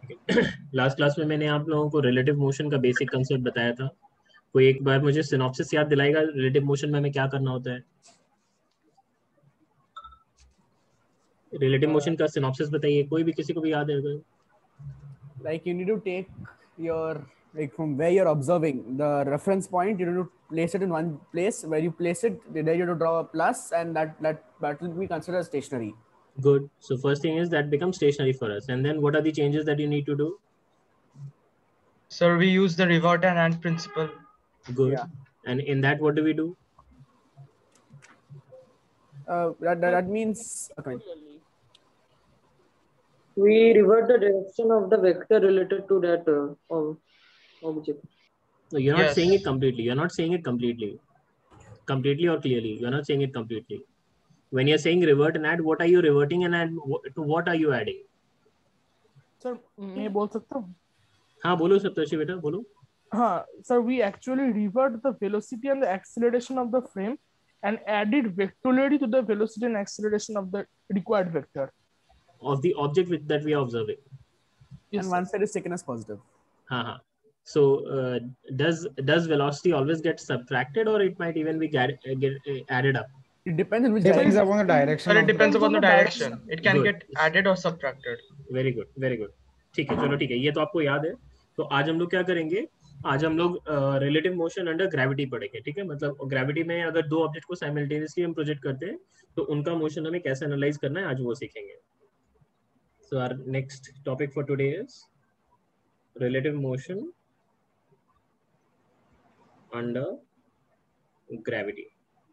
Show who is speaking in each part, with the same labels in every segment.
Speaker 1: Okay last class में मैंने आप लोगों को रिलेटिव मोशन का बेसिक कंसेप्ट बताया था। कोई एक बार मुझे सिनॉप्सिस याद दिलाएगा रिलेटिव मोशन में हमें क्या करना होता है? रिलेटिव मोशन का सिनॉप्सिस बताइए, कोई भी, किसी को भी याद है अगर?
Speaker 2: Like you need to take your, like from where you're observing the reference point, you need to place it in one place. Where you place it, there you have to draw a plus, and that will be considered stationary.
Speaker 1: Good. So first thing is that becomes stationary for us. And then what are the changes that you need to do?
Speaker 3: Sir, we use the revert and AND principle.
Speaker 1: Good.
Speaker 2: Yeah.
Speaker 1: And in that, what do we do?
Speaker 2: That means okay.
Speaker 4: We revert the direction of the vector related to that object.
Speaker 1: No, you're not
Speaker 3: Yes.
Speaker 1: saying it completely. You're not saying it completely or clearly. You're not saying it completely. When you're saying revert and add, what are you reverting and add, to what are you adding?
Speaker 5: Sir मैं बोल सकता हूँ?
Speaker 1: हाँ बोलो सप्तर्षि बेटा बोलो.
Speaker 5: हाँ sir, we actually revert the velocity and the acceleration of the frame and add it vectorially to the velocity and acceleration of the required vector
Speaker 1: of the object that we are observing.
Speaker 5: Yes,
Speaker 2: and one side is taken as positive.
Speaker 1: हाँ. So does velocity always get subtracted, or it might even be get added up?
Speaker 2: It depends on which
Speaker 6: Depends
Speaker 2: direction.
Speaker 6: upon the direction.
Speaker 3: Sir, it
Speaker 6: of the-
Speaker 3: depends upon the direction. It can
Speaker 1: Good.
Speaker 3: get added or subtracted.
Speaker 1: Very good, very good. ठीक है, चलो ठीक है, ये तो आपको याद है. तो आज हम लोग क्या करेंगे? आज हम लोग रिलेटिव मोशन अंडर ग्रेविटी पढ़ेंगे. ठीक है, मतलब ग्रेविटी में अगर दो ऑब्जेक्ट को साइमल्टेनियसली हम प्रोजेक्ट करते हैं तो उनका मोशन हमें कैसे एनालाइज करना है, आज वो सीखेंगे. So our next topic for today is relative motion under gravity.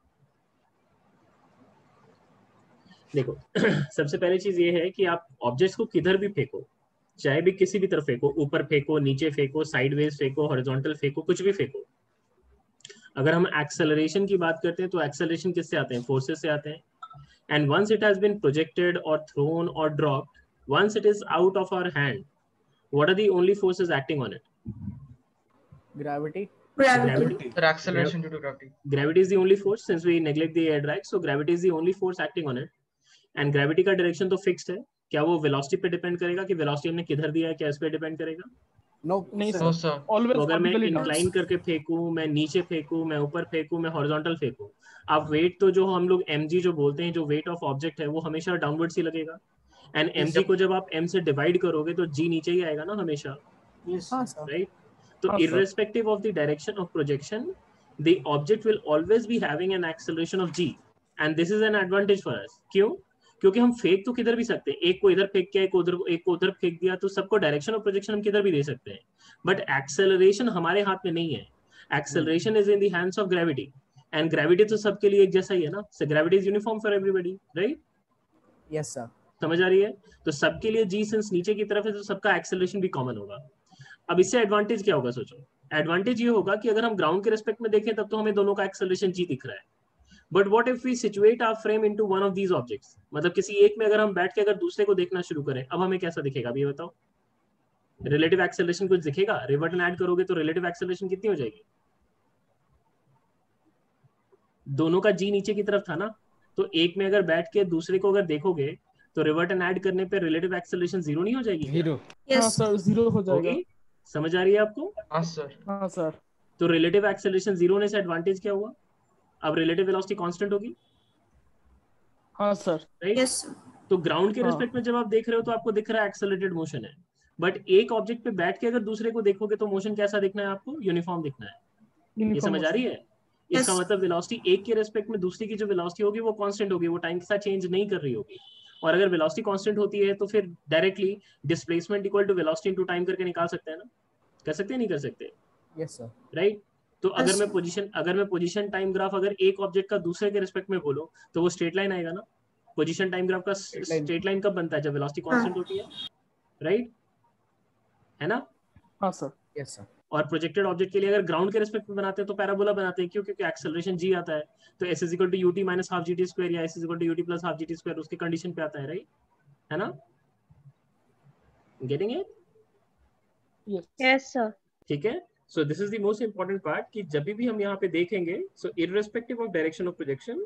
Speaker 1: देखो सबसे पहली चीज ये है कि आप ऑब्जेक्ट्स को किधर भी फेंको, चाहे भी किसी भी तरफ फेंको, ऊपर फेंको, नीचे फेंको, साइडवेज फेंको, हॉरिजॉन्टल फेंको, कुछ भी फेंको. अगर हम एक्सेलरेशन की बात करते हैं तो एक्सेलरेशन किससे आते हैं? फोर्सेस से आते हैं. And once it has been projected और थ्रोन और dropped, once it is out of our hand, what are the only forces acting on it?
Speaker 2: Gravity.
Speaker 1: Gravity.
Speaker 3: Sir, acceleration due to gravity.
Speaker 1: Gravity is the only force, since we neglect the air drag, so gravity is the only force acting on it. And gravity का direction तो fixed है. क्या वो velocity पे depend करेगा कि velocity हमने किधर दिया है, क्या इस पे depend करेगा?
Speaker 2: No.
Speaker 5: नहीं
Speaker 3: No,
Speaker 5: सर,
Speaker 3: sir.
Speaker 5: always
Speaker 1: तो अगर मैं
Speaker 5: vertically down.
Speaker 1: incline करके फेंकूं, मैं नीचे फेंकूं, मैं ऊपर फेंकूं, मैं horizontal फेंकूं, आप weight तो जो हम लोग mg जो बोलते हैं, जो weight of object है, वो हमेशा downwards ही लगेगा. And mg को जब आप m से divide करोगे तो g नीचे ही आएगा ना हमेशा.
Speaker 2: Yes.
Speaker 1: Right? So
Speaker 5: हाँ, sir.
Speaker 1: irrespective of the direction of projection, the object will always be having an acceleration of g, and this is an advantage for us. क्यों? क्योंकि हम फेंक तो किधर भी सकते हैं, एक को इधर फेंक के एक को उधर फेंक दिया, तो सबको डायरेक्शन ऑफ प्रोजेक्शन हम किधर भी दे सकते हैं. बट एक्सेलरेशन हमारे हाथ में नहीं है. Acceleration is in the hands of gravity, and gravity तो सबके लिए एक जैसा ही है ना. So gravity is uniform for everybody, right?
Speaker 2: Yes, sir.
Speaker 1: समझ आ रही है? तो सबके लिए जी सिंस नीचे की तरफ है तो सबका एक्सेलरेशन भी कॉमन होगा. अब इससे एडवांटेज क्या होगा सोचो. एडवांटेज ये होगा कि अगर हम ग्राउंड के रिस्पेक्ट में देखें तब तो हमें दोनों का एक्सेलरेशन जी दिख रहा है. But what if we situate our frame into one of these objects, मतलब किसी एक में अगर हम बैठ के अगर दूसरे को देखना शुरू करें, अब हमें कैसा दिखेगा अभी बताओ? रिलेटिव एक्सेलरेशन कुछ दिखेगा? रिवर्ट एंड ऐड करोगे तो रिलेटिव एक्सेलरेशन कितनी हो जाएगी? दोनों का जी नीचे की तरफ था ना, तो एक में अगर बैठ के दूसरे को अगर देखोगे तो रिवर्ट एंड ऐड करने पे रिलेटिव एक्सेलरेशन जीरो नहीं हो जाएगी?
Speaker 6: Zero.
Speaker 5: हाँ सर, जीरो हो जाएगा.
Speaker 1: होगी. समझ आ रही है आपको?
Speaker 3: हाँ, sir.
Speaker 5: हाँ सर.
Speaker 1: तो रिलेटिव एक्सेलरेशन जीरो होने से एडवांटेज क्या हुआ? अब रिलेटिव वेलोसिटी कांस्टेंट होगी.
Speaker 5: हाँ सर.
Speaker 1: राइट?
Speaker 7: Yes.
Speaker 1: तो ग्राउंड के
Speaker 5: हाँ.
Speaker 1: रिस्पेक्ट में जब आप देख रहे हो तो आपको दिख रहा है एक्सेलरेटेड मोशन है. बट एक ऑब्जेक्ट पे बैठ के अगर दूसरे को देखोगे तो मोशन कैसा दिखना है आपको? यूनिफॉर्म दिखना है. ये समझ आ रही है? इसका
Speaker 7: Yes.
Speaker 1: मतलब वेलोसिटी एक के रिस्पेक्ट में दूसरी की जो वेलोसिटी होगी वो कांस्टेंट होगी, वो टाइम के साथ चेंज नहीं कर रही होगी. और अगर वेलोसिटी कांस्टेंट होती है तो फिर directly displacement equal to velocity into time करके निकाल सकते हैं ना? कर सकते हैं नहीं कर सकते?
Speaker 2: Yes, sir.
Speaker 1: राइट? तो
Speaker 7: Yes.
Speaker 1: अगर मैं पोजीशन टाइम ग्राफ अगर एक ऑब्जेक्ट का दूसरे के रिस्पेक्ट में बोलूं तो वो स्ट्रेट लाइन आएगा ना. पोजीशन टाइम ग्राफ का स्ट्रेट लाइन कब बनता है? जब वेलोसिटी कांस्टेंट होती है, राइट? है ना?
Speaker 5: हाँ सर.
Speaker 2: Yes, sir.
Speaker 1: और प्रोजेक्टेड ऑब्जेक्ट के लिए अगर ग्राउंड के रिस्पेक्ट में बनाते हैं तो पैराबोला बनाते हैं. क्यों? क्योंकि एक्सेलरेशन जी आता है, तो s is equal to ut minus half gt square या s is equal to ut plus half gt square उसकी कंडीशन पे आता है, राइट? है ना? Getting it?
Speaker 7: Yes, sir.
Speaker 1: ठीक है. So this is the most important part कि जब भी हम यहाँ पे देखेंगे, so irrespective of direction of projection,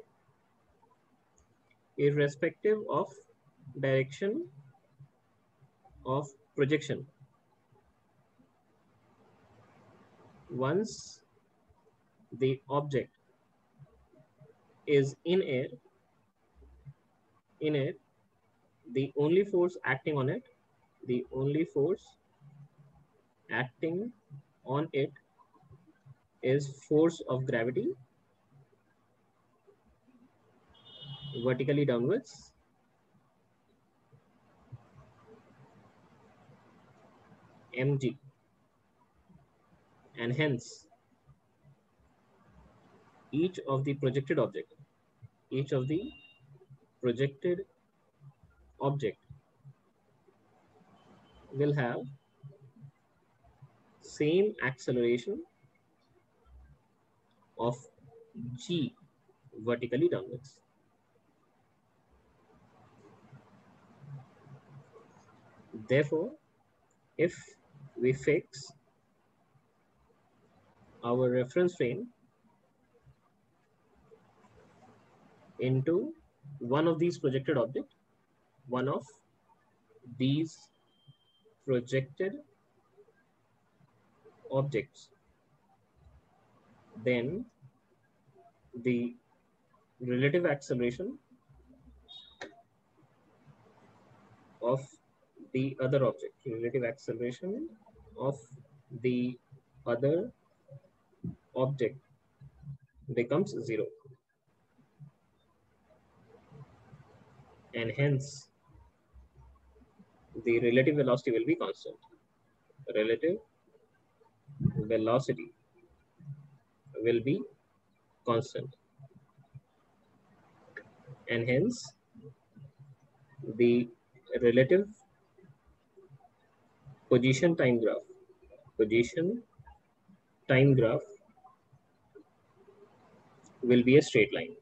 Speaker 1: irrespective of direction of projection, once the object is in air, the only force acting on it, is force of gravity vertically downwards, mg, and hence each of the projected object will have same acceleration of g vertically downwards. Therefore, if we fix our reference frame into one of these projected objects, then the relative acceleration of the other object, becomes 0, and hence the relative velocity will be constant. Relative velocity will be constant, and hence the relative position time graph will be a straight line,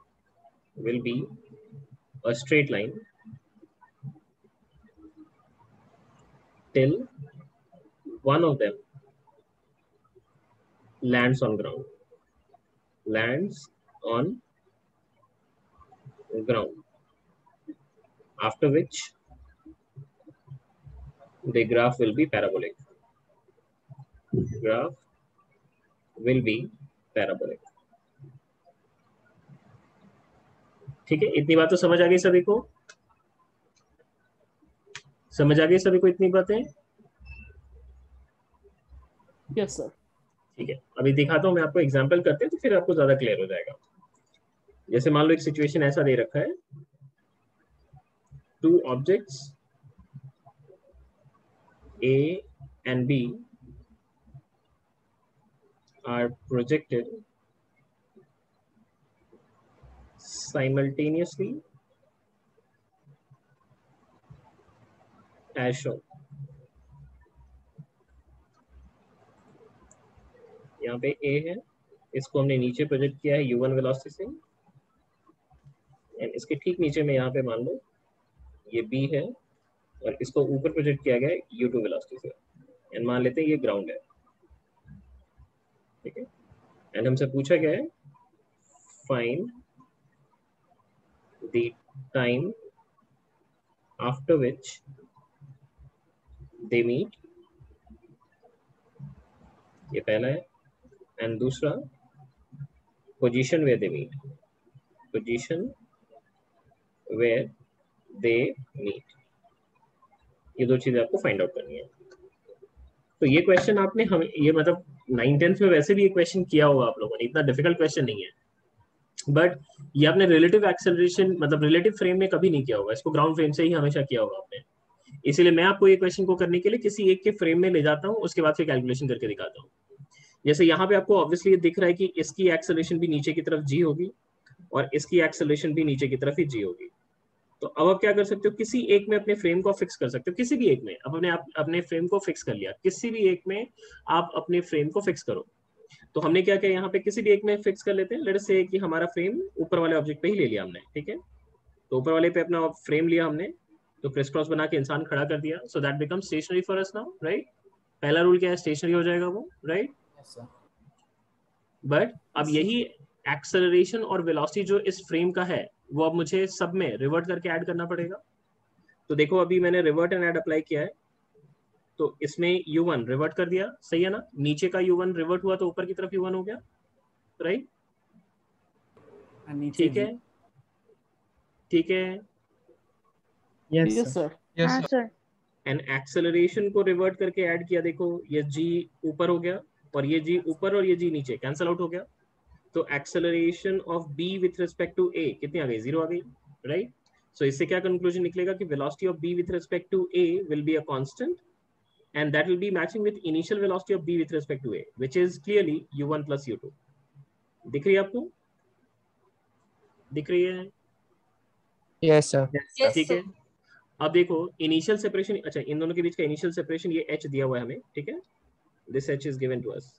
Speaker 1: till one of them lands on ground, after which the graph will be parabolic. ठीक है, इतनी बात तो समझ आ गई सभी को? इतनी बातें?
Speaker 5: Yes sir.
Speaker 1: ठीक है, अभी दिखाता हूं मैं आपको, एग्जांपल करते हैं तो फिर आपको ज्यादा क्लियर हो जाएगा। जैसे मान लो एक सिचुएशन ऐसा दे रखा है, two objects A and B are projected simultaneously as shown. यहाँ पे A है, इसको हमने नीचे प्रोजेक्ट किया है u1 वेलोसिटी से, एंड इसके ठीक नीचे में यहाँ पे मान लो ये B है और इसको ऊपर प्रोजेक्ट किया गया है u2 वेलोसिटी से, एंड मान लेते हैं ये ग्राउंड है, ठीक है। एंड हमसे पूछा गया है find the time after which they meet, ये पहला है, एंड दूसरा पोजीशन वेयर दे मीट, ये दो चीजें आपको फाइंड आउट करनी है। तो ये क्वेश्चन आपने हम ये मतलब 9th-10th में वैसे भी ये क्वेश्चन किया होगा आप लोगों ने, इतना डिफिकल्ट क्वेश्चन नहीं है, बट ये आपने रिलेटिव एक्सेलरेशन मतलब रिलेटिव फ्रेम में कभी नहीं किया होगा, इसको ग्राउंड फ्रेम से ही हमेशा किया होगा आपने। इसीलिए मैं आपको ये क्वेश्चन को करने के लिए किसी एक के फ्रेम में ले जाता हूँ, उसके बाद फिर कैलकुलेशन करके दिखाता हूँ। जैसे यहाँ पे आपको ऑब्वियसली दिख रहा है कि इसकी एक्सेलरेशन भी नीचे की तरफ जी होगी और इसकी एक्सेलरेशन भी नीचे की तरफ ही जी होगी। तो अब आप क्या कर सकते हो, किसी एक में अपने फ्रेम को फिक्स कर सकते हो, किसी भी एक में अपने फ्रेम को फिक्स कर लिया, किसी भी एक में आप अपने फ्रेम को फिक्स करो। तो हमने क्या किया, यहाँ पे किसी भी एक में फिक्स कर लेते हैं। लेट्स से कि हमारा फ्रेम ऊपर वाले ऑब्जेक्ट पे ही ले लिया हमने, ठीक है। तो ऊपर वाले पे अपना फ्रेम लिया हमने, तो क्रिस क्रॉस बना के इंसान खड़ा कर दिया, so that become stationary for us now, right. पहला रूल क्या है, स्टेशनरी हो जाएगा वो, राइट। बट अब यही एक्सेलरेशन और वेलोसिटी जो इस फ्रेम का है वो अब मुझे सब में रिवर्ट करके ऐड करना पड़ेगा। तो देखो अभी मैंने रिवर्ट एंड ऐड अप्लाई किया है, तो इसमें u1 रिवर्ट कर दिया, सही है ना, नीचे का u1 रिवर्ट हुआ तो ऊपर की तरफ u1 हो गया, राइट? ठीक है, ठीक है।
Speaker 5: Yes, sir.
Speaker 3: Yes,
Speaker 7: हाँ
Speaker 3: sir.
Speaker 7: सर।
Speaker 1: एंड एक्सेलरेशन को रिवर्ट करके ऐड किया, देखो ये g ऊपर हो गया और ये g ऊपर और ये g नीचे, कैंसल आउट हो गया। तो acceleration of b with respect to a कितनी आ गई? 0 आ गई, राइट? सो इससे क्या कंक्लूजन निकलेगा कि velocity of b with respect to a be B अ कांस्टेंट and that will be matching with initial velocity of b with respect to a, which is clearly u1 plus u2. दिख रही है आपको? दिख रही है?
Speaker 6: Yes, sir.
Speaker 1: ठीक है। अब देखो इनिशियल सेपरेशन, अच्छा इन दोनों के बीच का इनिशियल सेपरेशन ये h दिया हुआ है हमें, ठीक है, this h is given to us।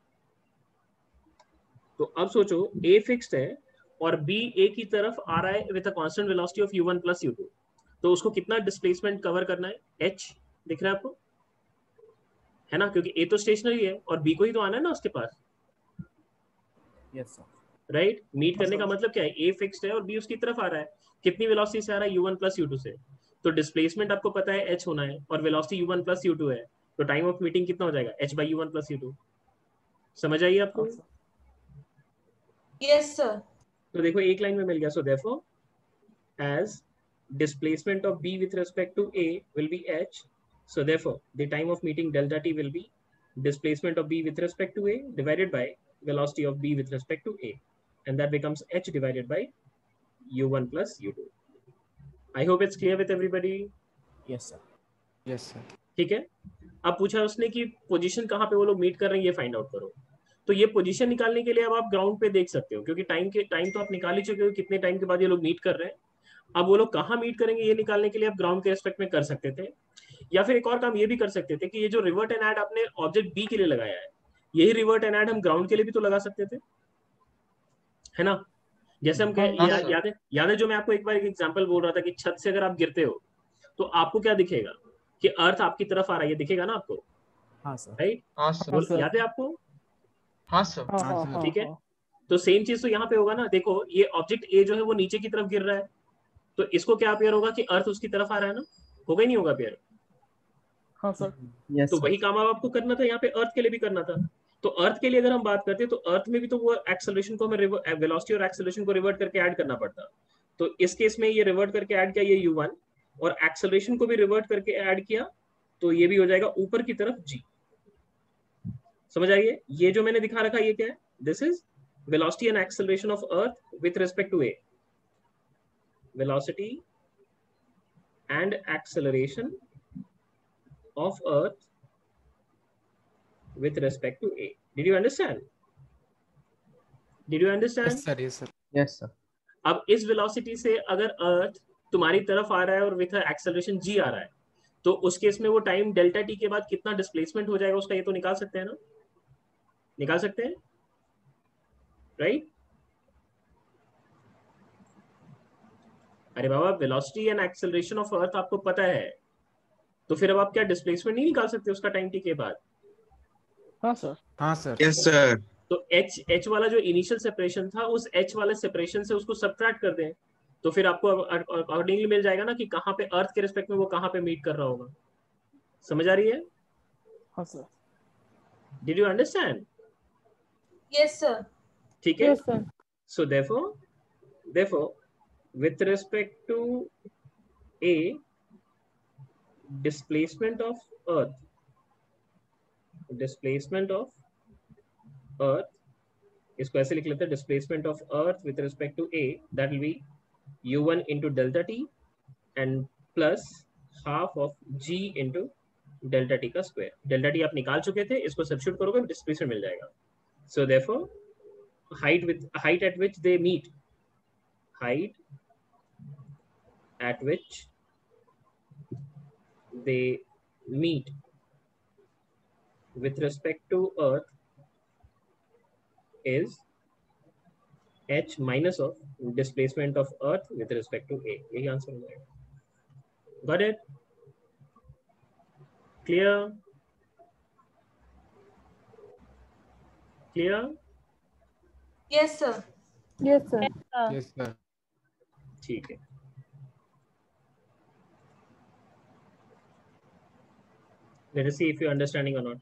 Speaker 1: तो अब सोचो a फिक्स्ड है और b a की तरफ आ रहा है with a constant velocity of u1 plus u2, तो उसको कितना डिस्प्लेसमेंट कवर करना है? h दिख रहा है आपको, है ना, क्योंकि a तो स्टेशनरी है और b को ही तो आना है ना उसके पास,
Speaker 2: Yes, sir.
Speaker 1: राइट? मीट करने का मतलब क्या है? a फिक्स्ड है और b उसकी तरफ आ रहा है, कितनी वेलोसिटी से आ रहा है? u1 plus u2 से। तो डिस्प्लेसमेंट आपको पता है h होना है और वेलोसिटी u1 plus u2 है, तो टाइम ऑफ मीटिंग कितना हो जाएगा? h by u1 plus u2। समझ आई आपको?
Speaker 8: Yes, sir.
Speaker 1: तो देखो एक लाइन में मिल गया। So therefore as displacement of b with respect to a will be h, so therefore the time of meeting delta t will be displacement of b with respect to a divided by velocity of b with respect to a, and that becomes h divided by u1 plus u2। I hope it's clear with everybody।
Speaker 2: Yes, sir.
Speaker 6: Yes, sir.
Speaker 1: ठीक है। अब पूछा उसने कि position कहाँ पे वो लोग मीट कर रहे हैं, ये फाइंड आउट करो। तो ये पोजीशन निकालने के लिए अब आप ग्राउंड पे देख सकते हो, क्योंकि टाइम तो आप निकाल ही चुके हो कितने टाइम के बाद ये लोग मीट कर रहे हैं। अब वो लोग कहाँ मीट करेंगे ये निकालने के लिए आप ग्राउंड के रेस्पेक्ट में कर सकते थे, या फिर एक और काम ये भी कर सकते थे कि ये जो रिवर्ट एंड ऐड आपने ऑब्जेक्ट बी के लिए लगाया है, यही रिवर्ट एंड ऐड हम ग्राउंड के लिए भी तो लगा सकते थे, है ना? जैसे हम याद है जो मैं आपको एक बार एक एग्जांपल बोल रहा था कि छत से अगर आप गिरते हो तो आपको क्या दिखेगा कि अर्थ आपकी तरफ आ रहा है, ये दिखेगा ना आपको?
Speaker 2: हाँ सर।
Speaker 1: राइट?
Speaker 3: हाँ सर।
Speaker 1: याद है आपको?
Speaker 3: हाँ सर।
Speaker 1: ठीक है, तो सेम चीज तो यहाँ पे होगा ना। देखो ये ऑब्जेक्ट ए जो है वो नीचे की तरफ गिर रहा है, तो इसको क्या अपेयर होगा कि अर्थ उसकी तरफ आ रहा है ना? होगा ही नहीं होगा अपेयर?
Speaker 5: हाँ सर।
Speaker 2: Yes,
Speaker 1: तो
Speaker 2: sir.
Speaker 1: वही काम अब आपको करना था यहाँ पे अर्थ के लिए भी करना था। तो अर्थ के लिए अगर हम बात करते हैं तो अर्थ में भी तो वो एक्सेलरेशन को हमें वेलोसिटी और एक्सेलरेशन को रिवर्ट करके ऐड करना पड़ता। तो इस केस में ये रिवर्ट करके ऐड किया ये u1, और एक्सेलरेशन को भी रिवर्ट करके ऐड किया, तो ये भी हो जाएगा ऊपर की तरफ g। समझ आइए? ये जो मैंने दिखा रखा ये क्या है? This is velocity and acceleration of earth with respect to a। Velocity and acceleration of earth with respect to a। did you understand?
Speaker 6: Yes, sir. Yes, sir.
Speaker 2: Yes, sir.
Speaker 1: अब इस वेलोसिटी से अगर अर्थ तुम्हारी तरफ आ रहा है और विथ एक्सेलरेशन g आ रहा है, तो उस केस में वो टाइम डेल्टा t के बाद कितना डिस्प्लेसमेंट हो जाएगा उसका ये तो निकाल सकते हैं ना? निकाल सकते हैं, राइट? अरे बाबा, velocity and acceleration of earth आपको पता है, तो फिर अब आप क्या डिस्प्लेसमेंट नहीं निकाल सकते उसका टाइम टी के बाद?
Speaker 5: हाँ सर।
Speaker 6: हाँ sir.
Speaker 9: Yes, sir.
Speaker 1: तो h वाला जो इनिशियल सेपरेशन था उस h वाले सेपरेशन से उसको सब्ट्रैक्ट कर दें, तो फिर आपको अकॉर्डिंगली मिल जाएगा ना कि कहाँ पे अर्थ के रिस्पेक्ट में वो कहाँ पे मीट कर रहा होगा। समझ आ रही है?
Speaker 5: हाँ sir.
Speaker 1: Did you understand?
Speaker 8: Yes, sir.
Speaker 1: ठीक है।
Speaker 5: Yes, sir.
Speaker 1: So therefore with respect to a, displacement of earth इसको ऐसे लिख लेते हैं, displacement of earth with respect to a, that will be u1 into delta t and plus half of g into delta t का स्क्वायर। Delta t आप निकाल चुके थे, इसको सब्स्टिट्यूट करोगे डिस्प्लेसमेंट मिल जाएगा। So therefore height at which they meet, height at which they meet with respect to earth is h minus of displacement of earth with respect to a। यही answer हो जाएगा। Got it? Clear? Clear?
Speaker 8: Yes, sir.
Speaker 7: Yes, sir.
Speaker 6: Yes, sir.
Speaker 1: ठीक है। Let us see if you're understanding or not.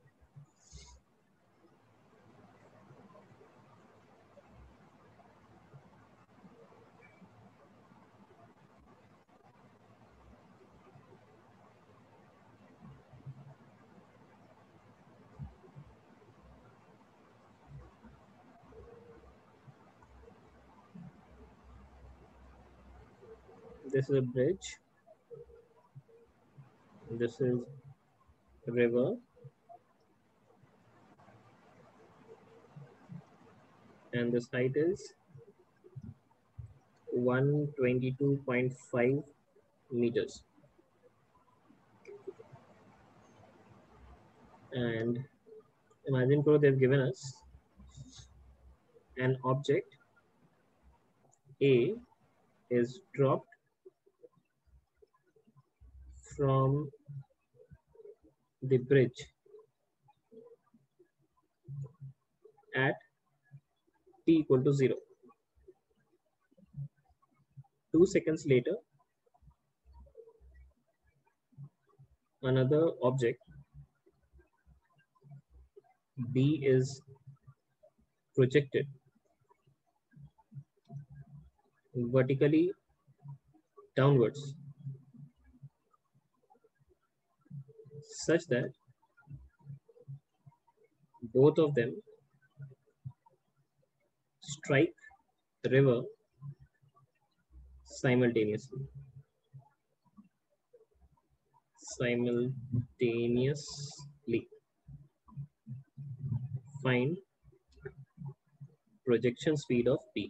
Speaker 1: This is a bridge. This is a river. And this height is 122.5 meters. And imagine they've given us an object A is dropped from the bridge at t equal to 0. 2 seconds later, another object B is projected vertically downwards such that both of them strike the river simultaneously. Find projection speed of B.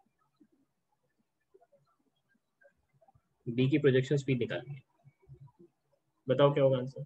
Speaker 1: B की projection speed निकालनी है. बताओ क्या होगा answer?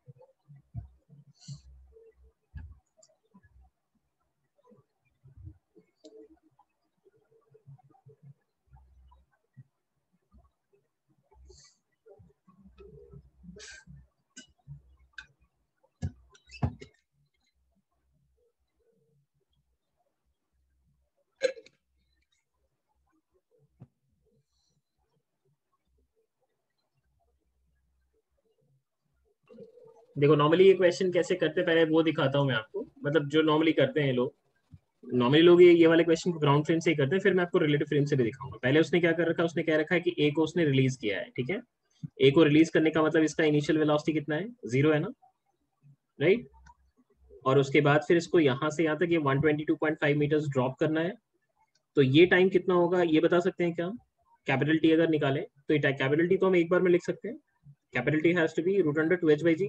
Speaker 1: देखो normally ये question कैसे करते हैं पहले वो दिखाता हूँ मैं आपको. मतलब जो नॉर्मली करते हैं लोग, नॉर्मली लोग ये वाले क्वेश्चन को ग्राउंड फ्रेम से ही करते हैं. फिर मैं आपको रिलेटिव फ्रेम से भी दिखाऊंगा. पहले उसने क्या कर रखा है, उसने कह रखा है कि ए को उसने रिलीज किया है. ठीक है, ए को रिलीज करने का मतलब इसका इनिशियल वेलोसिटी कितना है? 0 है ना, राइट. और उसके बाद फिर इसको यहाँ से यहाँ तक ये 122.5 मीटर्स ड्रॉप करना है. तो ये टाइम कितना होगा ये बता सकते हैं क्या? कैपिटल टी अगर निकाले तो ये कैपिटल टी तो हम एक बार में लिख सकते हैं. Capital T has to be √2h/g,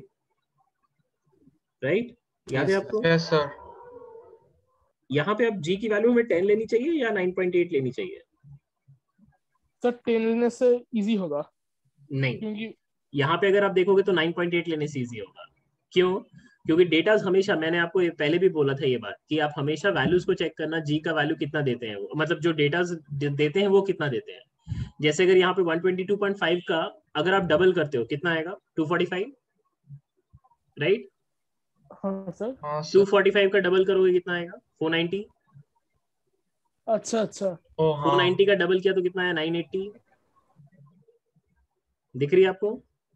Speaker 1: right. याद है आपको?
Speaker 3: Yes sir.
Speaker 1: यहाँ पे अब g की वैल्यू में 10 लेनी चाहिए या 9.8 लेनी चाहिए?
Speaker 5: सर 10 लेने से इजी होगा.
Speaker 1: नहीं,
Speaker 5: क्योंकि
Speaker 1: यहाँ पे अगर आप देखोगे तो 9.8 लेने से इजी होगा. क्यों? क्योंकि डेटा हमेशा, मैंने आपको ये पहले भी बोला था ये बात कि आप हमेशा वैल्यूज को चेक करना, जी का वैल्यू कितना देते हैं वो, मतलब जो डेटा देते हैं वो कितना देते हैं. जैसे अगर यहाँ पे 122.5 का अगर आप डबल करते हो कितना आएगा? 245, राइट.
Speaker 5: हाँ सर.
Speaker 1: 245 का डबल करोगे कितना आएगा? 490.
Speaker 5: अच्छा अच्छा.
Speaker 1: 490 का डबल किया तो कितना आया? 980. दिख रही है आपको?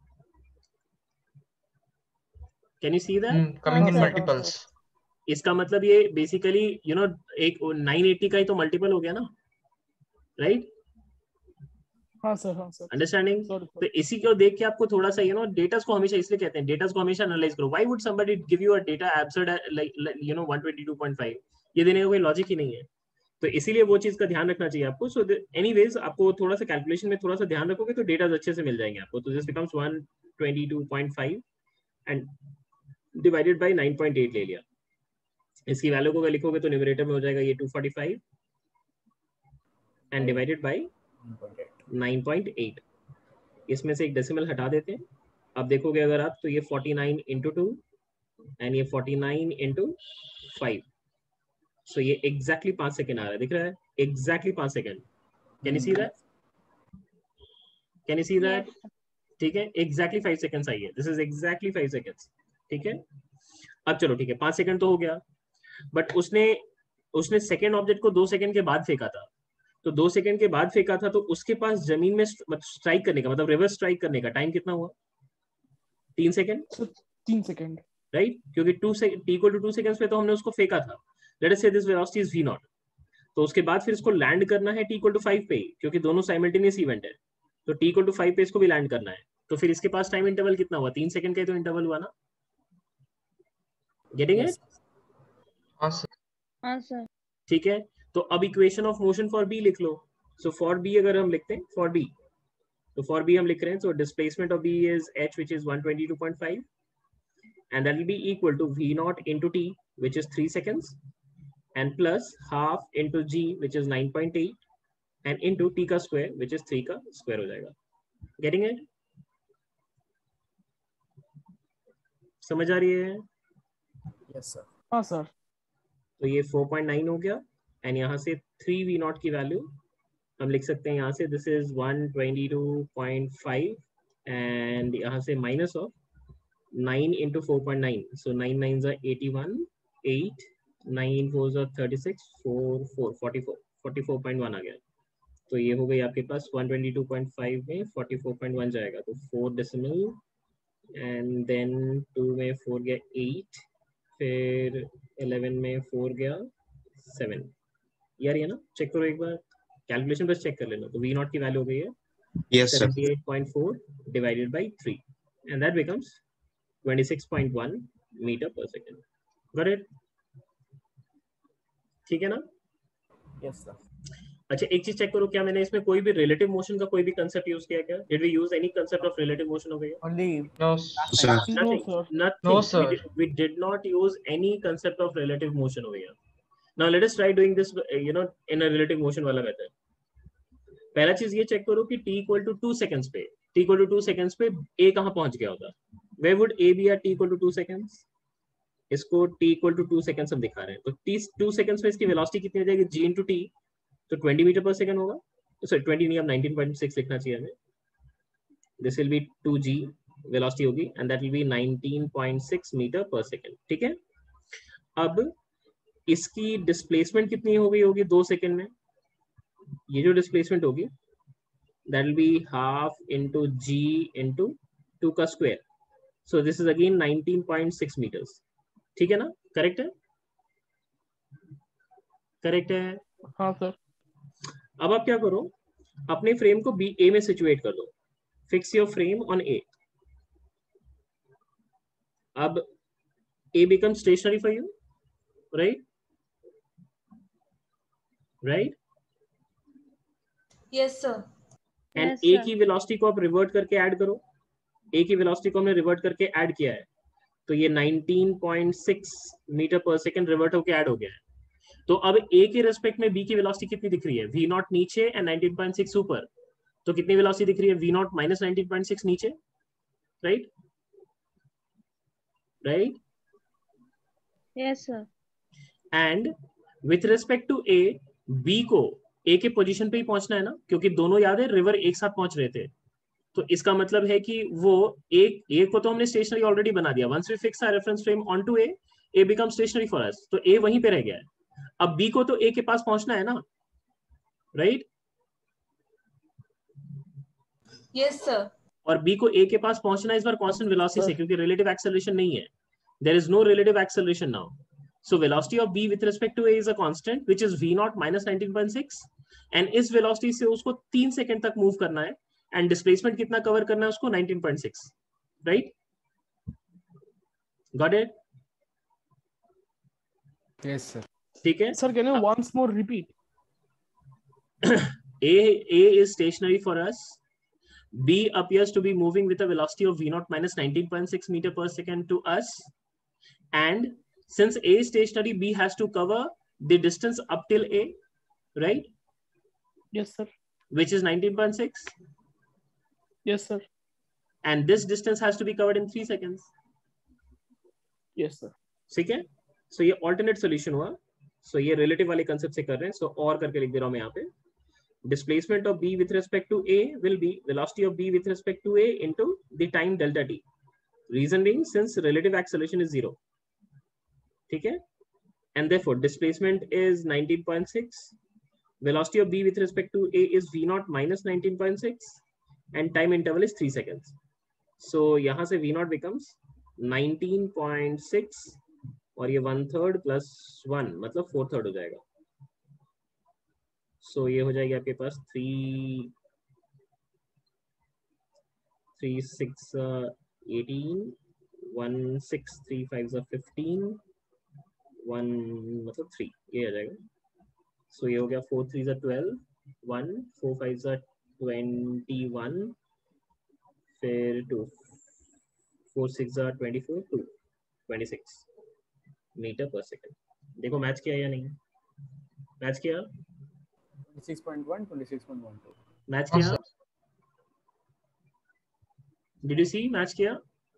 Speaker 1: Can you see that?
Speaker 3: Coming in multiples.
Speaker 1: इसका मतलब ये बेसिकली एक 980 का ही तो मल्टीपल हो गया ना, राइट.
Speaker 5: हाँ सर. हाँ सर.
Speaker 1: अंडरस्टैंडिंग. तो इसी को देख के आपको थोड़ा सा डेटास को हमेशा इसलिए कहते हैं, डेटास को हमेशा एनालाइज करो. Why would somebody give you a data absurd like 122.5? ये देने का कोई लॉजिक ही नहीं है. तो इसीलिए वो चीज का ध्यान रखना चाहिए आपको. सो एनीवेज आपको थोड़ा सा कैलकुलेशन में थोड़ा सा ध्यान रखोगे तो डेटा अच्छे से मिल जाएंगे आपको. तो this becomes 122.5 and divided by 9.8 ले लिया. इसकी वैल्यू को अगर लिखोगे तो न्यूमरेटर में हो जाएगा ये 245 एंड डिवाइडेड बाय 9.8. इसमें से एक डेसिमल हटा देते हैं. अब देखोगे अगर आप तो ये 49 into 2 एंड ये 49 into 5. सो ये एग्जैक्टली 5 सेकेंड आ रहा है. दिख रहा है? Exactly 5 second. Can you see that? Can you see that? ठीक है, एग्जैक्टली 5 सेकेंड्स आई है. This is exactly 5 seconds. ठीक है. अब चलो ठीक है, 5 सेकेंड तो हो गया. बट उसने सेकेंड ऑब्जेक्ट को 2 सेकेंड के बाद फेंका था. तो 2 सेकेंड के बाद फेंका था तो उसके पास जमीन में स्ट्राइक करने का मतलब रिवर्स स्ट्राइक करने का टाइम कितना हुआ? 3 सेकेंड.
Speaker 5: 3 सेकंड।
Speaker 1: राइट, क्योंकि t इक्वल टू 2 सेकंड्स पे तो हमने उसको फेंका था। Late us say this velocity is v0, तो उसके बाद फिर इसको लैंड करना है t इक्वल टू 5 पे, क्योंकि दोनों साइमल्टेनियस इवेंट है, तो t इक्वल टू 5 पे इसको भी लैंड करना है। तो फिर इसके पास टाइम इंटरवल कितना हुआ? 3 सेकंड का ही तो इंटरवल हुआ ना। Getting it?
Speaker 3: हाँ सर।
Speaker 7: हाँ सर।
Speaker 1: ठीक है, तो अब equation of motion for B लिख लो। सो फॉर बी अगर हम लिखते हैं फॉर बी, तो फॉर बी हम लिख रहे हैं, so displacement of B is h which is 122.5 and that will be equal to v naught into t which is 3 seconds and plus half into g which is 9.8 and into t का square which is 3 का square हो जाएगा। Getting it? समझ आ रही है?
Speaker 2: Yes, sir.
Speaker 5: हाँ sir.
Speaker 1: तो ये 4.9 हो गया एंड यहाँ से 3 v naught की वैल्यू हम लिख सकते हैं यहाँ से, दिस इज 122.5 एंड यहाँ से minus of 9 into 4.9, so 9 9s are 81, 8 9 4s are 36, 4 4 44 44.1 आ गया। तो ये हो गई आपके पास 122.5 में 44.1 जाएगा, तो 4 डेसिमल एंड देन 2 में 4 गया 8, फिर 11 में 4 गया 7। यार ये ना चेक करो एक बार, कैलकुलेशन बस चेक कर लेना। तो v नॉट की वैल्यू हो गई है 78.4 divided by 3 and that becomes 26.1 metre per second. Got it? ठीक है ना?
Speaker 2: Yes, sir.
Speaker 1: अच्छा एक चीज चेक करो, क्या मैंने इसमें कोई भी रिलेटिव मोशन का कोई भी कंसेप्ट यूज किया क्या? Did we use any concept of relative motion over here?
Speaker 2: Only
Speaker 3: No,
Speaker 6: sir.
Speaker 5: No
Speaker 1: Nothing.
Speaker 5: sir.
Speaker 1: Nothing.
Speaker 3: No, sir.
Speaker 1: We did not use any concept of relative motion over here. Now let us try doing this, in a relative motion वाला method. पहला चीज ये check करो कि t equal to 2 seconds पे, t equal to 2 seconds पे a कहाँ पहुंच गया होगा? Where would a be at t equal to 2 seconds? इसको t equal to 2 seconds हम दिखा रहे हैं, तो t 2 seconds में इसकी वेलोसिटी कितनी हो जाएगी? g into t, तो 20 मीटर पर सेकंड होगा। सॉरी 20 नहीं, अब 19.6 लिखना चाहिए हमें। This will be 2g velocity होगी and that will be 19.6 metre per second. ठीक है, अब इसकी डिस्प्लेसमेंट कितनी हो गई होगी 2 सेकंड में? ये जो डिस्प्लेसमेंट होगी that will be half into g into 2 का square, so this is again 19.6 metres. ठीक है ना? करेक्ट है? करेक्ट है?
Speaker 5: हाँ सर।
Speaker 1: अब आप क्या करो, अपने फ्रेम को बी ए में सिचुएट कर दो। Fix your frame on A. अब A become stationary for you, right? Right?
Speaker 8: Yes, sir.
Speaker 1: And
Speaker 7: Yes,
Speaker 1: A
Speaker 7: sir.
Speaker 1: की वेलोसिटी को आप रिवर्ट करके ऐड करो। ए की वेलोसिटी को हमने रिवर्ट करके ऐड किया है, तो ये 19.6 मीटर पर सेकंड रिवर्ट होके ऐड हो गया है। तो अब ए के रेस्पेक्ट में बी की वेलोसिटी कितनी दिख रही है? v नॉट नीचे एंड 19.6 ऊपर, तो कितनी वेलोसिटी दिख रही है? v नॉट माइनस 19.6 नीचे, right? Right?
Speaker 7: Yes, sir.
Speaker 1: And with respect to A, B को ए के पोजीशन पे ही पहुंचना है ना, क्योंकि दोनों याद है रिवर एक साथ पहुंच रहे थे। तो इसका मतलब है कि वो ए को तो हमने स्टेशनरी ऑलरेडी बना दिया। Once we fix our reference frame on to A become stationary for us, तो ए वहीं पे रह गया है। अब बी को तो ए के पास पहुंचना है ना, राइट?
Speaker 8: Yes, sir.
Speaker 1: और बी को ए के पास पहुंचना इस बार कांस्टेंट वेलोसिटी से, क्योंकि रिलेटिव एक्सेलरेशन नहीं है। There is no relative acceleration now, so velocity of B with respect to A is a constant which is v naught minus 19.6 and इस वेलोसिटी से उसको 3 सेकंड तक मूव करना है एंड डिस्प्लेसमेंट कितना कवर करना है उसको? 19.6, right? Got it?
Speaker 6: Yes, sir.
Speaker 1: ठीक है।
Speaker 5: Sir, can you once more repeat?
Speaker 1: A is stationary for us. B appears to be moving with a velocity of v naught minus 19.6 meter per second to us. And since A is stationary, B has to cover the distance up till A, right?
Speaker 5: Yes, sir.
Speaker 1: Which is 19.6.
Speaker 5: Yes, sir.
Speaker 1: And this distance has to be covered in 3 seconds.
Speaker 5: Yes, sir.
Speaker 1: ठीक है? So ये alternate solution हुआ. So ये relative वाले concept से कर रहे हैं. So और करके लिख दे रहा हूँ मैं यहाँ पे. Displacement of B with respect to A will be velocity of B with respect to A into the time delta t. Reason being, since relative acceleration is 0. ठीक है? And therefore displacement is 19.6. Velocity of B with respect to A is v naught minus 19.6 and time interval is 3 seconds. So यहाँ से v naught becomes 19.6 और ये 1/3 + 1 मतलब 4/3 हो जाएगा। सो ये हो जाएगा आपके पास 3 6 18 1 6 3 5 15 1 मतलब 3 ये आ जाएगा। सो ये हो गया 4 3 12 1 4 5 21 फिर 2 4 6 24 2 26 मीटर पर सेकंड। देखो मैच किया या नहीं? मैच किया?
Speaker 2: 26.1 26.12
Speaker 1: मैच
Speaker 3: हाँ
Speaker 1: किया?
Speaker 3: Sir.
Speaker 1: Did you see match किया?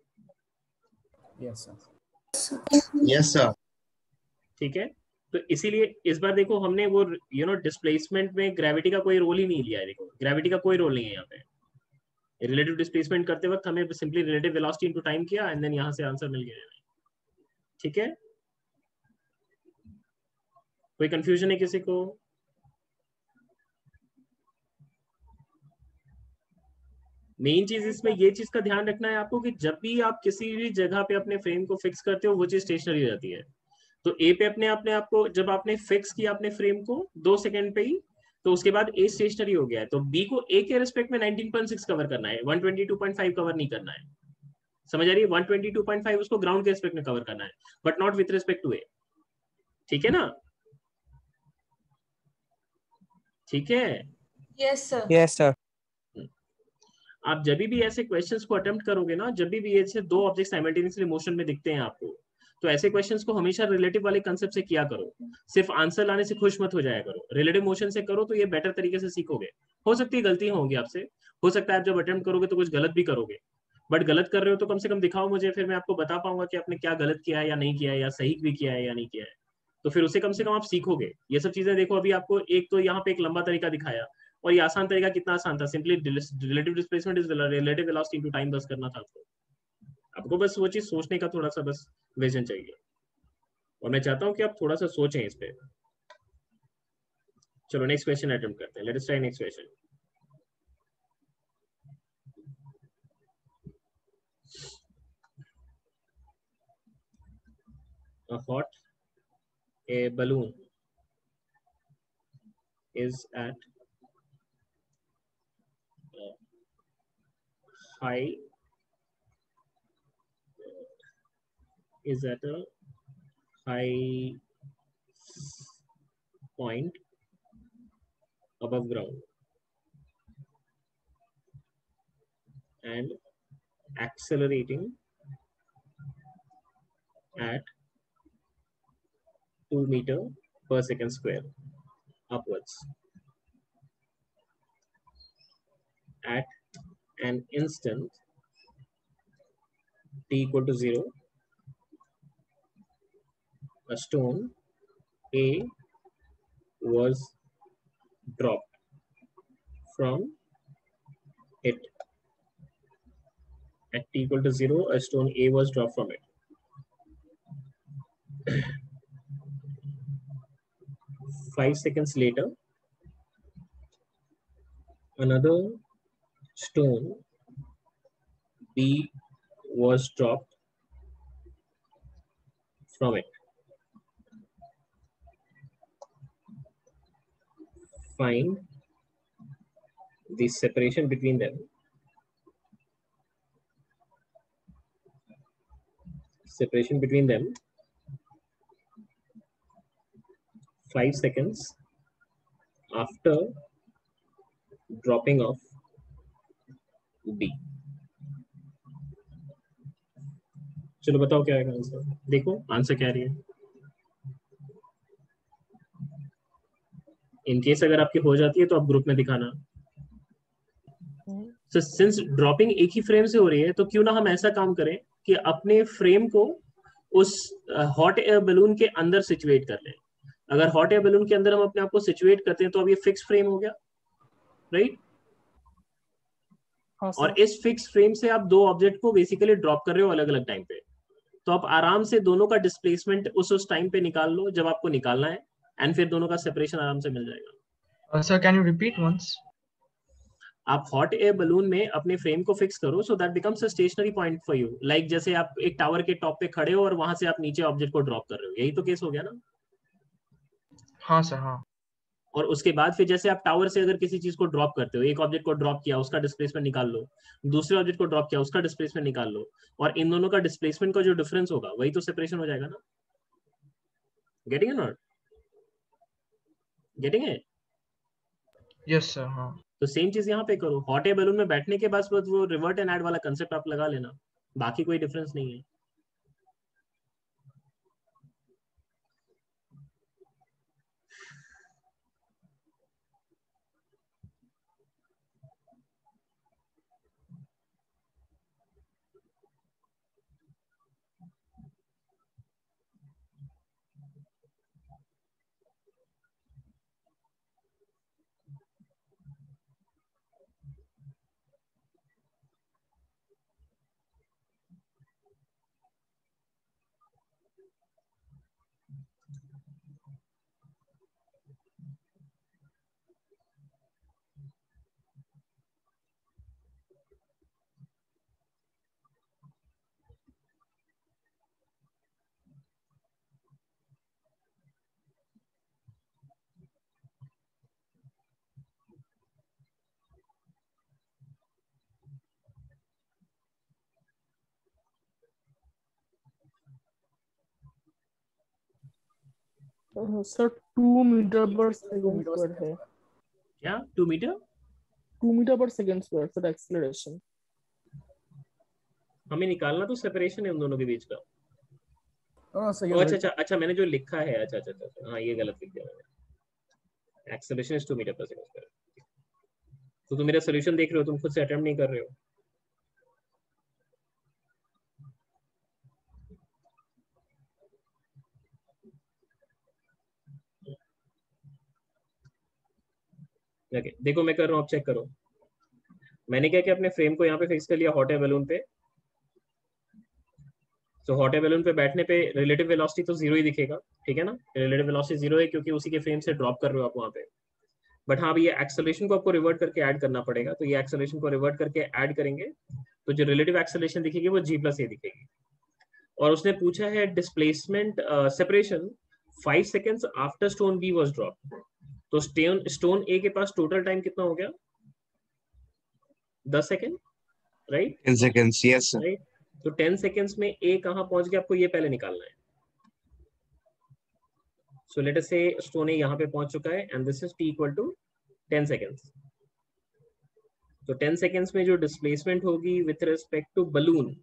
Speaker 2: yes sir
Speaker 3: yes sir.
Speaker 1: ठीक है, तो इसीलिए इस बार देखो हमने वो डिस्प्लेसमेंट में ग्रेविटी का कोई रोल ही नहीं लिया है। देखो ग्रेविटी का कोई रोल नहीं है यहाँ पे। रिलेटिव डिस्प्लेसमेंट करते वक्त हमें simply relative velocity into time किया एंड देन यहाँ से आंसर मिल गया। ठीक है, कोई कंफ्यूजन है किसी को? मेन चीज इसमें ये चीज का ध्यान रखना है आपको कि जब भी आप किसी भी जगह पे अपने फ्रेम को फिक्स करते हो वो चीज स्टेशनरी रहती है। तो ए पे अपने आप को जब आपने फिक्स किया अपने फ्रेम को 2 सेकंड पे ही, तो उसके बाद ए स्टेशनरी हो गया है। तो बी को ए के रिस्पेक्ट में 19.6 कवर करना है, 122.5 कवर नहीं करना है। समझ आ रही है? 122.5 उसको ग्राउंड के रिस्पेक्ट में कवर करना है, but not with respect to A. ठीक है ना? ठीक है।
Speaker 8: Yes sir.
Speaker 6: Yes, sir.
Speaker 1: आप जब भी ऐसे क्वेश्चंस को अटेम्प्ट करोगे ना, जब भी ऐसे दो ऑब्जेक्ट साइमल्टेनियसली मोशन में दिखते हैं आपको, तो ऐसे क्वेश्चंस को हमेशा रिलेटिव वाले कंसेप्ट से किया करो। सिर्फ आंसर लाने से खुश मत हो जाया करो, रिलेटिव मोशन से करो तो ये बेटर तरीके से सीखोगे। हो सकती है गलतियां होंगी आपसे, हो सकता है आप जब अटेम्प्ट करोगे तो कुछ गलत भी करोगे, बट गलत कर रहे हो तो कम से कम दिखाओ मुझे, फिर मैं आपको बता पाऊंगा कि आपने क्या गलत किया है या नहीं किया है, या सही भी किया है या नहीं किया है। तो फिर उसे कम से कम आप सीखोगे ये सब चीजें। देखो अभी आपको एक तो यहाँ पे एक लंबा तरीका दिखाया, और ये आसान तरीका कितना आसान था, simply relative displacement is relative velocity into time बस करना था आपको बस वो चीज सोचने का थोड़ा सा बस विजन चाहिए, और मैं चाहता हूं कि आप थोड़ा सा सोचें इस पे। चलो नेक्स्ट क्वेश्चन अटेम्प्ट करते हैं। Let us try next question. A hot air balloon is at a high point above ground and accelerating at 2 meters per second square upwards at an instant t equal to 0. A stone A was dropped from it. At t equal to 0, a stone A was dropped from it. 5 seconds later, another stone B was dropped from it. Find the separation between them. Separation between them 5 seconds after dropping off B. चलो बताओ क्या आएगा answer. देखो answer क्या रही है। In case अगर आपकी हो जाती है तो आप ग्रुप में दिखाना। So, सिंस ड्रॉपिंग एक ही फ्रेम से हो रही है, तो क्यों ना हम ऐसा काम करें कि अपने फ्रेम को उस हॉट एयर बलून के अंदर सिचुएट कर लें। अगर हॉट एयर बलून के अंदर हम अपने आप को सिचुएट करते हैं तो अब ये फिक्स फ्रेम हो गया, राइट? और इस फिक्स फ्रेम से आप दो ऑब्जेक्ट को बेसिकली ड्रॉप कर रहे हो अलग अलग टाइम पे, तो आप आराम से दोनों का डिस्प्लेसमेंट उस टाइम पे निकाल लो जब आपको निकालना है, एंड फिर दोनों का सेपरेशन आराम से मिल जाएगा।
Speaker 3: Sir, can you repeat once?
Speaker 1: आप हॉट एयर बलून में अपने फ्रेम को फिक्स करो so that becomes a stationary point for you, like जैसे आप एक टावर के टॉप पे खड़े हो और वहां से आप नीचे ऑब्जेक्ट को ड्रॉप कर रहे हो, यही तो केस हो गया ना।
Speaker 3: हाँ सर हाँ।
Speaker 1: और उसके बाद फिर जैसे आप टावर से अगर किसी चीज को ड्रॉप करते हो, एक ऑब्जेक्ट को ड्रॉप किया उसका डिस्प्लेसमेंट निकाल लो, दूसरे ऑब्जेक्ट को ड्रॉप किया उसका डिस्प्लेसमेंट निकाल लो, और इन दोनों का डिस्प्लेसमेंट का जो डिफरेंस होगा वही तो सेपरेशन हो जाएगा ना। Getting it not? Getting it?
Speaker 3: Yes sir हाँ।
Speaker 1: तो सेम चीज यहाँ पे करो, हॉट एयर बलून में बैठने के बाद बस वो रिवर्ट एंड ऐड वाला कंसेप्ट आप लगा लेना, बाकी कोई डिफरेंस नहीं है।
Speaker 5: Sir 2 metre per second square है।
Speaker 1: क्या 2 metre?
Speaker 5: 2 metre per second square sir acceleration.
Speaker 1: हमें निकालना तो सेपरेशन है उन दोनों के बीच का।
Speaker 2: So
Speaker 1: ओ अच्छा अच्छा अच्छा, मैंने जो लिखा है, अच्छा अच्छा अच्छा, हाँ ये गलत लिख दिया मैंने। Acceleration is 2 metre per second square. तो तुम मेरा सॉल्यूशन देख रहे हो, तुम खुद से अटेम्प्ट नहीं कर रहे हो। ओके देखो मैं कर रहा हूँ, आप चेक करो। मैंने क्या किया, अपने फ्रेम को यहाँ पे फिक्स कर लिया हॉट एयर बलून पे। तो हॉट एयर बलून पे बैठने पे रिलेटिव वेलोसिटी तो जीरो ही दिखेगा, ठीक है ना। रिलेटिव वेलोसिटी जीरो है क्योंकि उसी के फ्रेम से ड्रॉप कर रहे हो आप वहाँ पे। बट हाँ ये एक्सेलरेशन को आपको रिवर्ट करके ऐड करना पड़ेगा, तो ये एक्सेलरेशन को रिवर्ट करके ऐड करेंगे तो जो रिलेटिव एक्सेलरेशन दिखेगी वो g प्लस ए दिखेगी। और उसने पूछा है displacement separation 5 seconds after stone B was drop. तो स्टोन ए के पास टोटल टाइम कितना हो गया? 10 second, right?
Speaker 9: 10 seconds, yes sir.
Speaker 1: Right. तो 10 सेकेंड्स में ए कहाँ पहुंच गया, आपको ये पहले निकालना है। सो लेट अस से स्टोन ए यहाँ पे पहुंच चुका है and this is t equal to 10 seconds. तो 10 सेकेंड्स में जो डिस्प्लेसमेंट होगी with respect to balloon,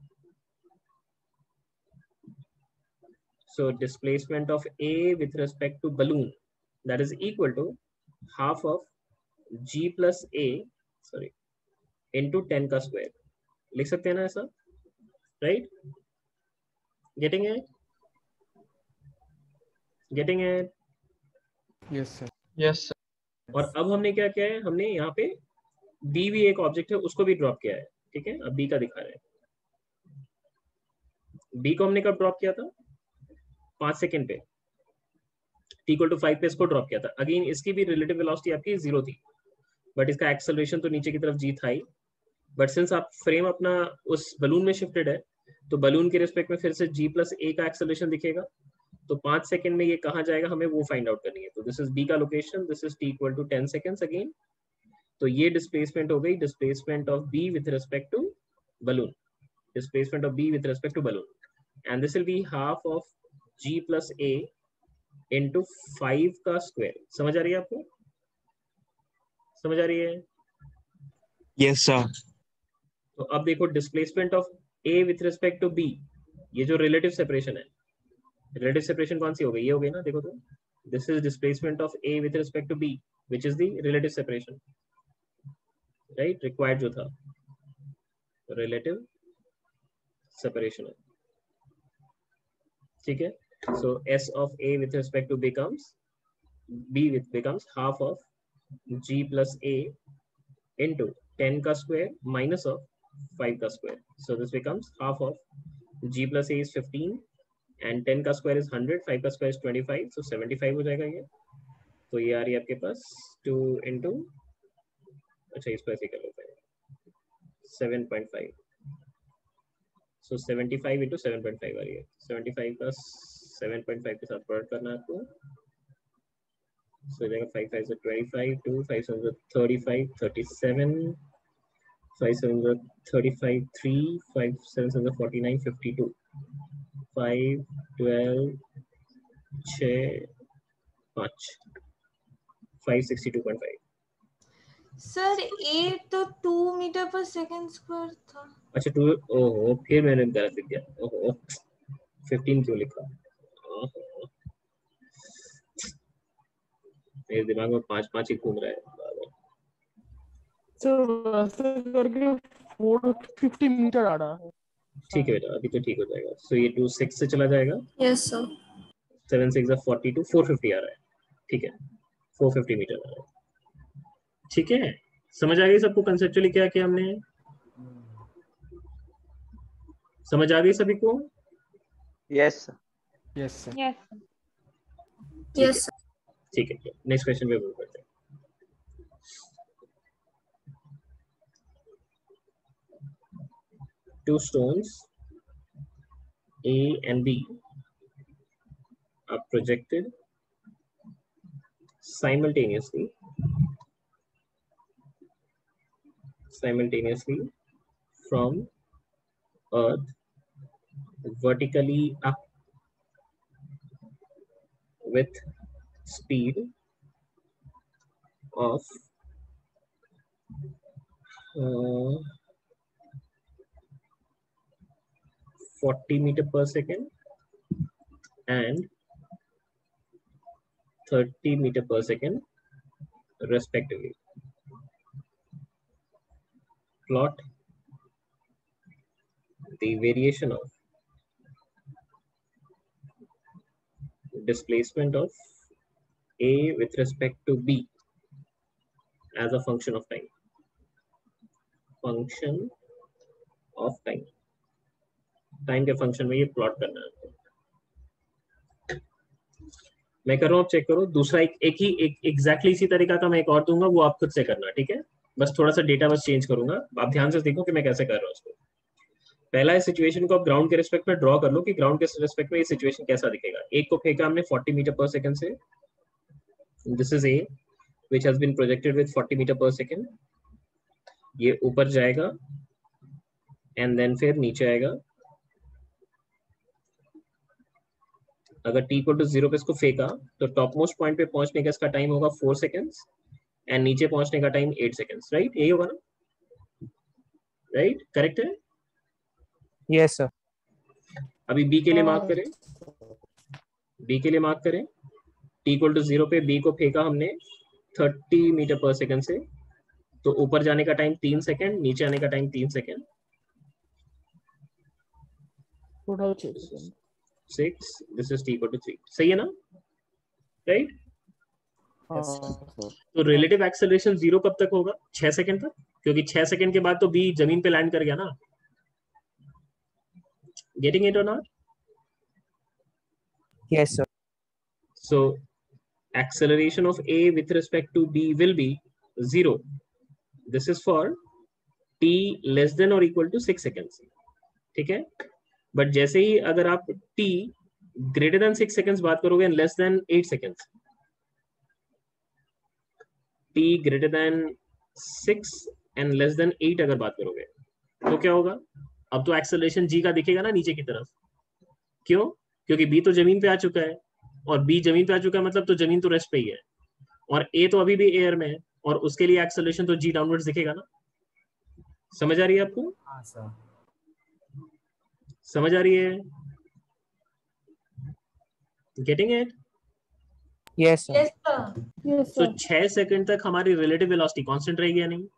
Speaker 1: so displacement of A with respect to balloon, that is equal to half of g plus a, sorry, into 10 का square। लिख सकते हैं ना ऐसा, right? Getting it? Getting it?
Speaker 6: Yes sir.
Speaker 3: Yes sir.
Speaker 1: और अब हमने क्या किया है, हमने यहाँ पे B भी एक ऑब्जेक्ट है उसको भी ड्रॉप किया है, ठीक है। अब B का दिखा रहे हैं। B को हमने कब ड्रॉप किया था? 5 सेकेंड पे, t इक्वल टू 5 पे इसको ड्रॉप किया था। अगेन इसकी भी रिलेटिव वेलोसिटी आपकी जीरो थी, बट इसका एक्सेलरेशन तो नीचे की तरफ g था ही। बट सिंस आप फ्रेम अपना उस बलून में शिफ्टेड है, तो बलून के रिस्पेक्ट में फिर से g प्लस a का एक्सेलरेशन दिखेगा। तो 5 सेकेंड में ये कहाँ जाएगा हमें वो फाइंड आउट करनी है। तो दिस इज b का location, this is t equal to 10 seconds again. तो ये डिस्प्लेसमेंट हो गई, displacement of b with respect to balloon, displacement of b with respect to balloon, and this will be half of g plus a into 5 का square. समझ आ रही है आपको? समझ आ रही है?
Speaker 9: Yes sir.
Speaker 1: तो अब देखो displacement of a with respect to b, ये जो रिलेटिव सेपरेशन है, रिलेटिव सेपरेशन कौन सी हो गई? ये हो गई ना, देखो तो this is displacement of a with respect to b which is the relative separation, right? Required जो था रिलेटिव सेपरेशन, ठीक है। so s of a with respect to becomes half of g plus a into 10 का square minus of 5 का square, so this becomes half of g plus a is 15 and 10 का square is 100, 5 का square is 25, so 75 हो जाएगा ये। तो ये आ रही है आपके पास 2 into अच्छा इसको ऐसे कर लेते हैं 7.5, सो 75 into 7.5 आ रही है। 75 का 7.5 के साथ प्रोडक्ट करना है आपको, सो हो जाएगा 5 5 25, 2 5 7 35, 37, 5 7 35, 3 5 7 49, 52, 5 12 6 5 562.5।
Speaker 8: सर ए तो 2 मीटर पर सेकंड स्क्वायर था।
Speaker 1: अच्छा 2, ओहो फिर मैंने गलत लिख दिया, ओहो 15 क्यों लिखा, ओहो मेरे दिमाग में 5 ही घूम रहा है।
Speaker 5: सर वैसे करके 450 मीटर आ रहा है।
Speaker 1: ठीक है बेटा, अभी तो ठीक हो जाएगा। सो ये 2 6 से चला जाएगा,
Speaker 8: यस सर।
Speaker 1: 7 6 42, 450 आ रहा है। ठीक है 450 मीटर आ रहा है। ठीक है, समझ आ गई सबको कंसेप्चुअली क्या किया हमने? समझ आ गई सभी को?
Speaker 10: Yes sir.
Speaker 6: Yes sir.
Speaker 8: Yes
Speaker 1: ठीक है, नेक्स्ट क्वेश्चन पे मूव करते हैं। Two stones A and B are projected simultaneously from Earth vertically up with speed of 40 meter per second and 30 meter per second respectively. Plot the variation of displacement of A with respect to B as a function of time. Function of time. Time के function में ये plot करना है। मैं कर रहा हूँ, check करो। दूसरा एक एग्जैक्टली इसी तरीका का मैं एक और दूंगा, वो आप खुद से करना। ठीक है, बस थोड़ा सा डेटा बस चेंज करूंगा, आप ध्यान से देखो कि मैं कैसे कर रहा हूँ उसको। पहला इस सिचुएशन को आप ग्राउंड के रिस्पेक्ट में ड्रॉ कर लो कि ग्राउंड के रिस्पेक्ट में ये सिचुएशन कैसा दिखेगा। एक को फेंका हमने 40 मीटर पर सेकंड से, this is A which has been projected with 40 metre per second. ये ऊपर जाएगा एंड देन फिर नीचे आएगा। अगर t इक्वल टू 0 पे इसको फेंका तो टॉप मोस्ट पॉइंट पे पहुंचने का इसका टाइम होगा 4 सेकेंड्स एंड नीचे पहुंचने का टाइम 8 सेकेंड्स। राइट, यही होगा ना? राइट, करेक्ट है?
Speaker 10: Yes sir.
Speaker 1: अभी b के लिए मार्क करें, b के लिए मार्क करें। t इक्वल टू 0 पे b को फेंका हमने 30 मीटर पर सेकेंड से, तो ऊपर जाने का टाइम 3 सेकेंड, नीचे आने का time 3 second. 6, this is t equal to 3। सही है ना? राइट। तो रिलेटिव एक्सेलरेशन 0 कब तक होगा? 6 सेकंड तक, क्योंकि 6 सेकंड के बाद तो बी जमीन पे लैंड कर गया ना। गेटिंग इट और not?
Speaker 10: Yes sir.
Speaker 1: So acceleration of A with respect to B will be 0. This is for t less than or equal to 6 seconds. ठीक है, बट जैसे ही अगर आप t ग्रेटर देन 6 सेकेंड्स बात करोगे and less than 8 seconds, t greater than 6 and less than 8 अगर बात करोगे तो क्या होगा? अब तो एक्सेलरेशन g का दिखेगा ना नीचे की तरफ। क्यों? क्योंकि b तो जमीन पे आ चुका है, और b जमीन पे आ चुका है मतलब तो जमीन तो रेस्ट पे ही है, और a तो अभी भी एयर में है, और उसके लिए एक्सेलरेशन तो g डाउनवर्ड्स दिखेगा ना। समझ आ रही है आपको?
Speaker 2: हाँ सर।
Speaker 1: समझ आ रही है? Getting it?
Speaker 10: Yes sir.
Speaker 8: Yes
Speaker 1: तो 6 सेकंड तक हमारी रिलेटिव वेलोसिटी कांस्टेंट रहेगी या नहीं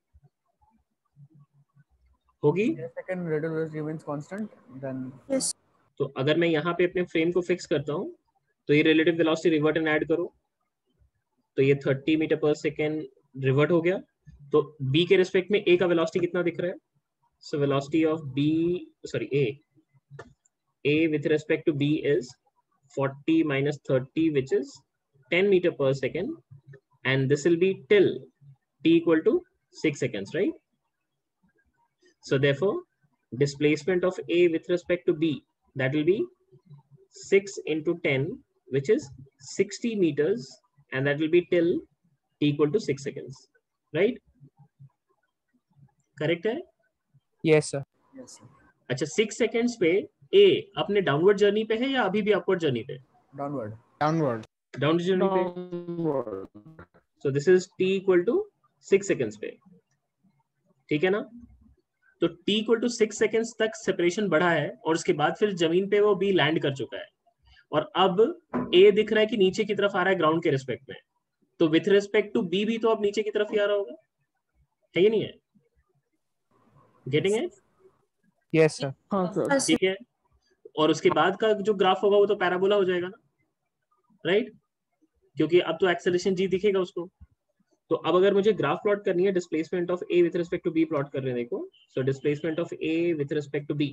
Speaker 1: होगी?
Speaker 2: Second relative velocity remains constant, then
Speaker 1: तो अगर मैं यहाँ पे अपने फ्रेम को फिक्स करता हूँ तो ये relative velocity revert and add करो, तो ये 30 मीटर पर सेकेंड रिवर्ट हो गया। तो b के रिस्पेक्ट में a का वेलोसिटी कितना दिख रहा है? So velocity of b, sorry a with respect to b is 40 minus 30 which is 10 meter per second, and this will be till t equal to 6 seconds, right? So therefore, displacement of A with respect to B, that will be 6 into 10, which is 60 meters, and that will be till t equal to 6 seconds, right? Correct है?
Speaker 10: Yes, sir.
Speaker 2: Yes, sir.
Speaker 1: अच्छा, 6 seconds पे A अपने downward journey पे है या अभी भी upward journey पे?
Speaker 2: Downward.
Speaker 6: Downward.
Speaker 1: डाउनवर्ड जर्नी पे. So this is t equal to 6 seconds पे, ठीक है ना? तो t इक्वल टू 6 सेकेंड्स तक सेपरेशन बढ़ा है और उसके बाद फिर जमीन पे वो b लैंड कर चुका है और अब a दिख रहा है कि नीचे की तरफ आ रहा है ग्राउंड के रिस्पेक्ट में, तो विथ रिस्पेक्ट टू b भी तो अब नीचे की तरफ ही आ रहा होगा, है ये नहीं है? गेटिंग है?
Speaker 10: Yes, sir.
Speaker 5: हाँ सर.
Speaker 1: ठीक है, और उसके बाद का जो ग्राफ होगा वो तो पैराबोला हो जाएगा ना, राइट? क्योंकि अब तो एक्सेलरेशन g दिखेगा उसको. तो अब अगर मुझे ग्राफ प्लॉट करनी है displacement of a with respect to b plot कर रहे हैं, देखो. So displacement of a with respect to b,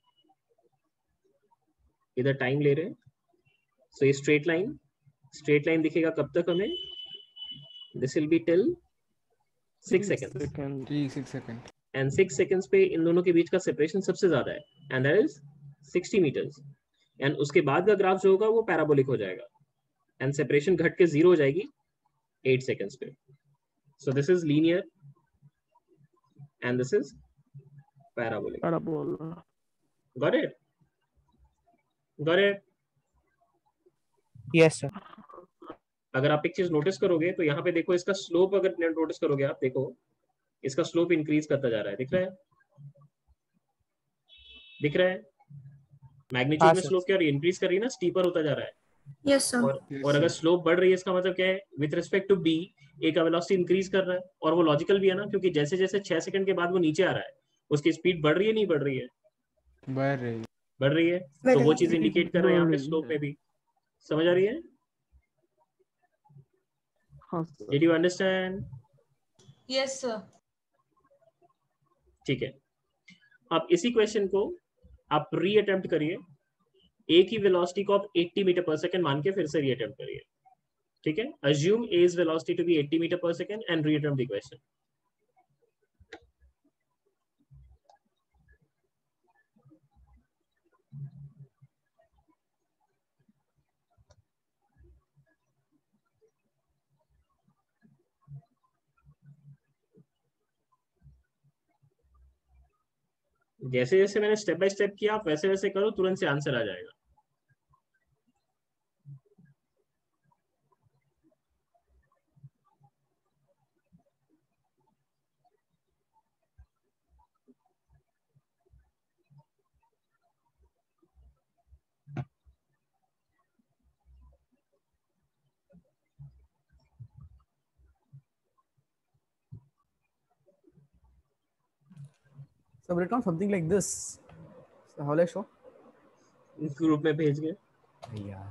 Speaker 1: इधर टाइम ले रहे हैं. सो ये स्ट्रेट लाइन दिखेगा कब तक हमें? This will be till 6 seconds.
Speaker 6: 6 seconds.
Speaker 1: And 6 seconds पे इन दोनों के बीच का सेपरेशन सबसे ज्यादा है, and that is 60 metres. And उसके बाद का ग्राफ जो होगा वो पैराबोलिक हो जाएगा एंड सेपरेशन घट के 0 हो जाएगी 8 सेकंड्स पे. So this is linear and this is parabolic.
Speaker 5: Parabola.
Speaker 1: Got it? Got it?
Speaker 10: Yes, sir.
Speaker 1: अगर आप एक चीज नोटिस करोगे तो यहाँ पे देखो, इसका स्लोप अगर नोटिस करोगे आप, देखो इसका स्लोप इंक्रीज करता जा रहा है, दिख रहा है? दिख रहा है? मैग्नीट्यूड में स्लोप क्या इंक्रीज कर रही है ना, स्टीपर होता जा रहा है.
Speaker 8: Yes, sir.
Speaker 1: और अगर स्लोप बढ़ रही है इसका मतलब क्या है? With respect to b A का वेलोसिटी इंक्रीज कर रहा है, और वो लॉजिकल भी है ना, क्योंकि जैसे जैसे 6 सेकंड के बाद वो नीचे आ रहा है उसकी स्पीड बढ़ रही है, नहीं बढ़ रही है? बढ़ रही है. तो वो चीज इंडिकेट कर रहे हैं यहाँ पे स्लोप में भी. समझ आ रही है?
Speaker 5: हाँ sir.
Speaker 1: Did you understand?
Speaker 8: Yes, sir.
Speaker 1: ठीक है. अब इसी क्वेश्चन को आप री अटेम्प्ट करिए, ए की वेलोसिटी को आप 80 मीटर पर सेकंड मान के फिर से री अटेम्प्ट करिए, ठीक है? assume a's velocity to be 80 meter per second and reattempt the question. जैसे जैसे मैंने स्टेप बाय स्टेप किया, आप वैसे वैसे करो, तुरंत से आंसर आ जाएगा.
Speaker 2: So write down something like this. So how will I show?
Speaker 1: Group में भेज के.
Speaker 2: Yeah.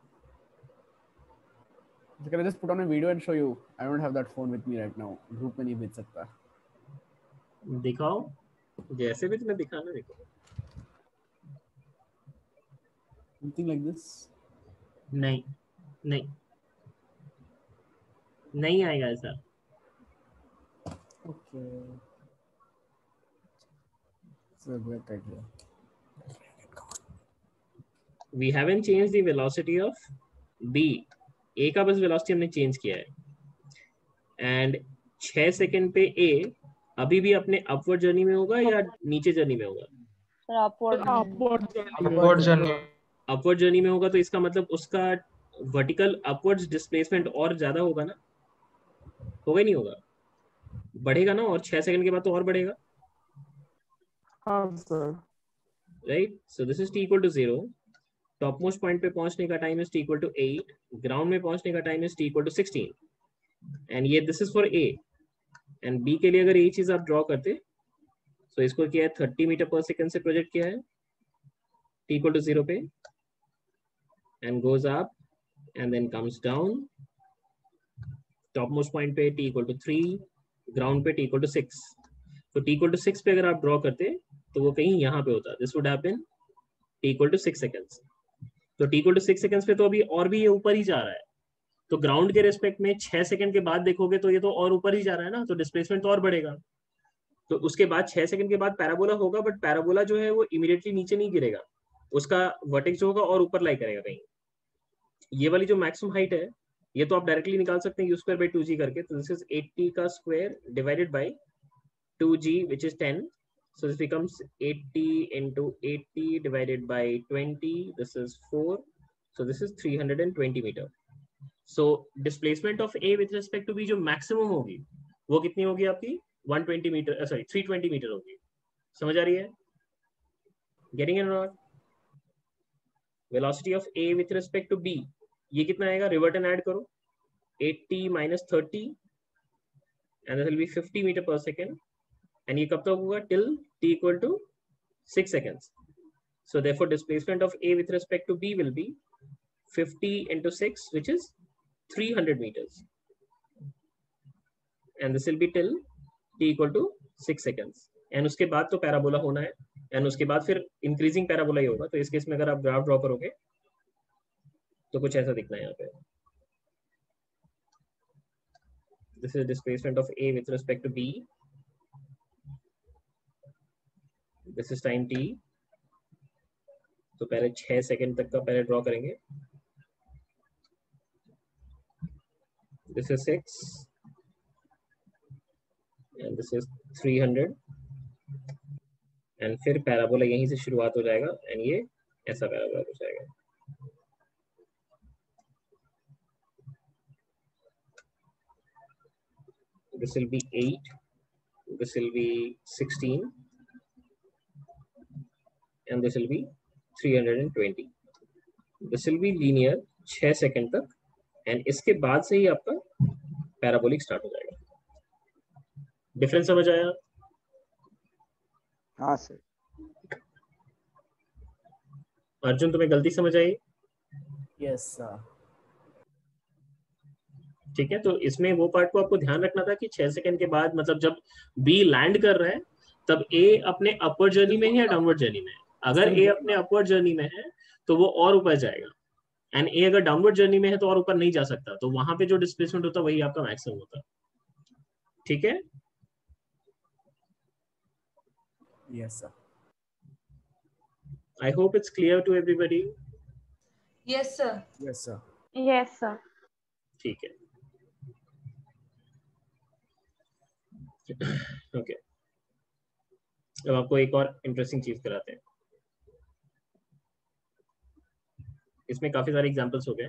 Speaker 2: So can I just put on a video and show you? I don't have that phone with me right now. Group में नहीं भेज सकता.
Speaker 1: दिखाओ, जैसे भी तुम्हें दिखाना, देखो.
Speaker 2: Something like this.
Speaker 1: नहीं नहीं नहीं आएगा ऐसा.
Speaker 2: Okay. So great idea.
Speaker 1: We haven't changed the velocity of B. A का बस वेलोसिटी हमने चेंज किया है. एंड 6 सेकंड पे A अभी भी अपने अपवर्ड जर्नी में होगा या नीचे जर्नी में होगा? अपवर्ड जर्नी में होगा, तो इसका मतलब उसका वर्टिकल अपवर्ड्स डिस्प्लेसमेंट और ज्यादा होगा ना? होगा ही नहीं होगा? बढ़ेगा ना, और 6 सेकंड के बाद तो और बढ़ेगा.
Speaker 5: हाँ sir.
Speaker 1: Right. So this is t equal to 0. Top most point पे पहुंचने का time is t equal to 8. Ground में पहुंचने का time is t equal to 16. And ये this is for A. And B के लिए अगर यही चीज आप ड्रॉ करते, तो इसको किया है 30 मीटर पर सेकंड से प्रोजेक्ट किया है t इक्वल टू 0 पे, and goes up and then comes down. Top most point पे t इक्वल टू 3, ग्राउंड पे t इक्वल टू 6. तो t इक्वल टू 6 पे अगर आप ड्रॉ करते तो वो कहीं यहाँ पे होता. This would happen t equal to 6 seconds. तो t इक्वल टू 6 सेकंड्स पे तो अभी और भी ये ऊपर ही जा रहा है, तो ग्राउंड के रेस्पेक्ट में 6 सेकंड के बाद देखोगे तो ये तो और ऊपर ही जा रहा है ना, तो डिस्प्लेसमेंट तो और बढ़ेगा। तो उसके बाद 6 सेकंड के बाद पैराबोला होगा, बट पैराबोला जो है वो इमीडिएटली नीचे नहीं गिरेगा, उसका वर्टेक्स जो होगा और ऊपर लाई करेगा कहीं। ये वाली जो मैक्सिमम हाइट है ये तो आप डायरेक्टली निकाल सकते हैं u square by 2g करके। तो दिस इज 80 का square divided by 2g which is 10, so this becomes 80 into 80 divided by 20, this is 4, so this is 320 meter. So displacement of a with respect to b जो maximum होगी वो कितनी होगी आपकी 120 metre, sorry 320 metre होगी। समझ आ रही है? गेटिंग इट और not? Velocity of a with respect to b ये कितना आएगा? रिवर्ट एंड ऐड करो, 80 minus 30 and this will be 50 meter per second, and ये कब तक होगा? till t equal to 6 seconds. So therefore displacement of a with respect to b will be 50 into 6 which is 300 meters, and this will be till t equal to 6 seconds. and उसके बाद तो parabola होना है, and उसके बाद फिर increasing parabola ही होगा। तो इस केस में अगर आप ग्राफ ड्रॉ करोगे तो कुछ ऐसा दिखना है यहाँ पे। This is displacement of a with respect to b. This is time t. तो पहले 6 सेकंड तक का पहले ड्रॉ करेंगे। This is 6 and this is 300, and फिर पैराबोला यहीं से शुरुआत हो जाएगा, एंड ये ऐसा पैराबोला हो जाएगा। This will be 8, this will be 16, and this will be 320. This will be linear 6 second तक, एंड इसके बाद से ही आपका पैराबोलिक स्टार्ट हो जाएगा। डिफरेंस समझ आया?
Speaker 10: हाँ सर।
Speaker 1: अर्जुन तुम्हें गलती समझ आई?
Speaker 2: Yes sir.
Speaker 1: ठीक है, तो इसमें वो पार्ट को आपको ध्यान रखना था कि 6 सेकंड के बाद, मतलब जब बी लैंड कर रहा है तब ए अपने अपवर्ड जर्नी में है या डाउनवर्ड जर्नी में है। अगर ए अपने अपवर्ड जर्नी में है तो वो और ऊपर जाएगा, एंड ए अगर डाउनवर्ड जर्नी में है तो और ऊपर नहीं जा सकता। तो वहां पे जो डिस्प्लेसमेंट होता है वही आपका मैक्सिमम होता है। ठीक है?
Speaker 2: Yes sir.
Speaker 1: I hope it's clear to everybody.
Speaker 8: Yes, sir.
Speaker 2: Yes sir.
Speaker 7: Yes, sir.
Speaker 1: ठीक है, ओके। अब आपको एक और इंटरेस्टिंग चीज कराते हैं। इसमें काफी सारे एग्जांपल्स हो गए।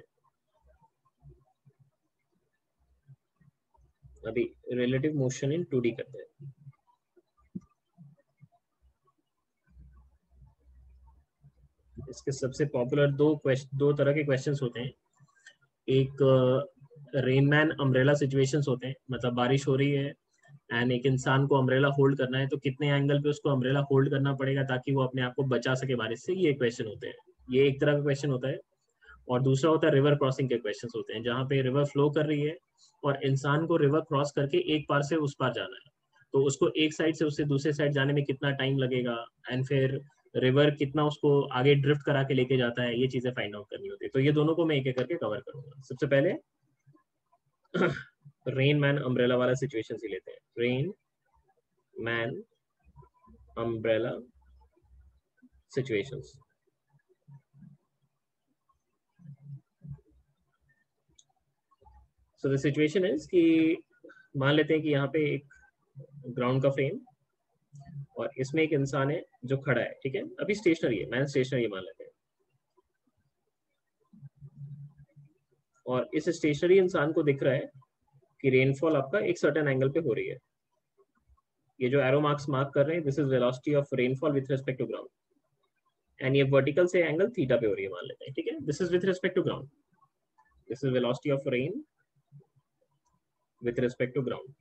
Speaker 1: अभी रिलेटिव मोशन इन 2D करते हैं। इसके सबसे पॉपुलर दो तरह के क्वेश्चंस होते हैं। एक रेनमैन अम्ब्रेला सिचुएशंस होते हैं, मतलब बारिश हो रही है एंड एक इंसान को अम्ब्रेला होल्ड करना है, तो कितने एंगल पे उसको अम्ब्रेला होल्ड करना पड़ेगा ताकि वो अपने आप को बचा सके बारिश से। ये क्वेश्चन होते हैं, ये एक तरह का क्वेश्चन होता है। और दूसरा होता है रिवर क्रॉसिंग के क्वेश्चन होते हैं, जहाँ पे रिवर फ्लो कर रही है और इंसान को रिवर क्रॉस करके एक पार से उस पार जाना है, तो उसको एक साइड से उससे दूसरे साइड जाने में कितना टाइम लगेगा, एंड फिर रिवर कितना उसको आगे ड्रिफ्ट करा के लेके जाता है, ये चीजें फाइंड आउट करनी होती है। तो ये दोनों को मैं एक एक करके कवर करूंगा। सबसे पहले रेन मैन अम्ब्रेला वाला सिचुएशन ही लेते हैं। Rain man umbrella situations. So the situation is कि मान लेते हैं कि यहाँ पे एक ग्राउंड का फ्रेम और इसमें एक इंसान है जो खड़ा है। ठीक है, अभी स्टेशनरी है, मैन स्टेशनरी मान लेते हैं, और इस स्टेशनरी इंसान को दिख रहा है कि रेनफॉल आपका एक सर्टेन एंगल पे हो रही है। ये जो एरो मार्क्स मार्क कर रहे हैं, this is velocity of rainfall with respect to ground, and ये वर्टिकल से एंगल थीटा पे हो रही है मान लेते हैं। ठीक है, this is with respect to ground, this is velocity of rain with respect to ground.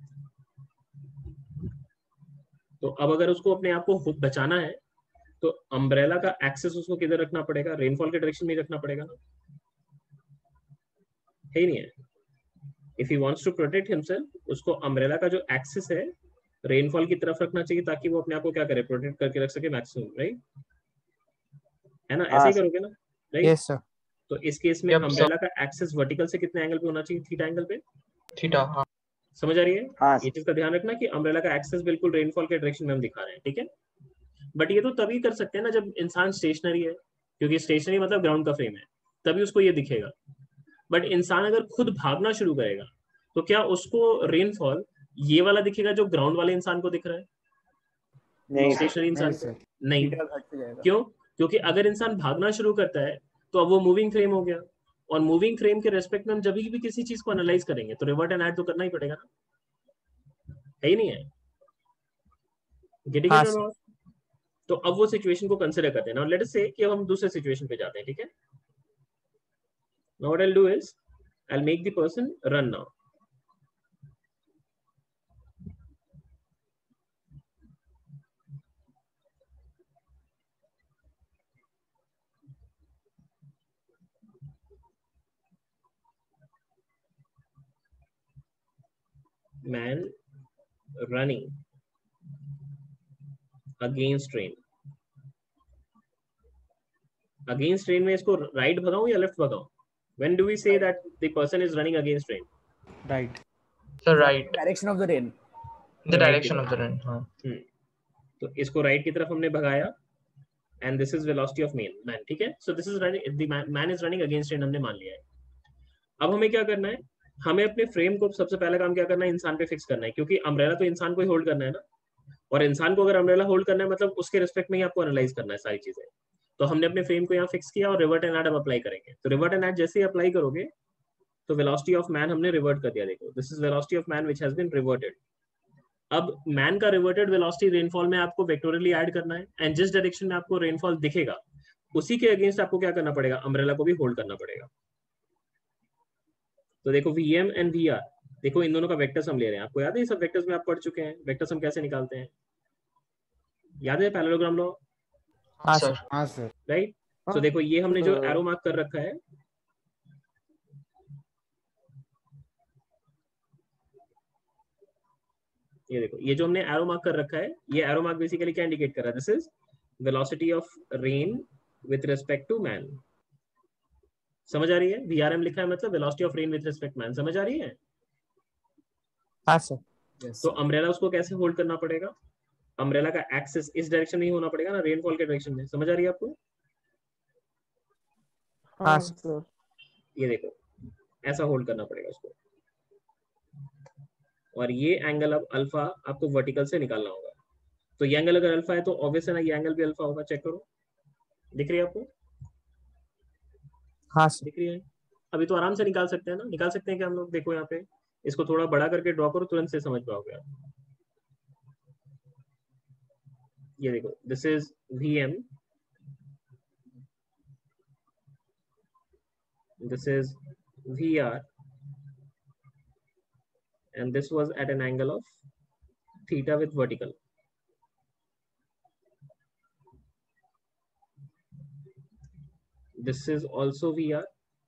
Speaker 1: तो अब अगर उसको अपने आप को बचाना है तो अम्ब्रेला का एक्सेस उसको किधर रखना पड़ेगा? रेनफॉल के डायरेक्शन में रखना पड़ेगा ना, है ही नहीं है। If he wants to protect himself, उसको अम्ब्रेला का जो एक्सेस है रेनफॉल की तरफ रखना चाहिए ताकि वो अपने आप को क्या करे, प्रोटेक्ट करके रख सके मैक्सिमम, राइट? है ना, ऐसे ही करोगे ना, राइट?
Speaker 10: Yes sir.
Speaker 1: तो इस केस में
Speaker 3: Yep,
Speaker 1: अम्ब्रेला का एक्सिस वर्टिकल से कितने एंगल पे होना चाहिए? थीटा एंगल पे।
Speaker 3: थीटा, हाँ
Speaker 1: समझ आ रही है?
Speaker 11: हाँ
Speaker 1: ये चीज का ध्यान रखना कि अम्ब्रेला का एक्सिस बिल्कुल रेनफॉल के डायरेक्शन में हम दिखा रहे हैं, ठीक है। बट ये तो तभी कर सकते हैं ना जब इंसान स्टेशनरी है, क्योंकि स्टेशनरी मतलब ग्राउंड का फ्रेम है, तभी उसको ये दिखेगा। बट इंसान अगर खुद भागना शुरू करेगा तो क्या उसको रेनफॉल ये वाला दिखेगा जो ग्राउंड वाले इंसान को दिख रहा है?
Speaker 11: नहीं
Speaker 1: स्टेशनरी इंसान
Speaker 6: नहीं
Speaker 1: को
Speaker 6: सर।
Speaker 1: नहीं।
Speaker 2: थीटा घट जाएगा।
Speaker 1: क्यों? क्योंकि अगर इंसान भागना शुरू करता है तो अब वो मूविंग फ्रेम हो गया, और मूविंग फ्रेम के रेस्पेक्ट में हम जब भी किसी चीज को एनालाइज करेंगे तो रिवर्ट एंड ऐड तो करना ही पड़ेगा ना, है ही नहीं है? गेटिंग
Speaker 10: हाँ
Speaker 1: इट और
Speaker 10: सर।
Speaker 1: नॉट? तो अब वो सिचुएशन को कंसीडर करते हैं। नाउ लेट अस से कि अब हम दूसरे सिचुएशन पे जाते हैं, ठीक है। Now what I will do is I will make the person run now. Man running against train। Against train में इसको राइट भगाऊं या लेफ्ट भगाऊं? When do we say that the person is running against train?
Speaker 6: Right.
Speaker 3: Sir right,
Speaker 2: direction of the rain.
Speaker 3: The direction of the rain, हाँ।
Speaker 1: तो इसको right की तरफ हमने भगाया, and this is velocity of man, ठीक है। So this is running, the man is running against train हमने मान लिया है। अब हमें क्या करना है? हमें अपने फ्रेम को सबसे पहला काम क्या करना है? इंसान पे फिक्स करना है, क्योंकि अम्ब्रेला तो इंसान को ही होल्ड करना है ना, और इंसान को अगर अम्ब्रेला होल्ड करना है मतलब उसके रिस्पेक्ट में ही आपको एनालाइज करना है सारी चीजें। तो हमने अपने फ्रेम को यहाँ फिक्स किया और रिवर्ट एंड ऐड अब अप्लाई करेंगे। तो रिवर्ट एंड ऐड जैसे ही अप्लाई करोगे तो वेलोसिटी ऑफ मैन हमने रिवर्ट कर दिया। देखो, this is velocity of man which has been reverted. अब मैन का रिवर्टेड वेलोसिटी रेनफॉल में आपको वेक्टोरियली ऐड करना है, एंड जिस डायरेक्शन में आपको रेनफॉल दिखेगा उसी के अगेंस्ट आपको क्या करना पड़ेगा? अम्ब्रेला को भी होल्ड करना पड़ेगा। तो देखो वीएम एंड वीआर, देखो इन दोनों का वेक्टर्स हम ले रहे हैं। आपको याद है ये सब वेक्टर्स में आप पढ़ चुके हैं, वेक्टर्स हम कैसे निकालते हैं? याद है पैरेललोग्राम लॉ?
Speaker 10: हाँ
Speaker 3: सर,
Speaker 10: सर।
Speaker 6: हाँ सर।
Speaker 1: राइट। तो देखो ये हमने जो एरो मार्क कर रखा है, ये देखो ये जो हमने एरो मार्क कर रखा है, ये एरो मार्क बेसिकली क्या इंडिकेट कर रहा है? This is velocity of rain with respect to man. समझ आ रही है? वीआरएम लिखा है मतलब velocity of rain with respect man. समझ आ रही है?
Speaker 10: हाँ सर।
Speaker 1: तो अम्ब्रेला उसको कैसे होल्ड करना पड़ेगा? अम्ब्रेला का एक्सिस इस डायरेक्शन में ही होना पड़ेगा ना, रेनफॉल के डायरेक्शन में। समझ आ रही है आपको?
Speaker 10: हाँ
Speaker 5: सर।
Speaker 1: ये देखो ऐसा होल्ड करना पड़ेगा उसको, और ये एंगल अब अल्फा आपको वर्टिकल से निकालना होगा। तो ये एंगल अगर अल्फा है तो ऑब्वियस है ना ये एंगल भी अल्फा होगा। चेक करो, दिख रही है आपको?
Speaker 10: हाँ सर।
Speaker 1: दिख रही है? अभी तो आराम से निकाल सकते हैं ना, निकाल सकते हैं क्या हम लोग? देखो यहाँ पे इसको थोड़ा बड़ा करके ड्रॉ करो, तुरंत से समझ पाओगे आप। ये देखो this is VM, this is VR, and this was at an angle of theta with vertical. This is also VR.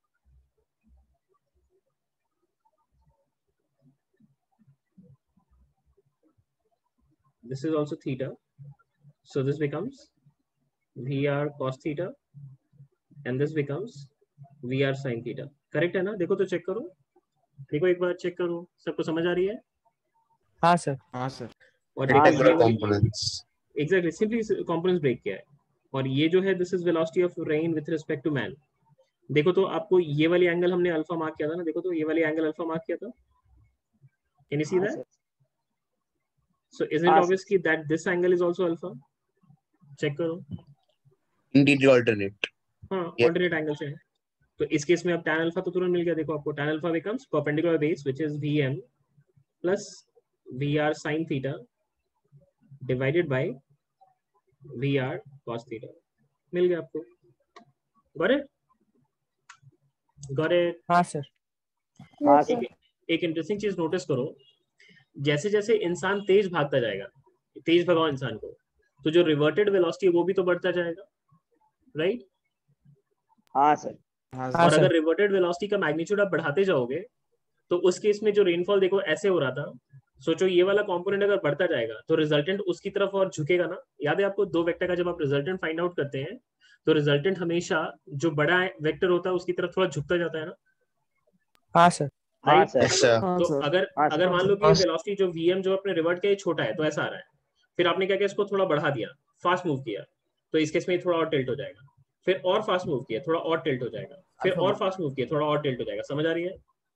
Speaker 1: This is also theta. So this becomes VR cos theta, and this becomes VR sin theta. Correct है ना? देखो तो check करो, देखो एक बार check करो, सबको समझ आ रही है?
Speaker 10: हाँ सर।
Speaker 6: हाँ सर।
Speaker 1: और
Speaker 9: components.
Speaker 1: Exactly, simply components break किया है। और ये जो है this is velocity of rain with respect to man. देखो तो आपको ये वाली एंगल हमने अल्फा मार्क किया था ना, देखो तो ये वाली एंगल अल्फा मार्क किया था। Can you see that? So isn't it obvious कि that this angle is also alpha? Check करो।
Speaker 9: Indeed alternate.
Speaker 1: हाँ,
Speaker 9: Yeah.
Speaker 1: ऑल्टरनेट एंगल से है। तो इस केस में अब tan अल्फा तो तुरंत मिल गया। देखो आपको tan alpha becomes perpendicular base which is Vm plus VR sin theta divided by VR cos theta। मिल गया आपको? Got it? Got it?
Speaker 10: हाँ सर।
Speaker 1: एक इंटरेस्टिंग चीज नोटिस करो, जैसे जैसे इंसान तेज भागता जाएगा, तेज भगाओ इंसान को, तो जो रिवर्टेड वेलोसिटी है वो भी तो बढ़ता जाएगा, राइट?
Speaker 11: हाँ सर।
Speaker 1: और अगर रिवर्टेड वेलोसिटी का मैग्नीट्यूड आप बढ़ाते जाओगे तो उस केस में जो रेनफॉल देखो ऐसे हो रहा था, सोचो ये वाला कंपोनेंट अगर बढ़ता जाएगा तो रिजल्टेंट उसकी तरफ और झुकेगा ना। याद है आपको? दो वेक्टर का जब आप रिजल्टेंट फाइंड आउट करते हैं तो रिजल्टेंट हमेशा जो बड़ा वेक्टर होता है उसकी तरफ थोड़ा झुकता जाता है ना।
Speaker 10: हाँ सर।
Speaker 11: हाँ
Speaker 1: राइट।
Speaker 11: सर।
Speaker 9: Yes, sir.
Speaker 1: तो अगर
Speaker 11: हाँ सर।
Speaker 1: अगर मान लो कि
Speaker 3: हाँ,
Speaker 1: वेलोसिटी जो vm जो अपने रिवर्ट किया ये छोटा है तो ऐसा आ रहा है, फिर आपने क्या किया, इसको थोड़ा बढ़ा दिया, फास्ट मूव किया, तो इस केस में थोड़ा और टिल्ट हो जाएगा, फिर और फास्ट मूव किया, थोड़ा और टिल्ट हो जाएगा, फिर और फास्ट मूव किया, थोड़ा और टिल्ट हो जाएगा। समझ आ रही है?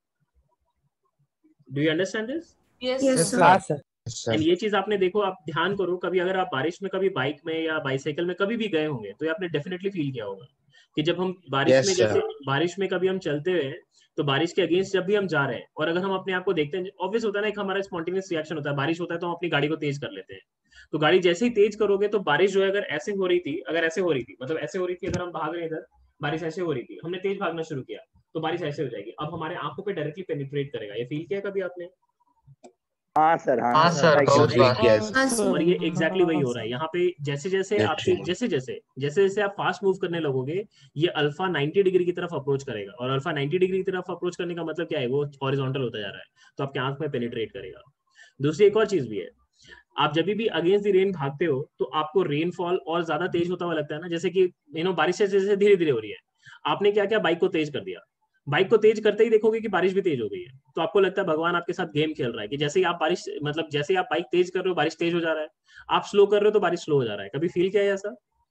Speaker 1: Do you understand this?
Speaker 8: Yes,
Speaker 6: Yes,
Speaker 8: sir.
Speaker 10: हाँ
Speaker 6: sir.
Speaker 10: Sir.
Speaker 9: Yes, sir.
Speaker 1: And ये चीज आपने देखो, आप ध्यान करो, कभी अगर आप बारिश में कभी बाइक में या बाइसाइकिल में कभी भी गए होंगे तो ये आपने डेफिनेटली फील किया होगा कि जब हम बारिश
Speaker 9: Yes,
Speaker 1: में,
Speaker 9: sir.
Speaker 1: जैसे बारिश में कभी हम चलते हुए तो बारिश के अगेंस्ट जब भी हम जा रहे हैं और अगर हम अपने आप को देखते हैं, ऑब्वियस होता है ना, एक हमारा स्पॉन्टेनियस रिएक्शन होता है, बारिश होता है तो हम अपनी गाड़ी को तेज कर लेते हैं। तो गाड़ी जैसे ही तेज करोगे तो बारिश जो है अगर ऐसे हो रही थी, अगर ऐसे हो रही थी, मतलब ऐसे हो रही थी, अगर हम भाग रहे हैं इधर, बारिश ऐसे हो रही थी, हमने तेज भागना शुरू किया तो बारिश ऐसे हो जाएगी, अब हमारे आंखों पे डायरेक्टली पेनिट्रेट करेगा। ये फील किया कभी आपने?
Speaker 11: हाँ सर।
Speaker 3: हाँ
Speaker 11: हाँ
Speaker 3: सर,
Speaker 11: Like
Speaker 3: बहुत
Speaker 11: you
Speaker 3: बार।
Speaker 11: did.
Speaker 9: Yes.
Speaker 8: हाँ सर।
Speaker 1: और ये एग्जैक्टली वही हो रहा है यहाँ पे। जैसे जैसे आपकी
Speaker 9: Naturally.
Speaker 1: जैसे जैसे आप फास्ट मूव करने लगोगे, ये अल्फा 90 डिग्री की तरफ अप्रोच करेगा, और अल्फा 90 डिग्री की तरफ अप्रोच करने का मतलब क्या है, वो हॉरिजॉन्टल होता जा रहा है, तो आपके आंख में पेनिट्रेट करेगा। दूसरी एक और चीज भी है, आप जब भी अगेंस्ट द रेन भागते हो तो आपको रेनफॉल और ज्यादा तेज होता हुआ लगता है ना, जैसे कि बारिश जैसे धीरे धीरे हो रही है, आपने क्या किया, बाइक को तेज कर दिया, बाइक को तेज करते ही देखोगे कि बारिश भी तेज हो गई है, तो आपको लगता है भगवान आपके साथ गेम खेल रहा है कि जैसे ही आप बारिश, मतलब जैसे ही आप बाइक तेज कर रहे हो बारिश तेज हो जा रहा है, आप स्लो कर रहे हो तो बारिश स्लो हो जा रहा है। कभी फील किया है ऐसा?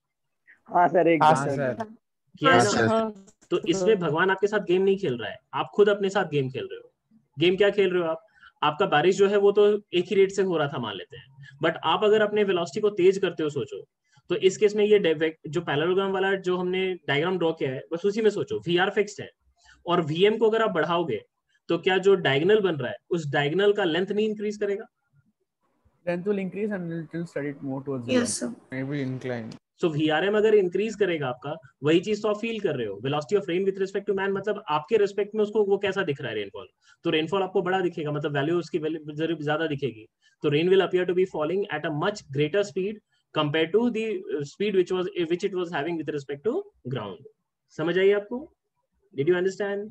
Speaker 11: हाँ सर,
Speaker 10: हाँ
Speaker 11: एकदम
Speaker 6: हाँ
Speaker 10: सर।
Speaker 6: सर.
Speaker 1: किया है
Speaker 9: हाँ
Speaker 1: ना?
Speaker 9: सर.
Speaker 5: हाँ
Speaker 1: तो इसमें भगवान आपके साथ गेम नहीं खेल रहा है, आप खुद अपने साथ गेम खेल रहे हो। गेम क्या खेल रहे हो आप? आपका बारिश जो है वो तो एक ही रेट से हो रहा था मान लेते हैं, बट आप अगर अपने वेलोसिटी को तेज करते हो, सोचो, तो इस केस में ये जो पैरेललोग्राम वाला जो हमने डायग्राम ड्रॉ किया है, बस उसी में सोचो, वी आर फिक्स्ड है और वीएम को अगर आप बढ़ाओगे तो क्या जो डायगोनल बन रहा है उस डायगोनल का लेंथ नहीं इंक्रीज करेगा?
Speaker 2: Length will increase and it will study it more towards the
Speaker 8: Yes,
Speaker 2: length.
Speaker 8: sir.
Speaker 6: Maybe inclined.
Speaker 1: So VRM अगर इंक्रीज करेगा आपका, वही चीज तो आप फील कर रहे हो। Velocity of rain with respect to man, मतलब आपके रिस्पेक्ट में उसको वो कैसा दिख रहा है रेनफॉल, तो रेनफॉल आपको बड़ा दिखेगा, मतलब वैल्यू उसकी वैल्यू ज्यादा दिखेगी, तो rain will appear to be falling at a much greater speed compare to the speed which it was having with respect to ground. समझ आई आपको? Did you understand?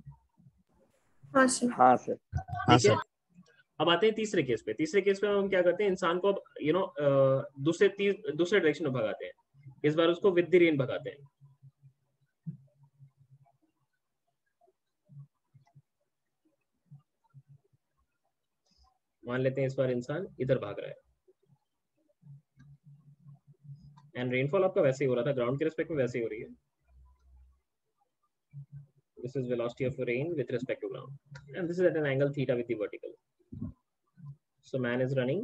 Speaker 8: हाँ सर।
Speaker 11: हाँ सर।
Speaker 9: हाँ
Speaker 1: ठीक है।
Speaker 9: सर.
Speaker 1: अब आते हैं तीसरे केस पे। तीसरे केस पे हम क्या करते हैं, इंसान को दूसरे डायरेक्शन में भगाते हैं, इस बार उसको विद द रेन भगाते हैं। मान लेते हैं इस बार इंसान इधर भाग रहा है एंड रेनफॉल आपका वैसे ही हो रहा था, ग्राउंड के रिस्पेक्ट में वैसे ही हो रही है। This is velocity of rain with respect to ground, and this is at an angle theta with the vertical. So man is running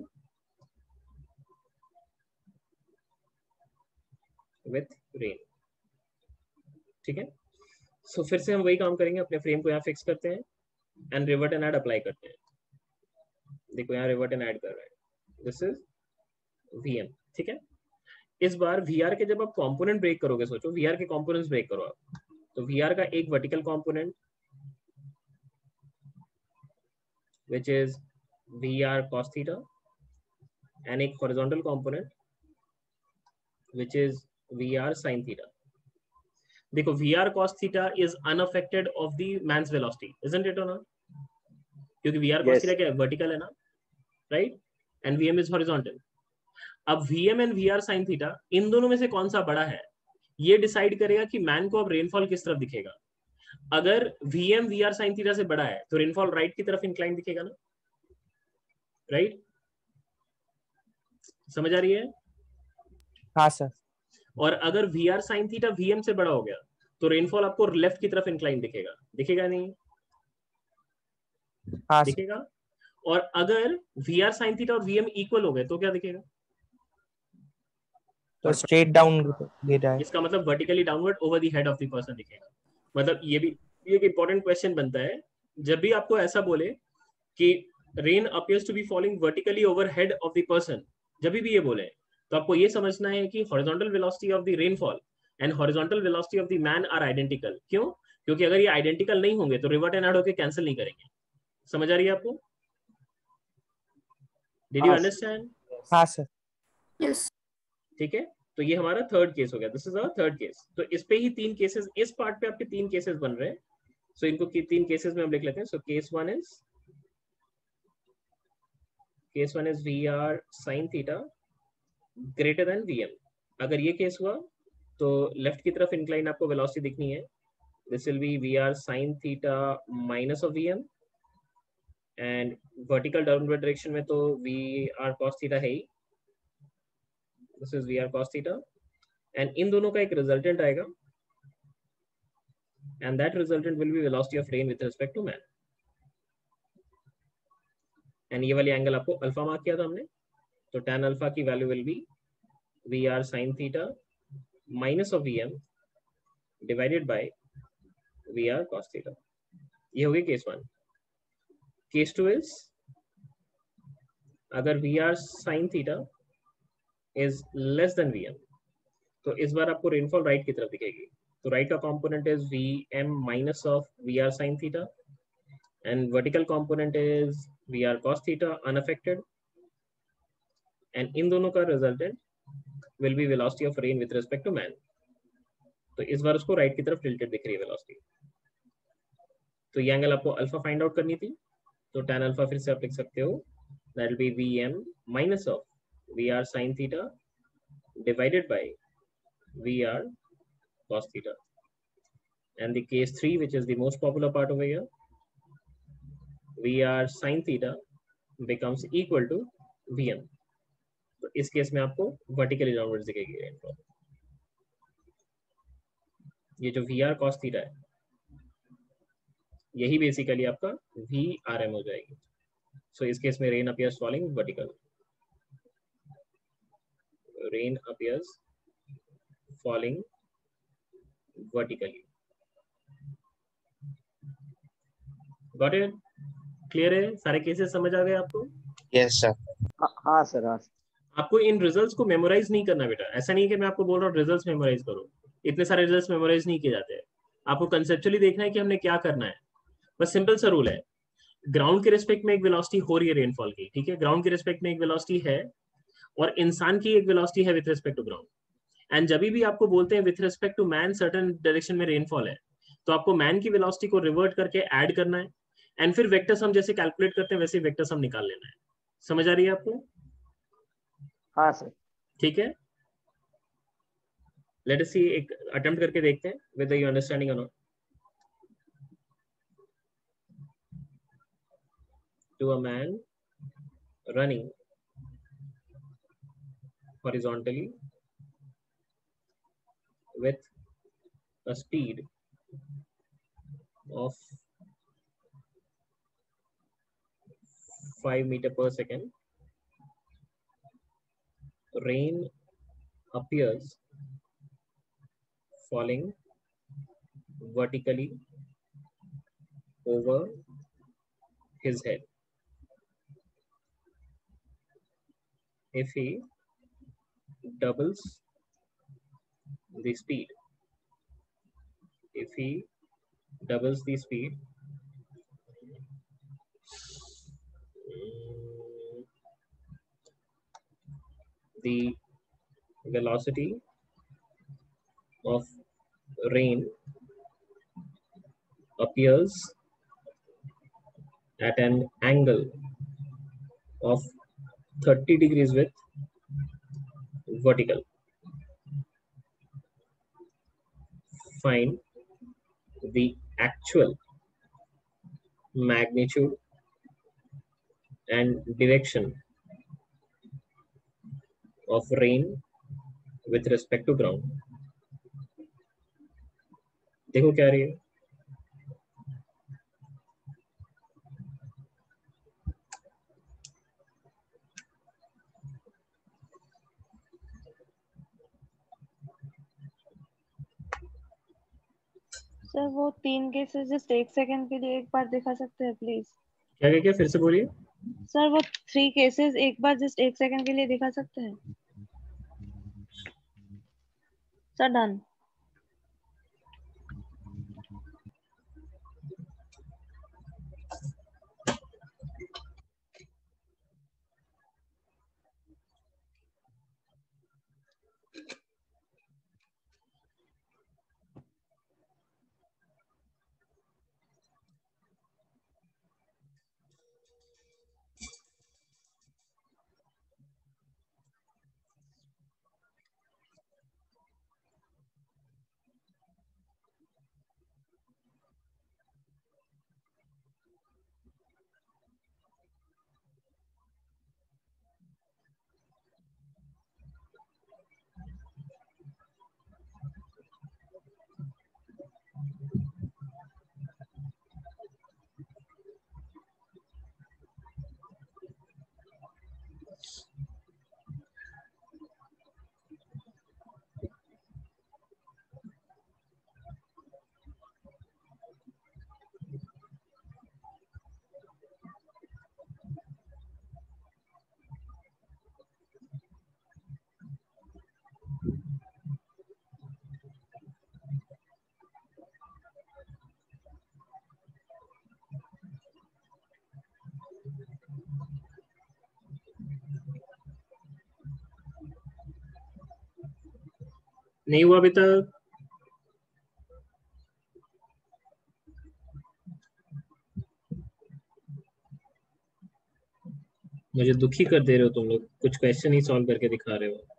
Speaker 1: with rain. ठीक है। So फिर से हम वही काम करेंगे, अपने फ्रेम को यहाँ फिक्स करते हैं and revert and add apply करते हैं। देखो यहाँ रिवर्ट एंड ऐड कर रहे हैं, दिस इज VM। ठीक है। इस बार VR के जब आप कंपोनेंट ब्रेक करोगे, सोचो VR के कंपोनेंट्स ब्रेक करो आप, तो VR का एक vertical component which is VR cos theta and एक horizontal component which is VR sin theta. देखो VR cos theta is unaffected of the man's velocity, isn't it or not? क्योंकि VR cos
Speaker 11: Yes.
Speaker 1: theta क्या है, vertical है ना, right? And VM is horizontal. अब VM and VR sin theta इन दोनों में से कौन सा बड़ा है, ये डिसाइड करेगा कि मैन को अब रेनफॉल किस तरफ दिखेगा। अगर VM VR sin theta से बड़ा है तो रेनफॉल राइट की तरफ इंक्लाइन दिखेगा ना, राइट? समझ आ रही है?
Speaker 10: हाँ सर।
Speaker 1: और अगर VR sin थीटा VM से बड़ा हो गया तो रेनफॉल आपको लेफ्ट की तरफ इंक्लाइन दिखेगा, दिखेगा नहीं?
Speaker 10: हाँ सर।
Speaker 1: दिखेगा। और अगर VR sin थीटा और VM इक्वल हो गए तो क्या दिखेगा?
Speaker 10: तो स्ट्रेट डाउन गिर रहा है।
Speaker 1: इसका मतलब vertically downward over the head of the person दिखेगा। मतलब ये भी एक इंपॉर्टेंट क्वेश्चन बनता है, जब भी आपको ऐसा बोले कि rain appears to be falling vertically over head of the person, जब भी ये बोले तो आपको ये समझना है कि horizontal velocity of the rainfall and horizontal velocity of the man are identical. क्यों? क्योंकि अगर ये आइडेंटिकल नहीं होंगे तो रिवर्ट एंड ऐड होकर कैंसिल नहीं करेंगे। समझ आ रही है आपको? Did you understand?
Speaker 10: हाँ सर।
Speaker 8: Yes.
Speaker 1: ठीक है। तो ये हमारा थर्ड केस हो गया, this is our third case. तो इस पे ही तीन केसेस, इस पार्ट पे आपके तीन केसेस बन रहे हैं। सो इनको तीन केसेस में हम लिख लेते हैं। So case one is VR sin theta greater than VM। अगर ये केस हुआ तो लेफ्ट की तरफ इंक्लाइन आपको वेलोसिटी दिखनी है. This will be V R sine theta minus of V M, and vertical downward direction में तो वी आर कॉस थीटा है ही. This is V R cos theta, and इन दोनों का एक रिजल्टेंट आएगा, and that resultant will be velocity of rain with respect to man. And ये वाली एंगल आपको अल्फा मार्क किया था हमने, तो tan अल्फा की value will be V R sine theta minus of V M divided by V R cos theta. ये हो गई केस 1. केस 2 इज अगर V R sine theta is less than V M, तो इस बार आपको रेनफॉल राइट की तरफ दिखेगी. तो राइट का component is V M minus of V R sine theta, and vertical component is VR cos theta unaffected, and इन दोनों का resultant will be velocity of rain with respect to man. तो इस बार उसको राइट की तरफ tilted दिख रही है velocity. तो ये एंगल आपको अल्फा फाइंड आउट करनी थी, तो tan अल्फा फिर से आप लिख सकते हो, that will be Vm minus of VR sin theta divided by VR cos theta. And the case 3, which is the most popular part over here, VR sin theta becomes equal to Vm. तो इस case में आपको vertically downwards दिखेगी rainfall. ये जो VR cos theta है, यही basically आपका VRM हो जाएगी. सो इस केस में rain appears falling vertical, rain appears falling vertically. Got it? Clear है? सारे केसेस समझ आ गए आपको?
Speaker 9: Yes sir.
Speaker 11: हाँ सर. हाँ
Speaker 1: आपको इन रिजल्ट्स को मेमोराइज नहीं करना बेटा. ऐसा नहीं है कि मैं आपको बोल रहा हूँ रिजल्ट्स मेमोराइज करो. इतने सारे रिजल्ट्स मेमोराइज नहीं किए जाते हैं. आपको कंसेप्चुअली देखना है कि हमने क्या करना है. बस सिंपल सा रूल है, ग्राउंड के रिस्पेक्ट में एक वेलोसिटी हो रही है रेनफॉल की, ठीक है, ग्राउंड के रिस्पेक्ट में एक वेलोसिटी है, और इंसान की एक वेलोसिटी है with respect to ground. And जब भी आपको बोलते हैं with respect to man certain direction में रेनफॉल है, तो आपको मैन की वेलोसिटी को रिवर्ट करके ऐड करना है, एंड फिर वेक्टर सम जैसे कैलकुलेट करते हैं वैसे वेक्टर सम निकाल लेना है. समझ आ रही है आपको?
Speaker 11: हाँ सर.
Speaker 1: ठीक है, लेट अस सी, एक अटेम्प्ट करके देखते हैं whether you understanding or not. To a man running horizontally with a speed of 5 meters per second, rain appears falling vertically over his head. If he doubles the speed, the velocity of rain appears at an angle of 30 degrees with vertical. Find the actual magnitude and direction of rain with respect to ground. देखो क्या रही है.
Speaker 7: Sir वो 3 cases just 1 second के लिए एक बार दिखा सकते हैं प्लीज?
Speaker 1: क्या क्या क्या फिर से बोलिए.
Speaker 7: सर वो 3 केसेस एक बार जस्ट 1 सेकंड के लिए दिखा सकते हैं? Sir done.
Speaker 1: नहीं हुआ अभी तक? मुझे दुखी कर दे रहे हो तुम लोग, कुछ क्वेश्चन ही सॉल्व करके दिखा रहे हो।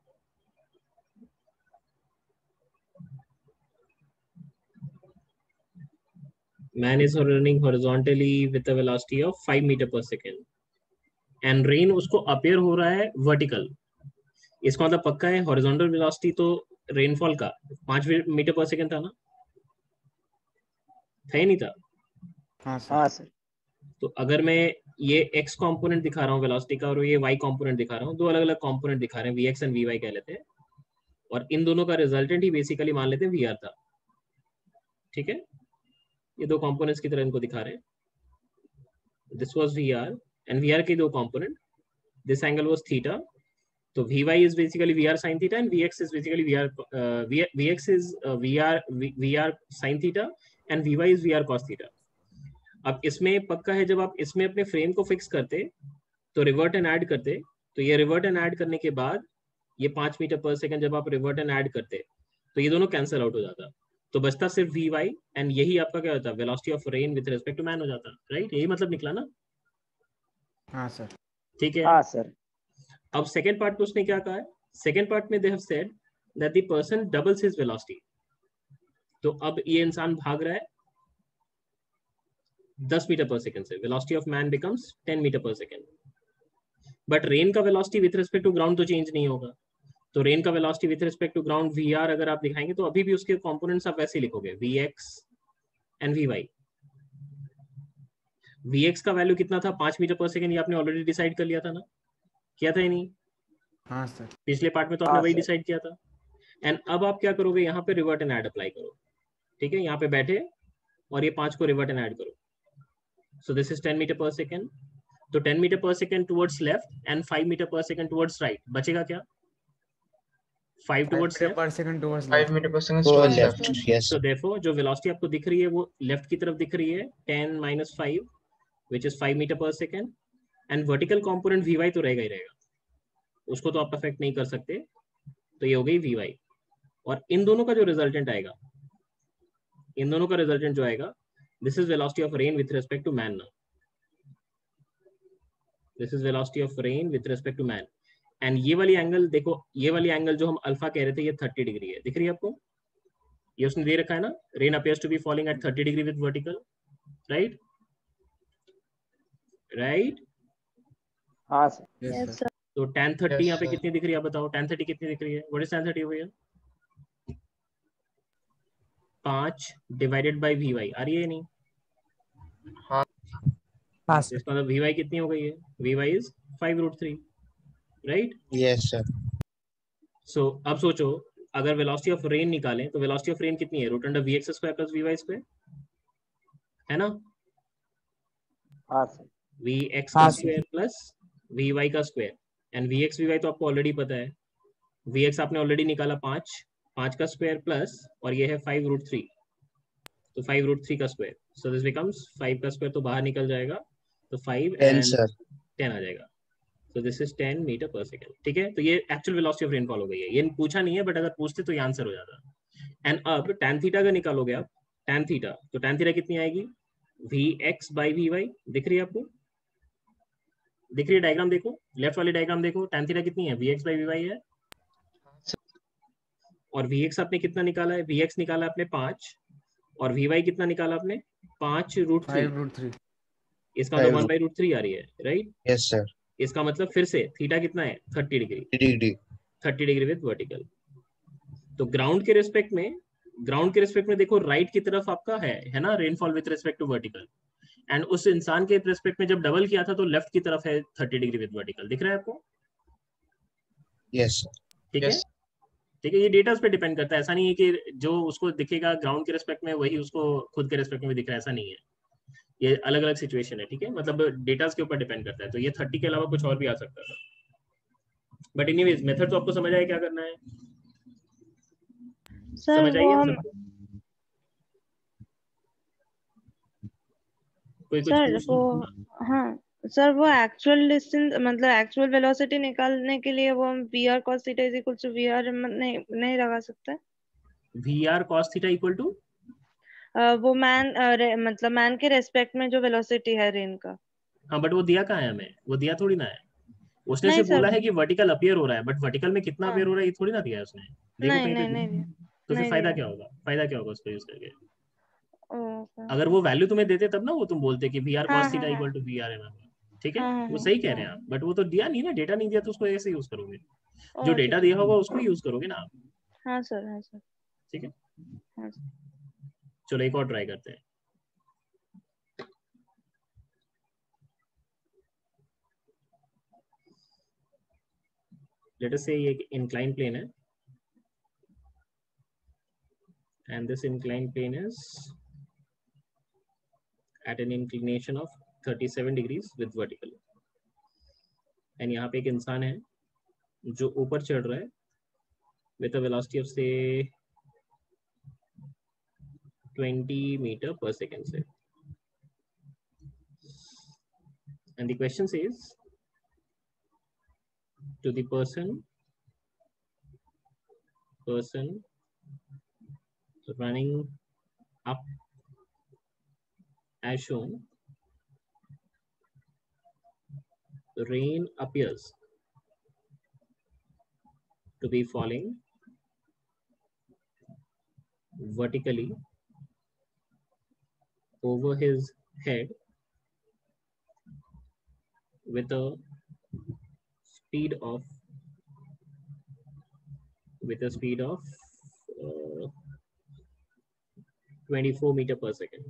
Speaker 1: Man is running horizontally with a velocity of 5 meter per second and rain उसको appear हो रहा है vertical। इसका मतलब पक्का है horizontal velocity तो rainfall का 5 मीटर पर सेकंड था ना? था ही नहीं था?
Speaker 11: हाँ सर।
Speaker 1: तो अगर मैं ये x कंपोनेंट दिखा रहा हूँ वेलोसिटी का और ये y कंपोनेंट दिखा रहा हूँ, दो अलग अलग कंपोनेंट दिखा रहे हैं, vx एंड vy कह लेते हैं, और इन दोनों का रिजल्टेंट ही बेसिकली मान लेते हैं vr था। ठीक है, ये दो कंपोनेंट्स की तरह इनको दिखा रहे हैं। This was vr and vr के दो component, this angle was theta, तो vy is basically vr sin theta and vx is basically vx is vr sin theta and vy is vr cos theta। अब इसमें पक्का है जब आप इसमें अपने फ्रेम को फिक्स करते तो रिवर्ट एंड ऐड करते, तो ये रिवर्ट एंड ऐड करने के बाद ये 5 मीटर पर सेकंड जब आप रिवर्ट एंड ऐड करते तो ये दोनों कैंसिल आउट हो जाता, तो बचता सिर्फ vy एंड यही आपका क्या होता है velocity of rain with respect to man हो जाता, राइट? यही मतलब निकला ना?
Speaker 6: हाँ सर।
Speaker 1: ठीक है।
Speaker 11: हाँ सर।
Speaker 1: अब सेकंड पार्ट में उसने क्या कहा है? सेकंड पार्ट में they have said that the person doubles his velocity. तो अब ये इंसान भाग रहा है 10 मीटर पर सेकंड से, velocity of man becomes 10 metre per second, but rain का velocity with respect to ground तो चेंज नहीं होगा। तो रेन का velocity with respect to ground vr अगर आप दिखाएंगे तो अभी भी उसके कंपोनेंट्स आप वैसे लिखोगे vx एंड vy। vx का वैल्यू कितना था? 5 मीटर पर सेकंड, ये आपने ऑलरेडी डिसाइड कर लिया था ना? किया था या नहीं?
Speaker 6: हाँ सर।
Speaker 1: पिछले पार्ट में तो आपने वही डिसाइड किया था। एंड अब आप क्या करोगे, यहाँ पे रिवर्ट एंड ऐड अप्लाई करो। ठीक है, यहाँ पे बैठे और ये 5 को रिवर्ट एंड ऐड करो। So this is 10 metre per second, तो 10 metre per second towards left and 5 metre per second towards right, बचेगा क्या? 5 towards left,
Speaker 3: 5 metre per second towards left.
Speaker 9: Yes,
Speaker 1: तो
Speaker 9: sir.
Speaker 1: देयरफॉर जो वेलोसिटी आपको दिख रही है वो लेफ्ट की तरफ दिख रही है, 10 - 5 which is 5 metre per second, and vertical component vy तो रहेगा ही रहेगा, उसको तो आप अफेक्ट नहीं कर सकते, तो ये हो गई vy। और इन दोनों का जो रिजल्टेंट आएगा, इन दोनों का रिजल्टेंट जो आएगा, this is velocity of rain with respect to man. Now this is velocity of rain with respect to man, and ये वाली एंगल देखो, ये वाली एंगल जो हम अल्फा कह रहे थे ये 30 डिग्री है, दिख रही है आपको? ये उसने दे रखा है ना, rain appears to be falling at 30 degree with vertical, right? Right?
Speaker 11: हाँ सर।
Speaker 4: Yes, sir.
Speaker 1: तो tan 30
Speaker 3: Yes,
Speaker 1: यहाँ पे
Speaker 3: sir.
Speaker 1: कितनी दिख रही है? आप बताओ tan 30 कितनी दिख रही है? व्हाट इज tan 30 भैया? 5 डिवाइडेड बाय vy, आ रही है नहीं?
Speaker 3: हाँ
Speaker 10: हाँ सर।
Speaker 1: इसका मतलब vy कितनी हो गई है? vy is 5√3, right?
Speaker 9: Yes, sir.
Speaker 1: सो अब सोचो, अगर वेलोसिटी ऑफ रेन निकालें तो वेलोसिटी ऑफ रेन कितनी है? √vx² + vy², है ना?
Speaker 11: हाँ सर।
Speaker 1: vx
Speaker 10: हाँ,
Speaker 1: का स्क्वायर प्लस vy का स्क्वायर, एंड vx vy तो आपको ऑलरेडी पता है, vx आपने ऑलरेडी निकाला 5 का स्क्वायर प्लस, और ये है 5√3, तो 5√3 का स्क्वायर, सो दिस बिकम्स 5 का स्क्वायर तो बाहर निकल जाएगा, तो 5
Speaker 9: 10,
Speaker 1: एंड
Speaker 9: sir.
Speaker 1: 10 आ जाएगा, so this is 10 metre per second. ठीक है, तो ये एक्चुअल वेलोसिटी ऑफ रेनफॉल हो गई है, ये पूछा नहीं है बट अगर पूछते तो ये आंसर हो जाता। एंड अब tan थीटा का निकालोगे आप, tan थीटा, तो tan थीटा कितनी आएगी? vx by vy, दिख रही है आपको? दिख रही है? डायग्राम देखो, लेफ्ट वाली डायग्राम देखो, tan थीटा कितनी है? vx by vy है, और vx आपने कितना निकाला है? vx निकाला आपने 5, और vy कितना निकाला आपने? 5√3। इसका मतलब 1/√3 आ रही है, राइट?
Speaker 9: Yes, sir.
Speaker 1: इसका मतलब फिर से थीटा कितना है? 30 डिग्री, 30 डिग्री विद वर्टिकल। तो ग्राउंड के रिस्पेक्ट में देखो राइट की तरफ आपका है ना rainfall with respect to vertical, and उस इंसान के रिस्पेक्ट में जब डबल किया था तो लेफ्ट की तरफ है 30 डिग्री विद वर्टिकल, दिख रहा है आपको?
Speaker 9: Yes, sir.
Speaker 1: ठीक है,
Speaker 3: Yes.
Speaker 1: ठीक है, ये डेटा उस पर डिपेंड करता है, ऐसा नहीं है कि जो उसको दिखेगा ग्राउंड के रिस्पेक्ट में वही उसको खुद के रिस्पेक्ट में भी दिख रहा है, ऐसा नहीं है, ये अलग अलग सिचुएशन है। ठीक है, मतलब डेटा के ऊपर डिपेंड करता है, तो ये 30 के अलावा कुछ और भी आ सकता था, बट एनीवेज मेथड तो आपको समझ आया क्या करना है?
Speaker 7: सर
Speaker 1: समझ
Speaker 7: वो
Speaker 1: आइए
Speaker 7: हम
Speaker 1: सबको? कोई कुछ
Speaker 7: सर
Speaker 1: पूछ
Speaker 7: वो हाँ सर वो एक्चुअल डिस्टेंस मतलब एक्चुअल वेलोसिटी निकालने के लिए वो हम VR cos theta is equal to VR नहीं लगा सकते?
Speaker 1: VR cos theta equal to
Speaker 7: वो मतलब मैन के रेस्पेक्ट में जो वेलोसिटी है रेन का।
Speaker 1: हाँ बट वो दिया कहाँ है हमें, वो दिया थोड़ी ना है, उसने
Speaker 7: नहीं
Speaker 1: सिर्फ
Speaker 7: सर।
Speaker 1: बोला है कि वर्टिकल अपीयर हो रहा है, बट वर्टिकल में कितना
Speaker 7: हाँ।
Speaker 1: अपीयर हो रहा है ये थोड़ी ना दिया है उसने, देखो
Speaker 7: नहीं
Speaker 1: कहीं पे
Speaker 7: नहीं
Speaker 1: भी।
Speaker 7: नहीं दिया,
Speaker 1: तो फिर
Speaker 7: नहीं
Speaker 1: फायदा
Speaker 7: दिया।
Speaker 1: क्या होगा, फायदा क्या होगा उसको यूज करके?
Speaker 7: ओके।
Speaker 1: अगर वो वैल्यू तुम्हें देते तब ना वो तुम बोलते कि VR
Speaker 7: हाँ
Speaker 1: cos थीटा
Speaker 7: हाँ
Speaker 1: इक्वल टू VR है, ठीक है,
Speaker 7: हाँ
Speaker 1: वो
Speaker 7: हाँ
Speaker 1: सही कह रहे हैं आप, बट वो तो दिया नहीं ना, डेटा नहीं दिया तो उसको ऐसे यूज करोगे, जो
Speaker 7: हाँ।
Speaker 1: डेटा दिया होगा उसको यूज करोगे ना आप,
Speaker 7: हाँ सर, हाँ सर,
Speaker 1: ठीक है।
Speaker 7: हाँ सर।
Speaker 1: चलो एक और ट्राई करते हैं। लेट अस से ये एक इंक्लाइन प्लेन है and this inclined plane is at an inclination of 37 degrees with vertical, and यहाँ पे एक इंसान है जो ऊपर चढ़ रहा है with a velocity of say 20 meter per second से, and the question says to the person running up as shown, rain appears to be falling vertically over his head with a speed of 24 meter per second.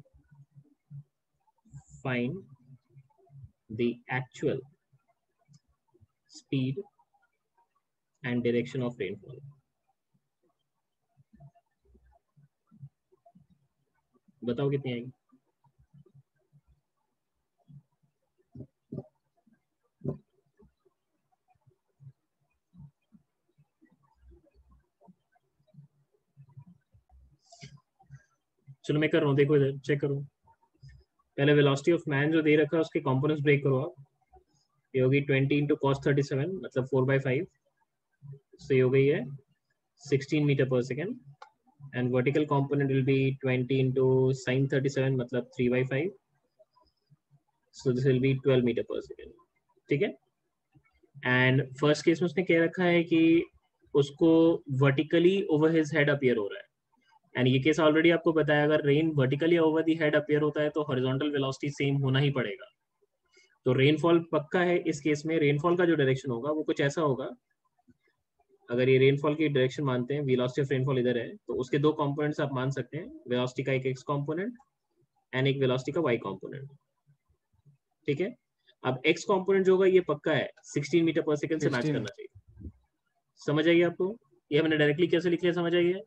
Speaker 1: Find the actual speed and direction of rainfall. बताओ कितनी आएगी? चलो मैं कर रहा हूँ, देखो इधर चेक करो। पहले वेलोसिटी ऑफ मैन जो दे रखा है उसके कंपोनेंट्स ब्रेक करो आप। ये होगी 20 इंटू कॉस 37 मतलब 4/5, so ये हो गई है 16 metre per second, and vertical component will be 20 into sine 37 मतलब 3/5, so this will be 12 metre per second, ठीक है। एंड फर्स्ट केस में उसने कह रखा है कि उसको vertically over his head appear हो रहा है, एंड ये केस ऑलरेडी आपको बताया अगर rain vertically over the head appear होता है तो हॉरिजॉन्टल वेलोसिटी सेम होना ही पड़ेगा। तो रेनफॉल पक्का है इस केस में, रेनफॉल का जो डायरेक्शन होगा वो कुछ ऐसा होगा, अगर ये रेनफॉल की डायरेक्शन मानते हैं, वेलोसिटी ऑफ रेनफॉल इधर है, तो उसके दो कंपोनेंट्स आप मान सकते हैं, वेलोसिटी का एक एक्स कंपोनेंट एंड एक वेलोसिटी का वाई कंपोनेंट, ठीक है। अब एक्स कंपोनेंट जो होगा ये पक्का है 16 मीटर पर सेकंड से मैच करना चाहिए। समझ आइए आपको, ये हमने डायरेक्टली कैसे लिख लिया, समझ आइए?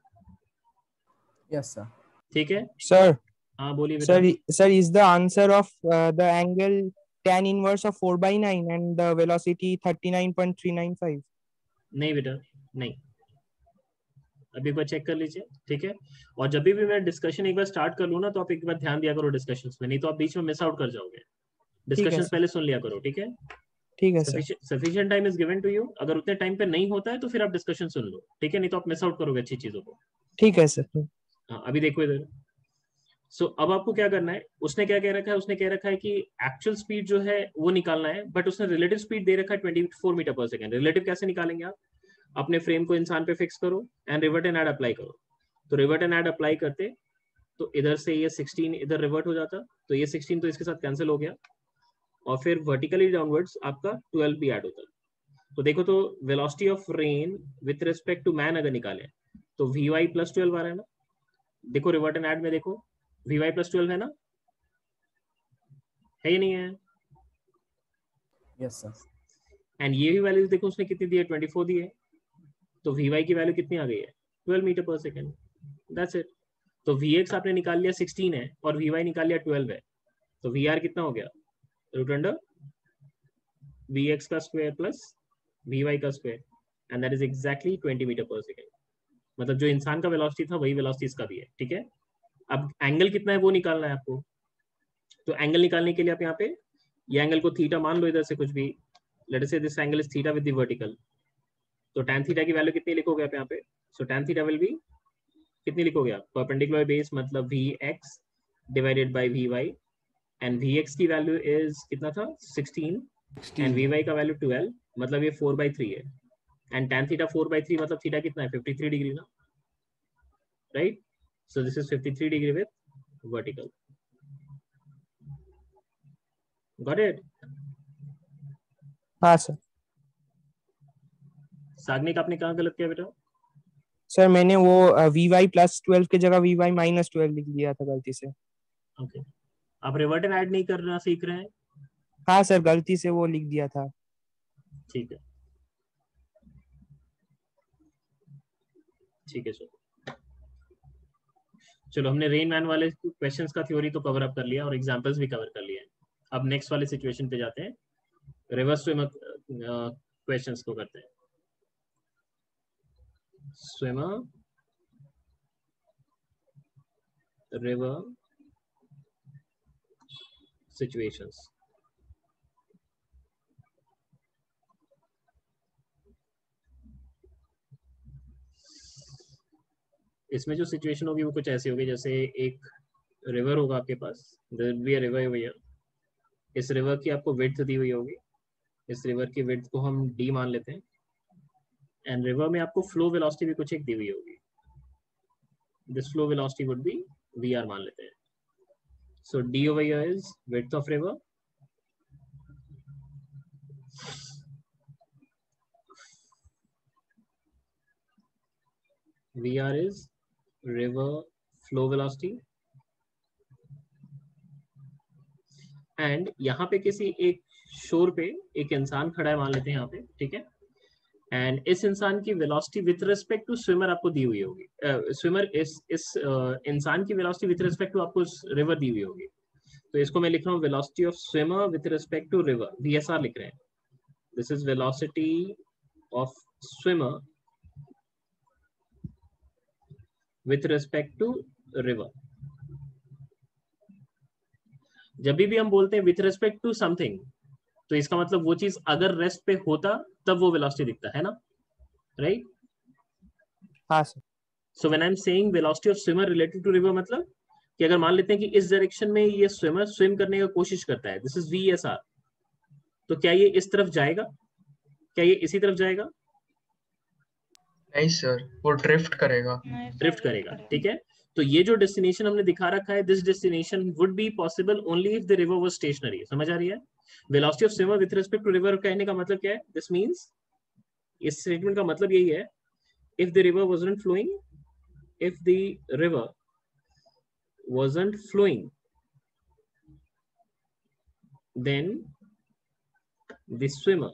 Speaker 2: Yes sir.
Speaker 1: ठीक है
Speaker 10: सर।
Speaker 1: हाँ बोलिए बेटा।
Speaker 10: Sir, is the answer of the angle tan inverse of 4/9 and the velocity 39.395?
Speaker 1: नहीं बेटा नहीं, अभी एक बार चेक कर लीजिए, ठीक है। और जब भी मैं डिस्कशन एक बार स्टार्ट कर लूँ ना तो आप एक बार ध्यान दिया करो डिस्कशंस में, नहीं तो आप बीच में मिस आउट कर जाओगे। डिस्कशंस पहले सुन लिया करो, ठीक है।
Speaker 10: ठीक है sir.
Speaker 1: Sufficient time is given to you, अगर उतने टाइम पे नहीं होता है तो फिर आप डिस्कशन सुन लो, ठीक है, नहीं तो आप मिस आउट करोगे अच्छी चीजों को।
Speaker 10: ठीक है सर।
Speaker 1: हाँ अभी देखो इधर, सो अब आपको क्या करना है, उसने क्या कह रखा है, उसने कह रखा है कि एक्चुअल स्पीड जो है वो निकालना है, बट उसने रिलेटिव स्पीड दे रखा है 24 मीटर पर सेकंड। रिलेटिव कैसे निकालेंगे आप, अपने फ्रेम को इंसान पे फिक्स करो and revert and add apply करो। तो रिवर्ट एंड ऐड अप्लाई करते तो इधर से ये 16 इधर रिवर्ट हो जाता, तो ये 16 तो इसके साथ कैंसिल हो गया, और फिर वर्टिकली डाउनवर्ड्स आपका 12 भी ऐड होता। तो देखो तो velocity of rain with respect to man अगर निकाले तो Vy + 12 आ रहा है ना, देखो रिवर्ट एंड ऐड में देखो Vy + 12 है ना, है या नहीं है?
Speaker 2: Yes sir.
Speaker 1: एंड ये भी वैल्यूज देखो उसने कितनी दी है, 24 दी है, तो Vy की वैल्यू कितनी आ गई है, 12 metre per second, that's it. तो Vx आपने निकाल लिया 16 है और Vy निकाल लिया 12 है, तो Vr कितना हो गया, √अंडर Vx का स्क्वायर प्लस Vy का square, and that is exactly 20 metre per second. मतलब जो इंसान का वेलोसिटी था वही वेलोसिटी इसका भी है, ठीक है। अब एंगल कितना है वो निकालना है आपको, तो एंगल निकालने के लिए आप यहाँ पे ये एंगल को थीटा मान लो इधर से कुछ भी, let us say this angle is theta with the vertical, तो tan थीटा की वैल्यू कितनी लिखोगे आप यहाँ पे? So tan theta will be कितनी लिखोगे आप? परपेंडिकुलर बेस मतलब Vx divided by Vy, and Vx की वैल्यू इज कितना था? 16 एंड Vy का वैल्यू 12, मतलब ये 4/3 है, एंड tan थीटा 4/3 मतलब थीटा कितना है? 53 डिग्री ना, right? So this is 53 degree with vertical. Got it?
Speaker 10: हाँ सर.
Speaker 1: साग्निक आपने कहाँ गलत किया बेटा?
Speaker 10: सर मैंने वो Vy +12 की जगह Vy -12 लिख दिया था गलती से.
Speaker 1: ओके, आप रिवर्ट एंड ऐड नहीं करना सीख रहे हैं?
Speaker 10: हाँ सर, गलती से वो लिख दिया था.
Speaker 1: ठीक है, ठीक है सर. चलो, हमने रेन मैन वाले क्वेश्चंस का थ्योरी तो कवर अप कर लिया और एग्जांपल्स भी कवर कर लिए. अब नेक्स्ट वाले सिचुएशन पे जाते हैं, रिवर्स स्विमर क्वेश्चंस को करते हैं. Swimmer river situations. इसमें जो सिचुएशन होगी वो कुछ ऐसी होगी, जैसे एक रिवर होगा आपके पास, there will B a river over here. इस रिवर की आपको विड्थ दी हुई होगी, इस रिवर की विड्थ को हम d मान लेते हैं, एंड रिवर में आपको फ्लो वेलोसिटी भी कुछ एक दी हुई होगी. This flow velocity would be vr मान लेते हैं. So d over here is width of river, vr is river flow velocity, and यहाँ पे किसी एक शोर पे एक इंसान खड़ा है मान लेते हैं यहाँ पे, ठीक है, एंड इस इंसान की velocity with respect to swimmer आपको दी हुई होगी. स्विमर इस इंसान की वेलोसिटी विथ रिस्पेक्ट टू आपको रिवर दी हुई होगी. तो इसको मैं लिख रहा हूँ velocity of swimmer with respect to river, VSR लिख रहे हैं. This is velocity of swimmer with respect to river. जब भी हम बोलते हैं विथ रिस्पेक्ट टू समथिंग, तो इसका मतलब वो चीज अगर रेस्ट पे होता तब वो वेलोसिटी दिखता है ना, राइट?
Speaker 10: हाँ sir.
Speaker 1: So when I am saying velocity of swimmer related to river, मतलब कि अगर मान लेते हैं कि इस डायरेक्शन में ये स्विमर स्विम करने की कोशिश करता है, दिस इज VSR, तो क्या ये इस तरफ जाएगा? क्या ये इसी तरफ जाएगा?
Speaker 3: नहीं सर, वो ड्रिफ्ट करेगा.
Speaker 1: ड्रिफ्ट करेगा, ठीक है. तो ये जो डेस्टिनेशन हमने दिखा रखा है, this destination would be possible only if the river was stationary. समझ आ रही है? Velocity of swimmer with respect to river कहने का मतलब क्या है? दिस मींस, इस स्टेटमेंट का मतलब यही है, if the river wasn't flowing, if the river wasn't flowing, then the swimmer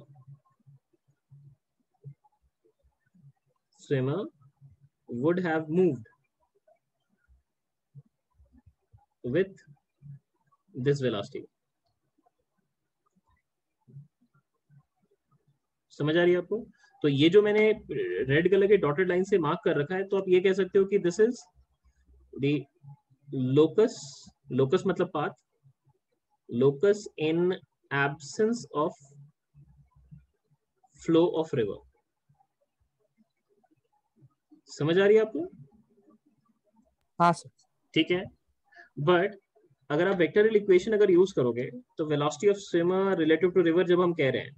Speaker 1: would have moved with this velocity. समझ आ रही है आपको? तो ये जो मैंने रेड कलर के डॉटेड लाइन से मार्क कर रखा है, तो आप ये कह सकते हो कि this is the locus. Locus मतलब path. Locus in absence of flow of river. समझ आ रही है आपको?
Speaker 10: हाँ सर.
Speaker 1: ठीक है. बट अगर आप वेक्टोरियल इक्वेशन अगर यूज करोगे, तो velocity of swimmer relative to river जब हम कह रहे हैं,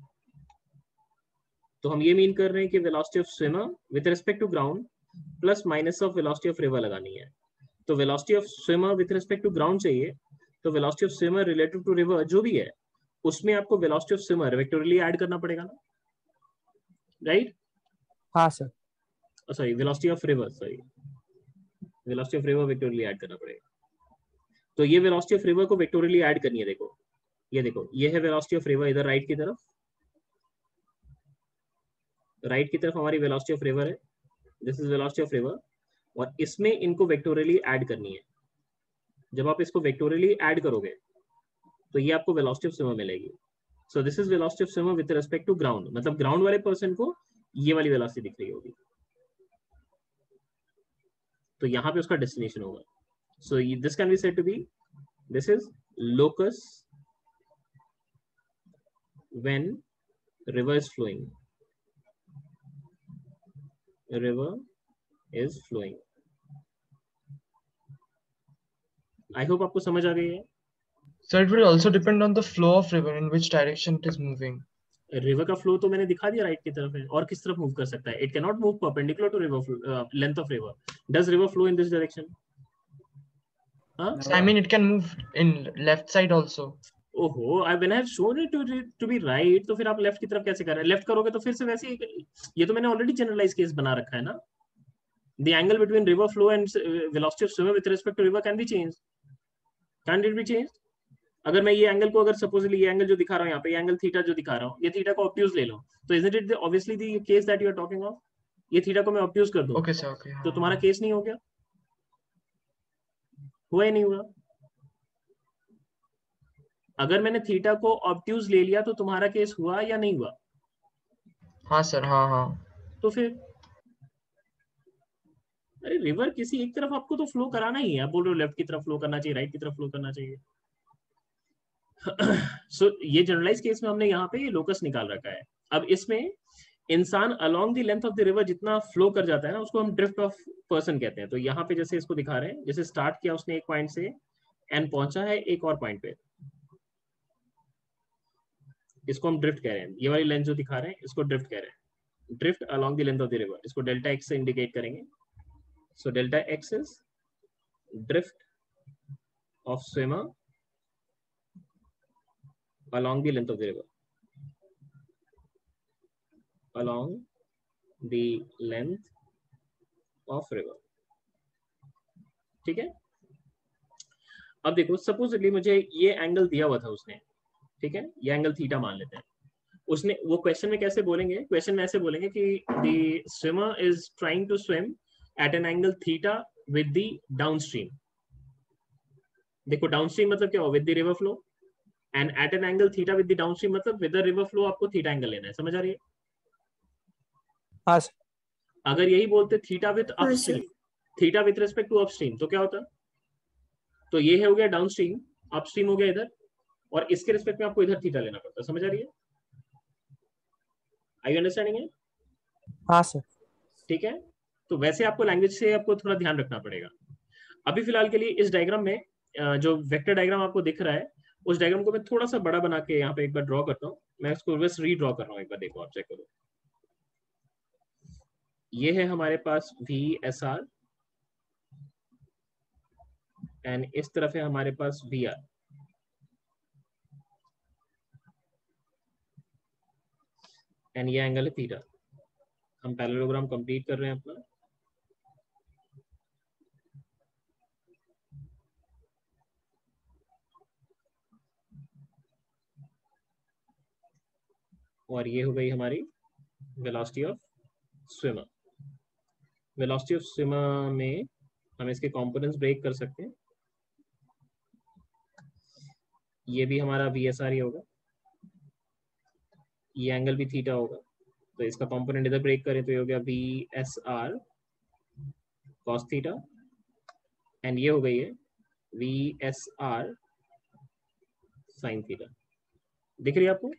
Speaker 1: तो हम ये मीन कर रहे हैं कि velocity of swimmer with respect to ground plus minus of velocity of river लगानी है. तो velocity of swimmer with respect to ground चाहिए, तो velocity of swimmer relative to river जो भी है, उसमें आपको velocity of swimmer vectorially add करना पड़ेगा ना, राइट?
Speaker 10: हाँ sir.
Speaker 1: Sorry, velocity of river, velocity of river vectorially add करना पड़ेगा. तो ये वेलोसिटी ऑफ रिवर को वेक्टोरियली ऐड करनी है. देखो, ये देखो, ये है वेलोसिटी ऑफ रिवर इधर राइट की तरफ. राइट की तरफ हमारी वेलोसिटी ऑफ रिवर है, this is velocity of river, और इसमें इनको वेक्टोरियली ऐड करनी है. जब आप इसको वेक्टोरियली ऐड करोगे, तो ये आपको वेलोसिटी ऑफ स्विमर मिलेगी. So this is velocity of swimmer with respect to ground, मतलब ग्राउंड वाले पर्सन को ये वाली वेलोसिटी दिख रही होगी, तो यहाँ पे उसका डेस्टिनेशन होगा. So this can be said to be, this is locus when river is flowing. River is flowing. I hope आपको समझ आ गई है.
Speaker 3: So it will also depend on the flow of river, in which direction it is moving.
Speaker 1: River का flow तो मैंने दिखा दिया right की तरफ है, और किस तरफ मूव कर सकता है. It can not move perpendicular to river length of river. Does river flow in this direction?
Speaker 3: I mean, it can move in left side also.
Speaker 1: ओहो, when I have shown it to be right, तो फिर आप left की तरफ कैसे कर रहे हैं? लेफ्ट करोगे तो फिर से वैसे ही, ये तो मैंने ऑलरेडी जनरलाइज केस बना रखा है ना. The angle between river flow and velocity of swimmer with respect to river can be changed. Can it be changed? अगर मैं ये एंगल को, अगर सपोजली ये एंगल जो दिखा रहा हूँ यहाँ पे, ये एंगल थीटा जो दिखा रहा हूँ, ये थीटा को ऑब्ट्यूज ले लो, तो isn't it obviously the case that you are talking of? ये थीटा को मैं ऑब्ट्यूज कर दूं,
Speaker 3: Okay, sir. Okay.
Speaker 1: तो तुम्हारा केस नहीं हो गया? हुआ ही नहीं हुआ. अगर मैंने थीटा को ऑब्ट्यूज ले लिया तो तुम्हारा केस हुआ या नहीं हुआ?
Speaker 3: हाँ सर, हाँ हाँ.
Speaker 1: तो फिर अरे रिवर किसी एक तरफ आपको तो फ्लो कराना ही है. आप बोल रहे हो लेफ्ट की तरफ फ्लो करना चाहिए, राइट की तरफ फ्लो करना चाहिए. सो ये जनरलाइज केस में हमने यहाँ पे ये लोकस निकाल रखा है. अब इसमें इंसान along the length of the river जितना फ्लो कर जाता है ना, उसको हम ड्रिफ्ट ऑफ पर्सन कहते हैं. तो यहाँ पे जैसे इसको दिखा रहे हैं, जैसे स्टार्ट किया उसने एक पॉइंट से एंड पहुंचा है एक और पॉइंट पे, इसको हम ड्रिफ्ट कह रहे हैं. ये वाली लेंथ जो दिखा रहे हैं इसको ड्रिफ्ट कह रहे हैं. Drift along the length of the river, इसको डेल्टा एक्स से इंडिकेट करेंगे. So delta x is drift of swimmer along the length of the river. Along the length of river. ठीक है. अब देखो, सपोजली मुझे ये एंगल दिया हुआ था उसने, ठीक है, ये एंगल थीटा मान लेते हैं. उसने वो क्वेश्चन में कैसे बोलेंगे? क्वेश्चन में ऐसे बोलेंगे कि the swimmer is trying to swim at an angle theta with the downstream. देखो डाउनस्ट्रीम मतलब क्या हो? With the river flow. And at an angle theta with the downstream मतलब विद द रिवर फ्लो आपको थीटा एंगल लेना है. समझ आ रही है?
Speaker 10: हाँ.
Speaker 1: अगर यही बोलते theta with upstream, theta with respect to upstream, तो क्या होता? तो ये हो गया डाउनस्ट्रीम, अपस्ट्रीम हो गया इधर, और इसके रिस्पेक्ट में आपको इधर थीटा लेना पड़ता है. समझ आ रही है? आई यू अंडरस्टैंडिंग है?
Speaker 10: हाँ सर.
Speaker 1: ठीक है. तो वैसे आपको लैंग्वेज से आपको थोड़ा ध्यान रखना पड़ेगा. अभी फिलहाल के लिए इस डायग्राम में जो वेक्टर डायग्राम आपको दिख रहा है, उस डायग्राम को मैं थोड़ा सा बड़ा बना के यहाँ पे एक बार ड्रॉ करता हूँ. मैं इसको बस रीड्रॉ कर रहा हूँ. एक बार देखो, आप चेक करो. ये है हमारे पास VSR एंड इस तरफ है हमारे पास VR. एंड ये एंगल है थीटा. हम पैरेललोग्राम कंप्लीट कर रहे हैं अपना. और ये हो गई हमारी velocity of swimmer. Velocity of swimmer में हम इसके कंपोनेंट्स ब्रेक कर सकते हैं. ये भी हमारा VSR ही होगा, ये एंगल भी थीटा होगा. तो इसका कंपोनेंट इधर ब्रेक करें तो ये हो गया VSR cos थीटा, एंड ये हो गई है VSR sin थीटा. दिख रही है आपको?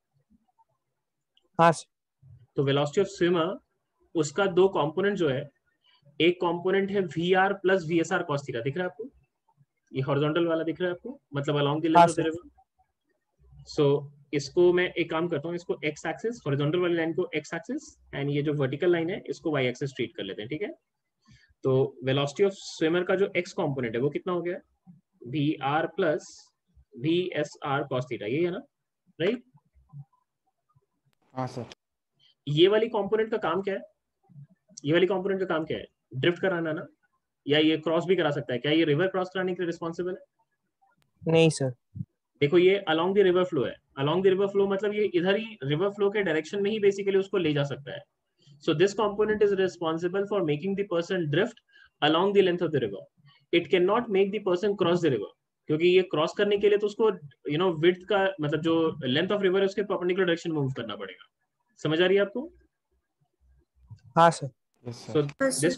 Speaker 10: हाँ.
Speaker 1: तो वेलोसिटी ऑफ स्विमर, उसका दो कंपोनेंट जो है, एक कंपोनेंट है VR plus VSR cos theta. दिख रहा है आपको? ये हॉरिजॉन्टल वाला दिख रहा है आपको, मतलब along the length of the river. So इसको मैं एक काम करता हूँ, इसको एक्स एक्सिस, हॉरिजॉन्टल वाली लाइन को एक्स एक्सिस, एंड ये जो वर्टिकल लाइन है इसको वाई एक्सिस ट्रीट कर लेते हैं. ठीक है. तो वेलोसिटी ऑफ स्विमर का जो एक्स कंपोनेंट है वो कितना हो गया? VR plus VSR cos theta. ये है ना, राइट?
Speaker 6: हाँ सर.
Speaker 1: ये वाली कंपोनेंट का काम क्या है? ये वाली कंपोनेंट का काम क्या है? ड्रिफ्ट कराना ना, या ये क्रॉस भी करा सकता है? क्या ये रिवर क्रॉस कराने के लिए रिस्पॉन्सिबल है?
Speaker 10: नहीं सर.
Speaker 1: देखो ये अलोंग द रिवर फ्लो है. अलोंग द रिवर फ्लो मतलब ये इधर ही रिवर फ्लो के डायरेक्शन में ही बेसिकली उसको ले जा सकता है. So this component is responsible for making the person drift along the length of the river. It can not make the person cross the river, क्योंकि ये क्रॉस करने के लिए तो उसको विड्थ का मतलब जो लेंथ ऑफ रिवर है उसके परपेंडिकुलर डायरेक्शन में मूव करना पड़ेगा. समझ आ रही है आपको?
Speaker 10: हाँ sir.
Speaker 1: So this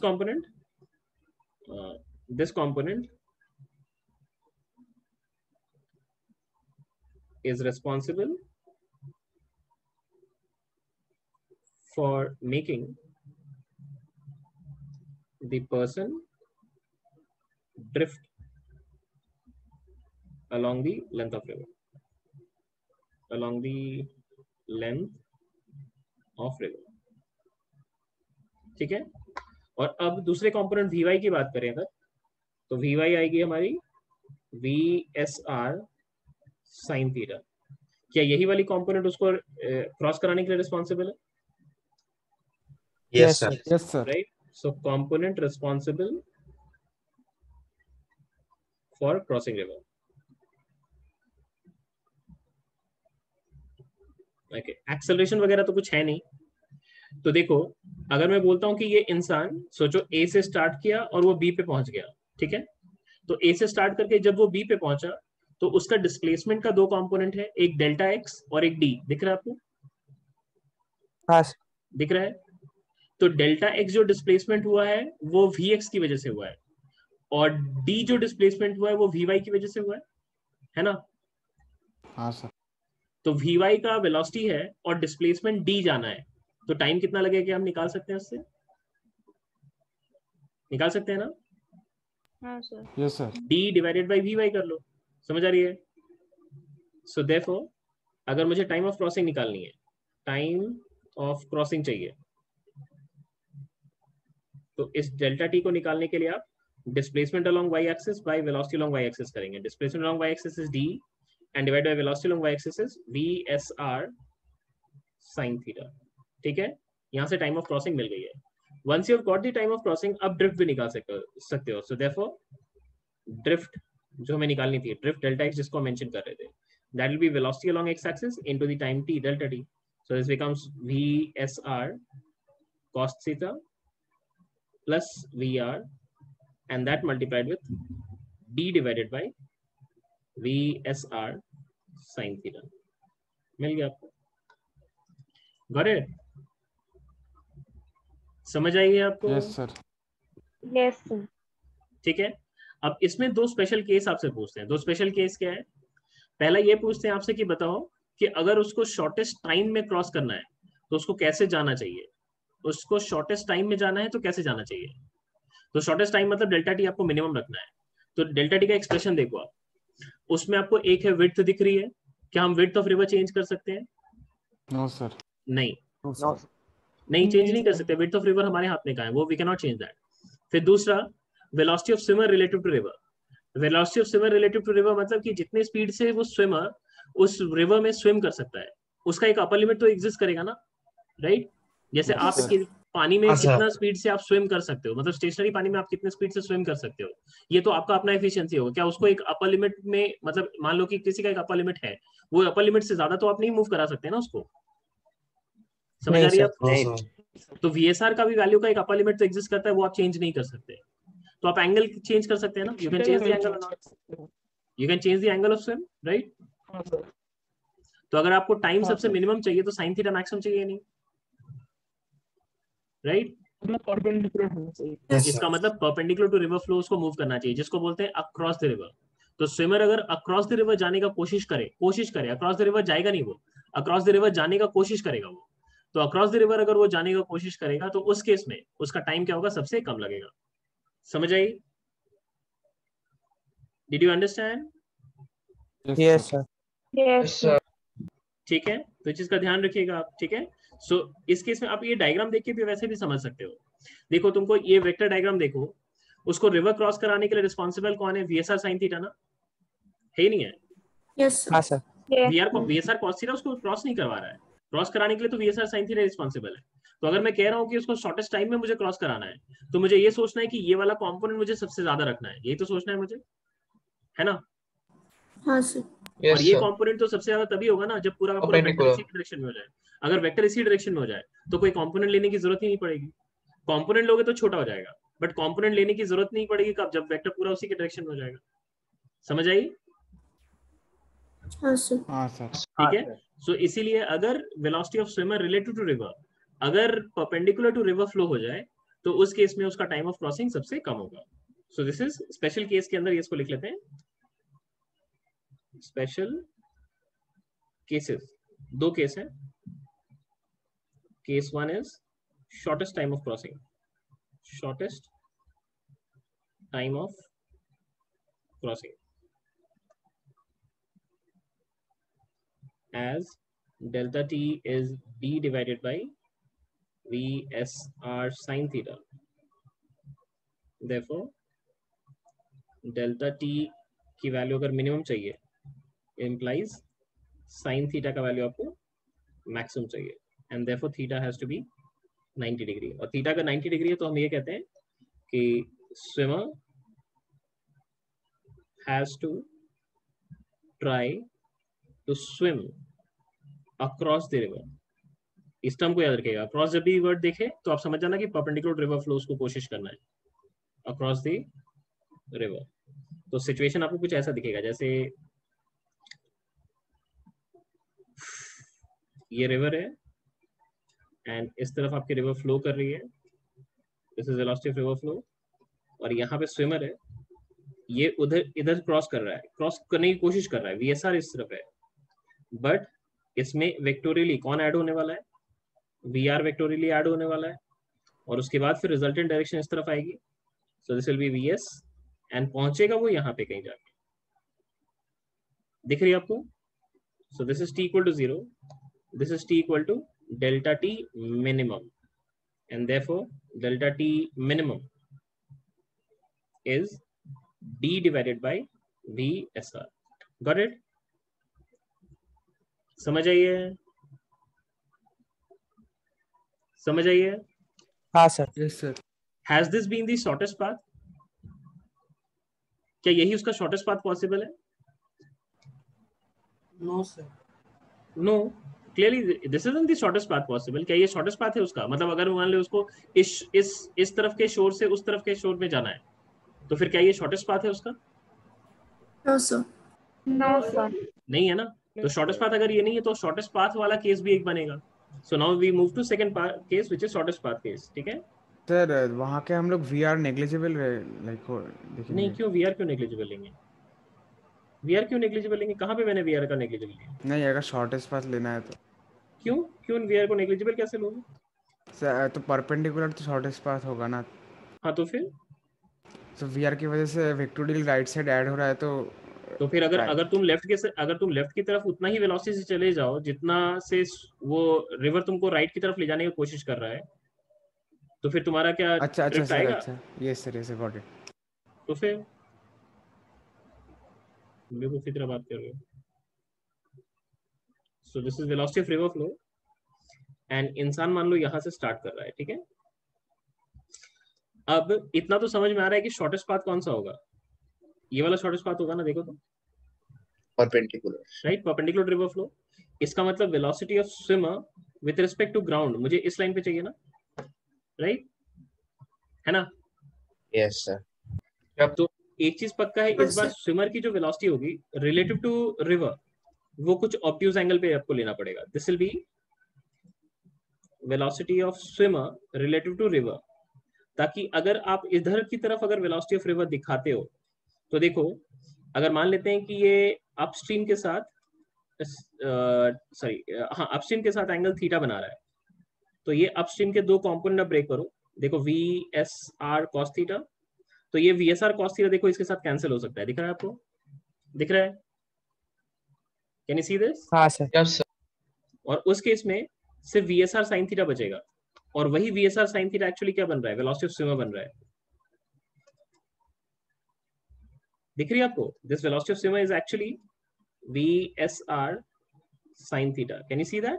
Speaker 1: component is responsible for making the person drift along the length of river, along the length of river. ठीक है, और अब दूसरे कंपोनेंट Vy की बात करें अगर, तो Vy आएगी हमारी VSR sin थीटा. क्या यही वाली कंपोनेंट उसको क्रॉस कराने के लिए रिस्पॉन्सिबल है?
Speaker 9: Yes, sir.
Speaker 6: Yes, sir.
Speaker 1: Right. So component responsible for crossing river. Okay. Acceleration वगैरह तो कुछ है नहीं. तो देखो, अगर मैं बोलता हूं कि ये इंसान सोचो A से स्टार्ट किया और वो B पे पहुंच गया, ठीक है? तो A से स्टार्ट करके जब वो B पे पहुंचा तो उसका डिस्प्लेसमेंट का दो कंपोनेंट है, एक डेल्टा x और एक d. दिख रहा है आपको?
Speaker 10: हाँ
Speaker 1: दिख रहा है? तो डेल्टा x जो डिस्प्लेसमेंट हुआ है वो vx की वजह से हुआ है, और d जो डिस्प्लेसमेंट हुआ है वो vy की वजह से हुआ है ना?
Speaker 6: हाँ सर.
Speaker 1: तो vy का वेलोसिटी है और डिस्प्लेसमेंट d जाना है, तो टाइम कितना लगेगा हम निकाल सकते हैं उससे? निकाल सकते हैं ना?
Speaker 7: हाँ sir.
Speaker 6: Yes, sir.
Speaker 1: d divided by vy कर लो. समझ आ रही है? सो देयरफॉर अगर मुझे टाइम ऑफ क्रॉसिंग निकालनी है, टाइम ऑफ क्रॉसिंग चाहिए, तो इस डेल्टा टी को निकालने के लिए आप displacement along y axis by velocity along y axis करेंगे. Displacement along y axis is d and divide by velocity along y axis is VSR sin theta. ठीक है, यहां से टाइम ऑफ क्रॉसिंग मिल गई है. Once you have got the time of crossing, अब drift भी निकाल सकते हो. सो देयरफॉर ड्रिफ्ट जो हमें निकालनी थी, ड्रिफ्ट डेल्टा x जिसको मेंशन कर रहे थे, that will be velocity along x axis into the time t delta t. So this becomes VSR cos theta plus VR, and that multiplied with d divided by VSR sin theta. मिल गया आपको? Got it? समझ आई है आपको?
Speaker 6: Yes, sir.
Speaker 7: Yes sir.
Speaker 1: ठीक है. अब इसमें दो स्पेशल केस आपसे पूछते हैं. दो स्पेशल केस क्या है? पहला ये पूछते हैं आपसे कि बताओ कि अगर उसको शॉर्टेस्ट टाइम में क्रॉस करना है तो उसको कैसे जाना चाहिए. उसको शॉर्टेस्ट टाइम में जाना है तो कैसे जाना चाहिए? तो शॉर्टेस्ट टाइम मतलब डेल्टा टी आपको मिनिमम रखना है. तो डेल्टा टी का एक्सप्रेशन देखो आप, उसमें आपको एक है विड्थ दिख रही है. क्या हम विड्थ ऑफ रिवर चेंज कर सकते हैं?
Speaker 6: No, sir.
Speaker 1: नहीं,
Speaker 11: No.
Speaker 1: नहीं चेंज नहीं कर सकते. विड्थ ऑफ रिवर हमारे हाथ में कहाँ है? वो we can not change that. फिर दूसरा, velocity of swimmer relative to river. Velocity of swimmer relative to river मतलब कि जितने स्पीड से वो स्विमर उस रिवर में स्विम कर सकता है, उसका एक अपर लिमिट तो एग्जिस्ट करेगा ना, राइट? जैसे आप पानी में कितना स्पीड से आप स्विम कर सकते हो, मतलब स्टेशनरी पानी में आप कितने स्पीड से स्विम कर सकते हो, ये तो आपका अपना एफिशिएंसी होगा. क्या उसको एक अपर लिमिट में, मतलब मान लो कि किसी का एक अपर लिमिट है, वो अपर लिमिट से ज्यादा तो आप नहीं मूव करा सकते ना उसको. समझ आ रही है आपको? तो VSR का भी वैल्यू का एक अपर लिमिट तो एग्जिस्ट करता है, वो आप चेंज नहीं कर सकते. तो आप एंगल चेंज कर सकते हैं ना. You can change the angle, you can change the angle of swim, right? तो अगर आपको टाइम सबसे मिनिमम चाहिए तो साइन थीटा मैक्सिमम चाहिए नहीं, राइट? इसका मतलब परपेंडिकुलर टू रिवर फ्लो उसको मूव करना चाहिए, जिसको बोलते हैं अक्रॉस द रिवर. तो स्विमर अगर अक्रॉस द रिवर जाने का कोशिश करे, अक्रॉस द रिवर जाएगा नहीं, वो अक्रॉस द रिवर जाने का कोशिश करेगा. वो तो अक्रॉस द रिवर अगर वो जाने का कोशिश करेगा तो उस केस में उसका टाइम क्या होगा? सबसे कम लगेगा. समझ आई? Did you understand?
Speaker 10: Yes, sir.
Speaker 7: Yes sir.
Speaker 1: ठीक है, तो इस चीज का ध्यान रखिएगा आप. ठीक है, सो इस केस में आप ये डायग्राम देख के भी वैसे भी समझ सकते हो. देखो, तुमको ये वेक्टर डायग्राम देखो, उसको रिवर क्रॉस कराने के लिए रिस्पॉन्सिबल कौन है? VSR sin थीटा ना, है ही नहीं है?
Speaker 8: Yes sir.
Speaker 10: हाँ सर.
Speaker 1: VSR cos थीटा उसको क्रॉस नहीं करवा रहा है. क्रॉस कराने के लिए तो VSR sin थीटा रिस्पॉन्सिबल है. तो अगर मैं कह रहा हूँ कि उसको शॉर्टेस्ट टाइम में मुझे क्रॉस कराना है, तो मुझे ये सोचना है कि ये वाला कंपोनेंट मुझे सबसे ज्यादा रखना है. यही तो सोचना है मुझे, है ना?
Speaker 8: हाँ सर.
Speaker 1: और ये कंपोनेंट तो सबसे ज्यादा तभी होगा ना जब पूरा का पूरा वेक्टर इसी डायरेक्शन में हो जाए. अगर वेक्टर इसी डायरेक्शन में हो जाए तो कोई कंपोनेंट लेने की जरूरत ही नहीं पड़ेगी. कंपोनेंट लोगे तो छोटा हो जाएगा, बट कंपोनेंट लेने की जरूरत नहीं पड़ेगी कब? जब वेक्टर पूरा उसी के डायरेक्शन में हो जाएगा. समझ आई?
Speaker 8: हाँ सर.
Speaker 6: हाँ सर.
Speaker 1: ठीक है. सो इसीलिए अगर velocity of swimmer related to river अगर परपेंडिकुलर टू रिवर फ्लो हो जाए तो उस केस में उसका टाइम ऑफ क्रॉसिंग सबसे कम होगा. So this is special case के अंदर इसको लिख लेते हैं. स्पेशल केसेस, दो केस है. Case 1 is shortest time of crossing. Shortest time of crossing. As delta t is d divided by VSR sin theta. Therefore, delta t की value अगर मिनिमम चाहिए, implies sin theta का value आपको maximum चाहिए, and therefore theta has to be 90 degree. और theta का 90 degree है तो हम ये कहते हैं कि swimmer has to try to swim across the river. इस टर्म को याद रखिएगा. अक्रॉस जब भी वर्ड देखे तो आप समझ जाना कि परपेंडिकुलर रिवर फ्लोस को कोशिश करना है अक्रॉस द रिवर. तो सिचुएशन आपको कुछ ऐसा दिखेगा, जैसे ये रिवर है एंड इस तरफ आपकी रिवर फ्लो कर रही है. This is velocity of river flow. और यहाँ पे स्विमर है, ये उधर इधर क्रॉस कर रहा है, क्रॉस करने की कोशिश कर रहा है. VSR इस तरफ है, बट इसमें वेक्टोरियली कौन ऐड होने वाला है? VR वेक्टोरियली ऐड होने वाला है. और उसके बाद फिर रिजल्टेंट डायरेक्शन इस तरफ आएगी. So this will be VS and पहुंचेगा वो यहाँ पे कहीं जाके. दिख रही है आपको? So this is t equal to 0, this is t equal to delta t minimum, and therefore delta t minimum is d divided by VSR. Got it? समझ आइए? समझ आइए?
Speaker 10: हाँ sir.
Speaker 3: Yes, sir.
Speaker 1: Has this been the shortest path? क्या यही उसका shortest path possible है?
Speaker 2: No, sir.
Speaker 1: No. Clearly, this isn't the shortest path possible. क्या ये shortest path है उसका? मतलब अगर मान लो उसको इस तरफ के शोर से उस तरफ के शोर में जाना है, तो फिर क्या ये shortest path है उसका?
Speaker 8: No, sir.
Speaker 5: No, sir.
Speaker 1: नहीं है ना. तो shortest path अगर ये नहीं है तो shortest path वाला केस भी एक बनेगा. So now we move to second case, which is shortest path case. ठीक है?
Speaker 6: सर वहाँ के हम लोग VR नेग्लिजिबल लाइक देखेंगे.
Speaker 1: नहीं, क्यों VR क्यों नेग्लिजिबल लेंगे? VR क्यों नेग्लिजिबल लेंगे? कहाँ पे मैंने VR का नेग्लिजिबल लिया?
Speaker 6: नहीं, अगर शॉर्टेस्ट पाथ लेना है तो
Speaker 1: क्यों VR को नेग्लिजिबल कैसे लोगे?
Speaker 6: सर तो परपेंडिकुलर तो शॉर्टेस्ट पाथ होगा ना.
Speaker 1: हाँ तो फिर
Speaker 6: VR की वजह से वेक्टोरियल राइट साइड ऐड हो रहा है तो
Speaker 1: फिर अगर तुम लेफ्ट की तरफ उतना ही वेलोसिटी से चले जाओ जितना से वो रिवर तुमको राइट की तरफ ले जाने की कोशिश कर रहा है, तो फिर तुम्हारा क्या
Speaker 6: अच्छा
Speaker 1: drift
Speaker 6: सर,
Speaker 1: आएगा?
Speaker 6: अच्छा यस सर गॉट इट.
Speaker 1: तो फिर बेवकूफी की तरह बात कर रहे हो. So this is velocity of river flow and इंसान मान लो यहाँ से स्टार्ट कर रहा है. ठीक है? अब इतना तो समझ में आ रहा है कि शॉर्टेस्ट पाथ कौन सा होगा? ये वाला शॉर्टेस्ट पाथ होगा ना. देखो तो
Speaker 9: perpendicular,
Speaker 1: right, perpendicular river flow. इसका मतलब velocity of swimmer with respect to ground मुझे इस लाइन पे चाहिए ना, राइट? है ना?
Speaker 9: Yes sir.
Speaker 1: अब तो एक चीज पक्का है, इस बार स्विमर की जो वेलोसिटी होगी रिलेटिव टू रिवर, वो कुछ ऑब्ट्यूज एंगल पे आपको लेना पड़ेगा. This will be velocity of swimmer relative to river, ताकि अगर आप इधर की तरफ अगर वेलोसिटी ऑफ रिवर दिखाते हो तो देखो, अगर मान लेते हैं कि ये अपस्ट्रीम के साथ अपस्ट्रीम के साथ एंगल थीटा बना रहा है, तो ये अपस्ट्रीम के दो कंपोनेंट ब्रेक करो. देखो VSR cos थीटा, तो ये VSR cos थीटा देखो इसके साथ कैंसिल हो सकता है. दिख रहा है आपको? दिख रहा है? Can you see this?
Speaker 10: हाँ सर.
Speaker 3: Yes, sir.
Speaker 1: और उस केस में सिर्फ VSR sin थीटा बचेगा, और वही VSR sin थीटा एक्चुअली क्या बन रहा है? वेलोसिटी ऑफ स्विमर बन रहा है. दिख रही है आपको? This velocity of swimmer is actually VSR sin theta. Can you see that?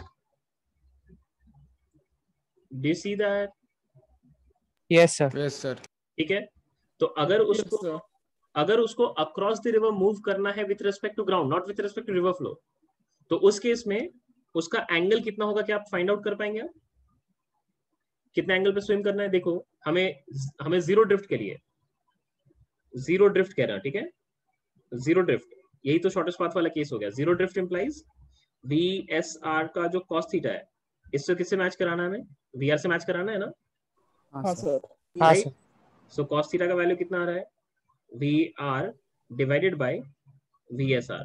Speaker 1: Do you see that?
Speaker 10: Yes sir.
Speaker 6: Yes sir.
Speaker 1: ठीक है? तो अगर उसको अक्रॉस द रिवर मूव करना है with respect to ground, not with respect to river flow, तो उस case में उसका एंगल कितना होगा? क्या आप फाइंड आउट कर पाएंगे? आप कितने एंगल पे स्विम करना है? देखो, हमें जीरो ड्रिफ्ट के लिए जीरो ड्रिफ्ट कह रहा है. ठीक है? जीरो ड्रिफ्ट, यही तो शॉर्टेस्ट पाथ वाला केस हो गया. जीरो ड्रिफ्ट इंप्लाइज VSR का जो cos थीटा है, इससे किससे मैच कराना है? हमें VR से मैच कराना है ना.
Speaker 2: हाँ सर.
Speaker 10: हाँ सर.
Speaker 1: सो cos थीटा का वैल्यू कितना आ रहा है? VR divided by VSR.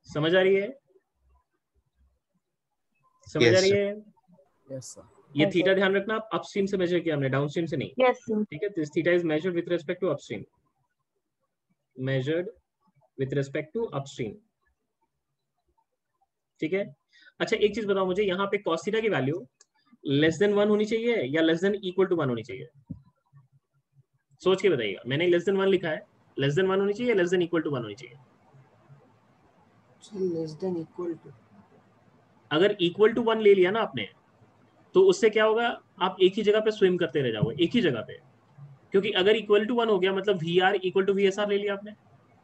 Speaker 1: समझ आ रही है? समझ आ
Speaker 9: Yes,
Speaker 1: रही
Speaker 9: sir.
Speaker 1: है?
Speaker 2: Yes, sir.
Speaker 1: ये
Speaker 7: Yes,
Speaker 1: थीटा
Speaker 7: sir.
Speaker 1: ध्यान रखना, आप अपस्ट्रीम से मेजर किया हमने, डाउनस्ट्रीम से नहीं।
Speaker 7: Yes, sir.
Speaker 1: ठीक है, this theta is measured with respect to upstream, measured with respect to upstream. ठीक है। अच्छा एक चीज बताओ मुझे, यहाँ पे cos थीटा की वैल्यू लेस देन 1 होनी चाहिए या लेस देन इक्वल टू 1 होनी चाहिए? सोच के बताइएगा, मैंने लेस देन 1 लिखा है, लेस देन 1 होनी चाहिए या लेस देन इक्वल टू 1 होनी चाहिए?
Speaker 12: Less than equal to.
Speaker 1: अगर इक्वल टू 1 ले लिया ना आपने, तो उससे क्या होगा, आप एक ही जगह पे स्विम करते रह जाओगे, एक ही जगह पे। क्योंकि अगर इक्वल टू 1 हो गया मतलब V R equal to V S R ले लिया आपने,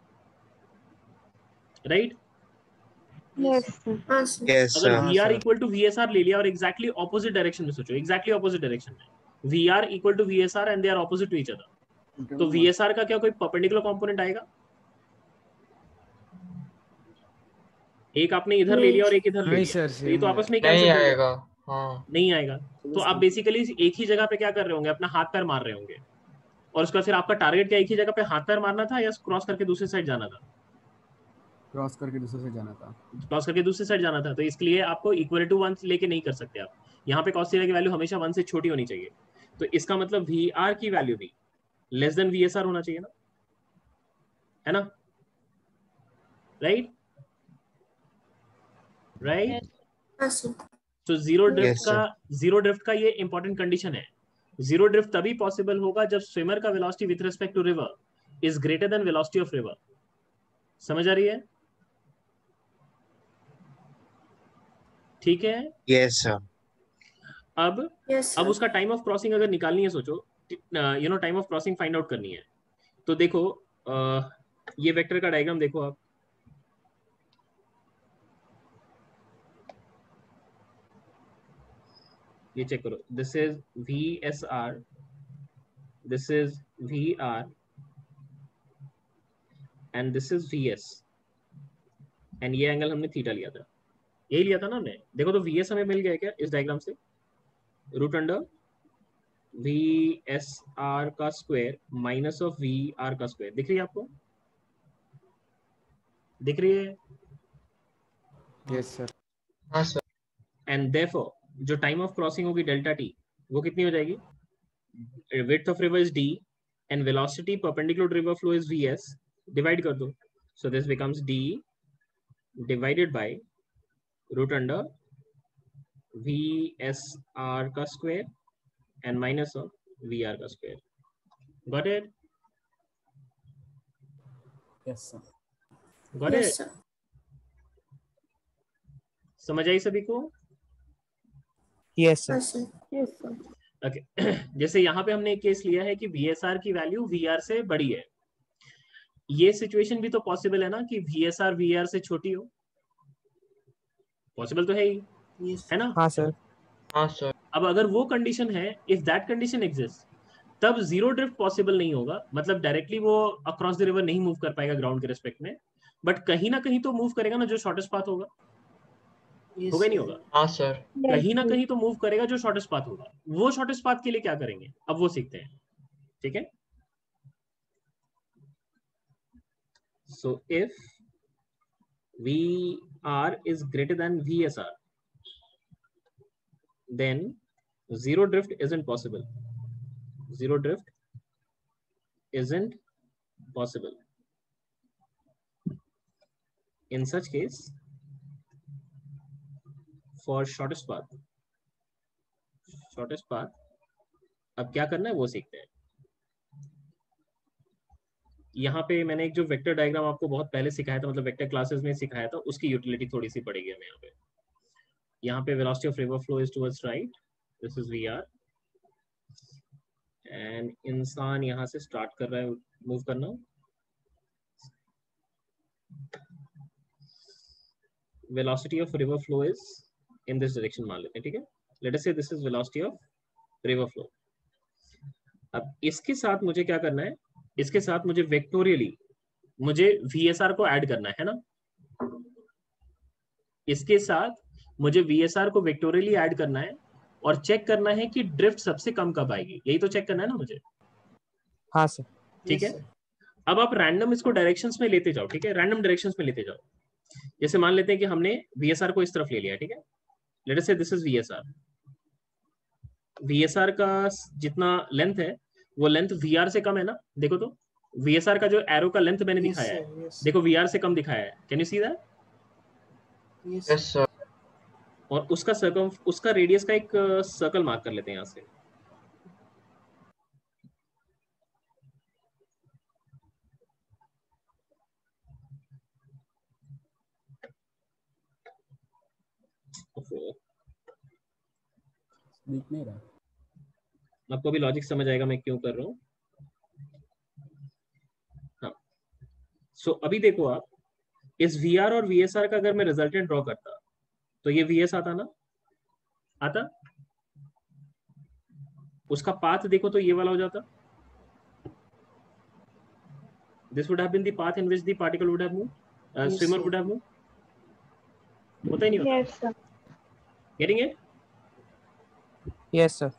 Speaker 1: राइट?
Speaker 7: Yes, sir.
Speaker 9: Yes,
Speaker 1: अगर
Speaker 9: sir.
Speaker 1: V R equal to V S R ले लिया और एग्जैक्टली ऑपोजिट डायरेक्शन में सोचो, एग्जैक्टली ऑपोजिट डायरेक्शन में, V R equal to V S R and they are opposite to each other, तो V S R का क्या कोई परपेंडिकुलर कंपोनेंट आएगा? एक आपने इधर ले लिया और एक इधर ले
Speaker 6: नहीं
Speaker 1: लिया,
Speaker 6: सर,
Speaker 1: तो ये तो
Speaker 6: same
Speaker 1: आपस में
Speaker 3: नहीं
Speaker 1: कैंसिल हो
Speaker 3: आएगा।
Speaker 1: जाएगा,
Speaker 3: हाँ
Speaker 1: नहीं आएगा। तो आप बेसिकली एक ही जगह पे क्या कर रहे होंगे, अपना हाथ पैर मार रहे होंगे, और उसका फिर आपका टारगेट क्या एक ही जगह पे हाथ पैर मारना था या क्रॉस करके दूसरी साइड जाना था?
Speaker 2: क्रॉस करके दूसरे से जाना था।
Speaker 1: क्रॉस करके दूसरी साइड जाना था, तो इसके लिए आपको इक्वल टू 1 लेके नहीं कर सकते आप। यहाँ पे cos थीटा की वैल्यू हमेशा 1 से छोटी होनी चाहिए, तो इसका मतलब वी आर की वैल्यू भी less than V S R होना चाहिए ना, है ना? Right right. तो जीरो ड्रिफ्ट का ये इंपॉर्टेंट कंडीशन है। जीरो ड्रिफ्ट तभी पॉसिबल होगा जब स्विमर का velocity with respect to river is greater than velocity of river. समझ आ रही है? ठीक है।
Speaker 9: Yes, sir.
Speaker 1: अब उसका टाइम ऑफ क्रॉसिंग अगर निकालनी है, सोचो you know time of crossing find out करनी है, तो देखो ये वेक्टर का डायग्राम देखो आप, ये चेक करो, this is V S R, this is V R and this is V S, and ये एंगल हमने थीटा लिया था, यही लिया था ना हमने। देखो तो वी एस हमें मिल गया क्या इस डायग्राम से, root under V S R का square minus of V R का स्क्वायर। दिख रही है आपको? दिख रही है?
Speaker 6: Yes sir.
Speaker 3: हाँ सर।
Speaker 1: एंड देयरफॉर जो टाइम ऑफ क्रॉसिंग होगी डेल्टा टी, वो कितनी हो जाएगी? Width of river is D and velocity perpendicular to river flow is V S, divide कर दो, so this becomes D divided by root under V S R का square and minus of VR का square. Got it?
Speaker 2: Yes, sir.
Speaker 1: Got it? समझ आई सभी को?
Speaker 10: Yes, sir.
Speaker 7: Yes, sir.
Speaker 1: Okay. जैसे यहाँ पे हमने एक केस लिया है कि VSR की वैल्यू VR से बड़ी है, ये सिचुएशन भी तो पॉसिबल है ना कि VSR VR से छोटी हो, पॉसिबल तो है ही, है ना?
Speaker 10: हाँ सर।
Speaker 3: हाँ सर।
Speaker 1: अब अगर वो कंडीशन है, इफ दैट कंडीशन एग्जिस्ट, तब जीरो ड्रिफ्ट पॉसिबल नहीं होगा, मतलब डायरेक्टली वो अक्रॉस द रिवर नहीं मूव कर पाएगा ग्राउंड के रिस्पेक्ट में, बट कहीं ना कहीं तो मूव करेगा ना, जो शॉर्टेस्ट पाथ होगा। होगा नहीं होगा?
Speaker 3: हाँ सर।
Speaker 1: कहीं ना कहीं तो मूव करेगा जो शॉर्टेस्ट पाथ होगा। वो शॉर्टेस्ट पाथ के लिए क्या करेंगे, अब वो सीखते हैं। ठीक है, so if VR is greater than VSR, then zero drift isn't possible. Zero drift isn't possible. In such case, for shortest path, अब क्या करना है वो सीखते हैं। यहाँ पे मैंने एक जो वेक्टर डायग्राम आपको बहुत पहले सिखाया था, मतलब वेक्टर क्लासेस में सिखाया था, उसकी यूटिलिटी थोड़ी सी पड़ेगी हमें यहाँ पे। यहाँ पे velocity of river flow is towards right, this is VR, and इंसान यहाँ से स्टार्ट कर रहा है मूव करना, velocity of river flow is in this direction मान लेते हैं। ठीक है, let us say this is velocity of river flow. अब इसके साथ मुझे क्या करना है, इसके साथ मुझे वेक्टोरियली मुझे VSR को ऐड करना है ना, इसके साथ मुझे VSR को वेक्टोरियली ऐड करना है और चेक करना है कि ड्रिफ्ट सबसे कम कब आएगी, यही तो चेक करना है ना मुझे।
Speaker 10: हाँ सर।
Speaker 1: ठीक है, अब आप रैंडम इसको डायरेक्शंस में लेते जाओ। ठीक है, रैंडम डायरेक्शंस में लेते जाओ। जैसे मान लेते हैं कि हमने VSR को इस तरफ ले लिया, ठीक है, let us say this is VSR। VSR का जितना लेंथ है वो लेंथ VR से कम है ना, देखो तो VSR का जो एरो का लेंथ मैंने दिखाया है, देखो VR से कम दिखाया है, can you see that?
Speaker 3: Yes, sir.
Speaker 1: और उसका रेडियस का एक सर्कल मार्क कर लेते हैं यहाँ से।
Speaker 2: दिख नहीं रहा।
Speaker 1: आपको भी लॉजिक समझ आएगा मैं क्यों कर रहा हूँ। हाँ, सो अभी देखो आप, इस VR और VSR का अगर मैं रिजल्टेंट ड्रॉ करता तो ये VS आता ना, आता, उसका पाथ देखो तो ये वाला हो जाता, this would have been the path in which the particle would have moved, swimmer would have moved, होता ही नहीं होता?
Speaker 7: Yes, sir.
Speaker 1: Getting it?
Speaker 10: Yes, sir.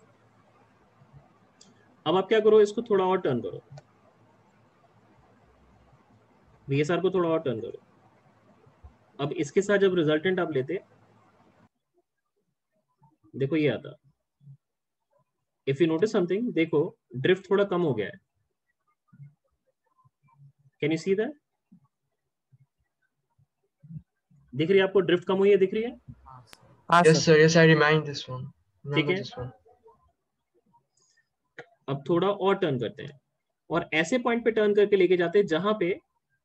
Speaker 1: अब आप क्या करो, इसको थोड़ा और टर्न करो, VSR को थोड़ा और टर्न करो। अब इसके साथ जब रिजल्टेंट आप लेते, देखो ये आता, इफ यू नोटिस समथिंग, देखो ड्रिफ्ट थोड़ा कम हो गया है, कैन यू सी दैट? दिख रही है आपको, ड्रिफ्ट कम हुई है, दिख रही है?
Speaker 3: Yes, sir. Yes, I remind this one.
Speaker 1: ठीक
Speaker 3: Remember
Speaker 1: है,
Speaker 3: this one.
Speaker 1: अब थोड़ा और टर्न करते हैं और ऐसे पॉइंट पे टर्न करके लेके जाते हैं जहां पे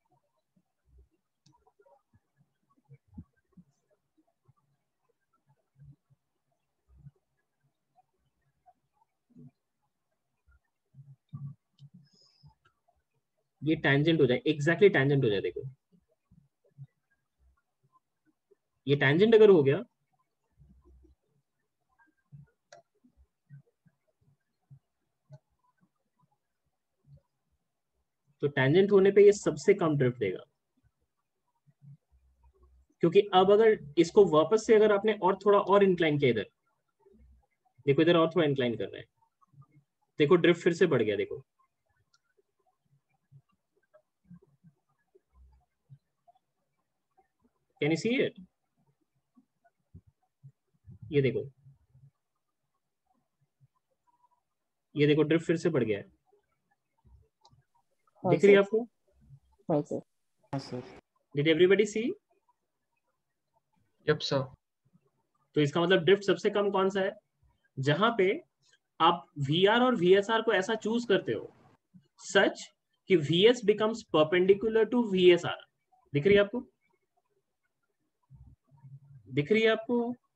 Speaker 1: ये टैंजेंट हो जाए, एग्जैक्टली टैंजेंट हो जाए। देखो ये टैंजेंट अगर हो गया तो टैंजेंट होने पे ये सबसे कम ड्रिफ्ट देगा, क्योंकि अब अगर इसको वापस से अगर आपने और थोड़ा और इंक्लाइन किया, इधर देखो, इधर और थोड़ा इंक्लाइन कर रहे हैं, देखो ड्रिफ्ट फिर से बढ़ गया, देखो कैन यू सी इट? ये देखो, ये देखो ड्रिफ्ट फिर से बढ़ गया है, दिख रही है आपको?
Speaker 5: हाँ सर।
Speaker 6: हाँ sir.
Speaker 1: Did everybody see?
Speaker 3: Yep, sir.
Speaker 1: तो इसका मतलब ड्रिफ्ट सबसे कम कौन सा है? जहां पे आप VR और VSR को ऐसा चूज करते हो सच कि VS becomes perpendicular to VSR। दिख रही है आपको? दिख रही है आपको?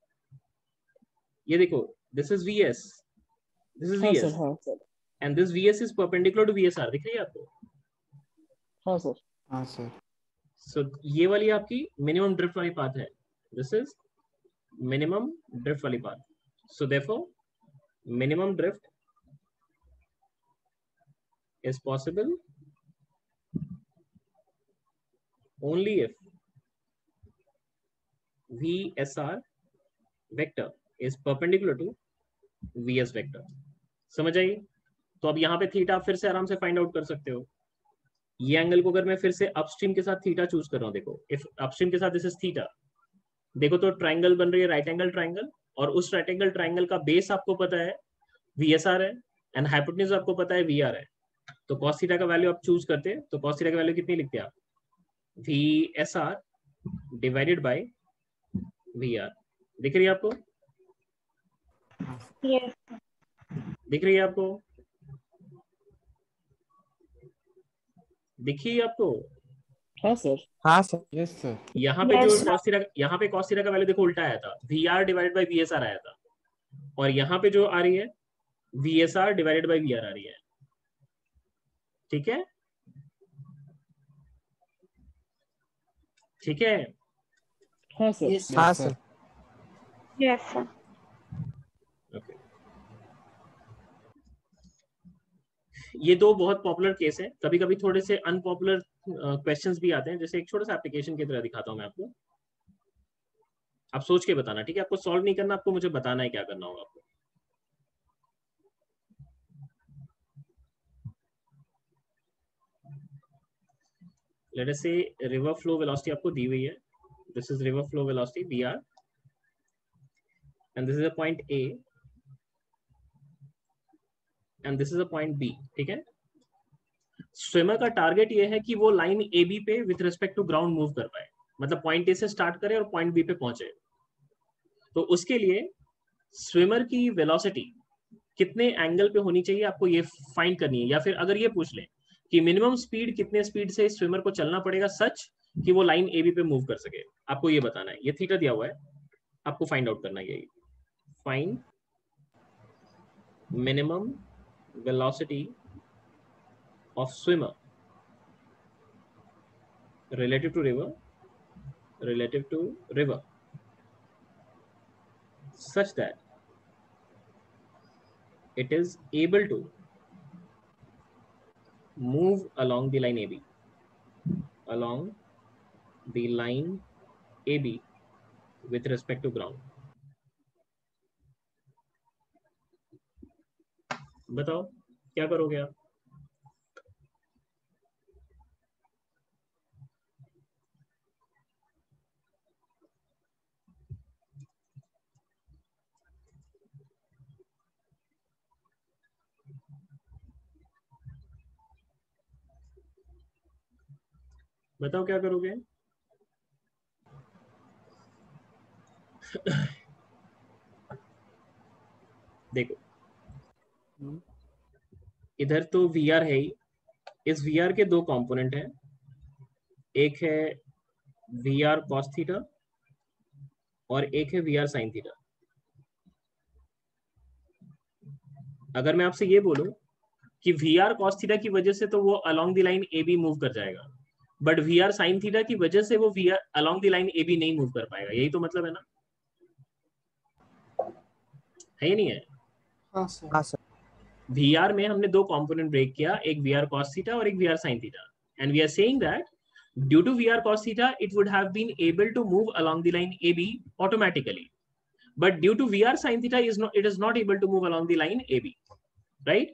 Speaker 1: ये देखो, this is VS, this is
Speaker 5: हाँ
Speaker 1: VS,
Speaker 5: सर। हाँ sir.
Speaker 1: And this VS is perpendicular to VSR। दिख रही है आपको?
Speaker 5: हाँ सर।
Speaker 6: हाँ सर।
Speaker 1: सो ये वाली आपकी मिनिमम ड्रिफ्ट वाली पाथ है, दिस इज मिनिमम ड्रिफ्ट वाली path. So therefore minimum drift is possible only if VSR vector is perpendicular to VS vector। समझ आई? तो अब यहाँ पे थीटा फिर से आराम से फाइंड आउट कर सकते हो। ये एंगल को अगर मैं फिर से अपस्ट्रीम के साथ थीटा चूज कर रहा हूँ, देखो इफ अपस्ट्रीम के साथ दिस इज थीटा, देखो तो ट्राइंगल बन रही है, राइट एंगल ट्राइंगल, और उस राइट एंगल ट्राइंगल का बेस आपको पता है VSR है एंड हाइपोटेन्यूज आपको पता है VR है। तो cos थीटा का वैल्यू आप चूज करते हैं, तो cos थीटा का वैल्यू कितनी लिखते हैं आप? VSR divided by VR। दिख रही है आपको?
Speaker 7: Yes.
Speaker 1: दिख रही है आपको? दिखी आपको?
Speaker 5: हाँ सर।
Speaker 10: हाँ सर।
Speaker 6: Yes sir.
Speaker 1: यहाँ पे
Speaker 7: Yes,
Speaker 1: जो
Speaker 7: sir.
Speaker 1: cos थीटा का वैल्यू देखो उल्टा आया था, VR डिवाइडेड बाय VSR आया था, और यहाँ पे जो आ रही है VSR डिवाइडेड बाय VR आ रही है। ठीक है? ठीक है?
Speaker 5: हाँ सर।
Speaker 10: हाँ सर।
Speaker 7: Yes, sir.
Speaker 1: Okay. ये दो बहुत पॉपुलर केस है। कभी कभी थोड़े से अनपॉपुलर क्वेश्चंस भी आते हैं, जैसे एक छोटा सा एप्लीकेशन की तरह दिखाता हूं मैं आपको, आप सोच के बताना, ठीक है? आपको सॉल्व नहीं करना, आपको मुझे बताना है क्या करना होगा आपको। लेट अस से रिवर फ्लो वेलोसिटी आपको दी हुई है this is river flow velocity VR, and this is a point A, and this is a point B. ठीक है, स्विमर का टारगेट ये है कि वो लाइन ए बी पे with respect to ground move कर पाए, मतलब पॉइंट ए से स्टार्ट करे और पॉइंट बी पे पहुंचे। तो उसके लिए स्विमर की वेलोसिटी कितने एंगल पे होनी चाहिए आपको ये फाइंड करनी है, या फिर अगर ये पूछ लें कि मिनिमम स्पीड कितने स्पीड से स्विमर को चलना पड़ेगा सच कि वो लाइन ए बी पे मूव कर सके, आपको ये बताना है। ये थीटा दिया हुआ है, आपको फाइंड आउट करना है। यही find minimum velocity of swimmer relative to river such that it is able to move along the line AB with respect to ground। बताओ क्या करोगे आप? बताओ क्या करोगे? देखो इधर तो VR है ही, इस VR के दो कंपोनेंट हैं, एक है VR cos थीटा और एक है VR sin थीटा। अगर मैं आपसे ये बोलूं कि VR cos थीटा की वजह से तो वो along the line AB move कर जाएगा, बट VR sin थीटा की वजह से वो VR along the line AB नहीं मूव कर पाएगा, यही तो मतलब है ना, है ही नहीं है?
Speaker 2: हाँ सर।
Speaker 1: VR में हमने दो कंपोनेंट ब्रेक किया, एक VR cos थीटा और एक VR sin theta, and we are saying that due to VR cos theta it would have been able to move along the line AB automatically, but due to VR sin theta it is not able to move along the line AB, right?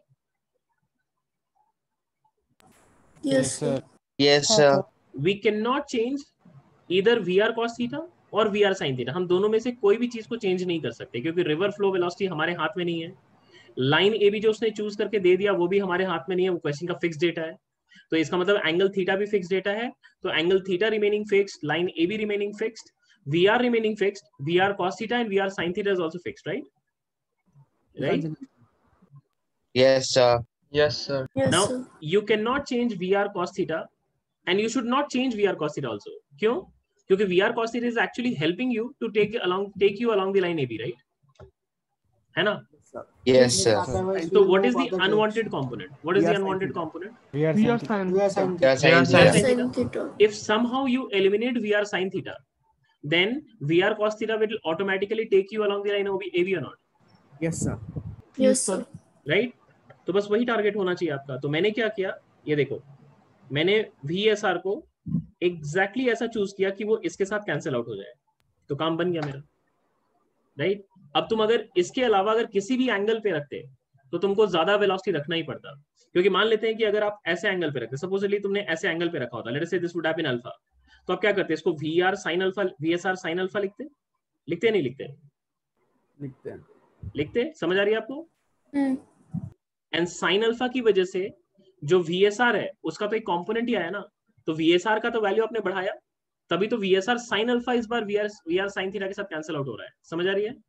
Speaker 8: Yes, sir.
Speaker 9: Yes, sir.
Speaker 1: We cannot change either VR cos theta और VR sin theta, हम दोनों में से कोई भी चीज को change नहीं कर सकते क्योंकि रिवर फ्लो वेलोसिटी हमारे हाथ में नहीं है। लाइन ए बी जो उसने चूज करके दे दिया वो भी हमारे हाथ में नहीं है, वो क्वेश्चन का फिक्स डेटा है। तो इसका मतलब एंगल थीटा भी फिक्स डेटा है, तो angle theta remaining fixed, line A B remaining fixed, VR remaining fixed, VR cos theta and VR sin theta is also fixed, right? Right?
Speaker 9: Yes, sir.
Speaker 3: Yes, sir.
Speaker 8: Yes,
Speaker 1: Now
Speaker 8: sir.
Speaker 1: you cannot change VR cos theta, and you should not change VR cos theta also. क्यों? क्योंकि VR cos theta is actually helping you to take you along the line AB, right? है ना?
Speaker 9: Yes, sir.
Speaker 1: So what is the unwanted component? What is the unwanted component?
Speaker 5: VR sin
Speaker 8: Sin theta.
Speaker 1: If somehow you eliminate VR sin theta, then VR cos theta will automatically take you along the line AB or not?
Speaker 2: Yes, sir.
Speaker 8: Yes, sir.
Speaker 1: Right? तो बस वही target होना चाहिए आपका। तो मैंने क्या किया, ये देखो, मैंने VSR को एग्जैक्टली ऐसा चूज किया कि वो इसके साथ कैंसिल आउट हो जाए, तो काम बन गया मेरा, राइट? अब तुम अगर इसके अलावा अगर किसी भी एंगल पे रखते तो तुमको ज्यादा वेलोसिटी रखना ही पड़ता, क्योंकि मान लेते हैं कि अगर आप ऐसे एंगल पे रखते, सपोजली तुमने ऐसे एंगल पे रखा होता, let us say this would have been alpha, तो आप क्या करते? इसको VR sin alpha, VSR sin alpha लिखते नहीं लिखते, समझ आ रही है आपको? एंड sin अल्फा की वजह से जो VSR है उसका तो एक कंपोनेंट ही आया ना, तो VSR का तो वैल्यू आपने बढ़ाया, तभी तो VSR sin अल्फा इस बार VR sin थीटा के साथ कैंसिल आउट हो रहा है, समझ आ रही है?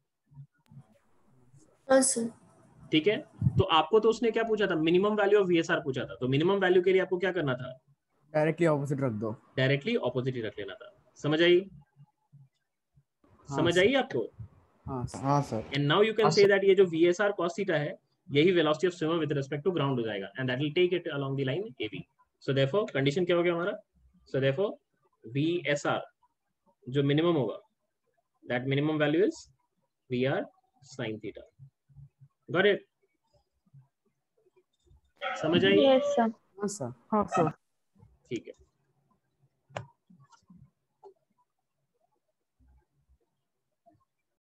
Speaker 8: Yes, sir.
Speaker 1: ठीक है, तो आपको तो उसने क्या पूछा था? मिनिमम वैल्यू ऑफ VSR पूछा था, तो मिनिमम वैल्यू के लिए आपको क्या करना था?
Speaker 2: डायरेक्टली ऑपोजिट रख दो,
Speaker 1: डायरेक्टली ऑपोजिट ही रख लेना था। समझ आई? समझ आई आपको?
Speaker 2: हाँ sir.
Speaker 1: And now you can say that ये जो VSR cos थीटा है यही velocity of swimmer with respect to ground हो जाएगा, and that will take it along the line AB। So therefore condition क्या हो गया हमारा? सो देयरफॉर VSR जो मिनिमम होगा, that minimum value is VR sin theta. Got it? समझ आई?
Speaker 7: Yes, sir.
Speaker 2: हाँ सर।
Speaker 5: हाँ सर।
Speaker 1: ठीक है।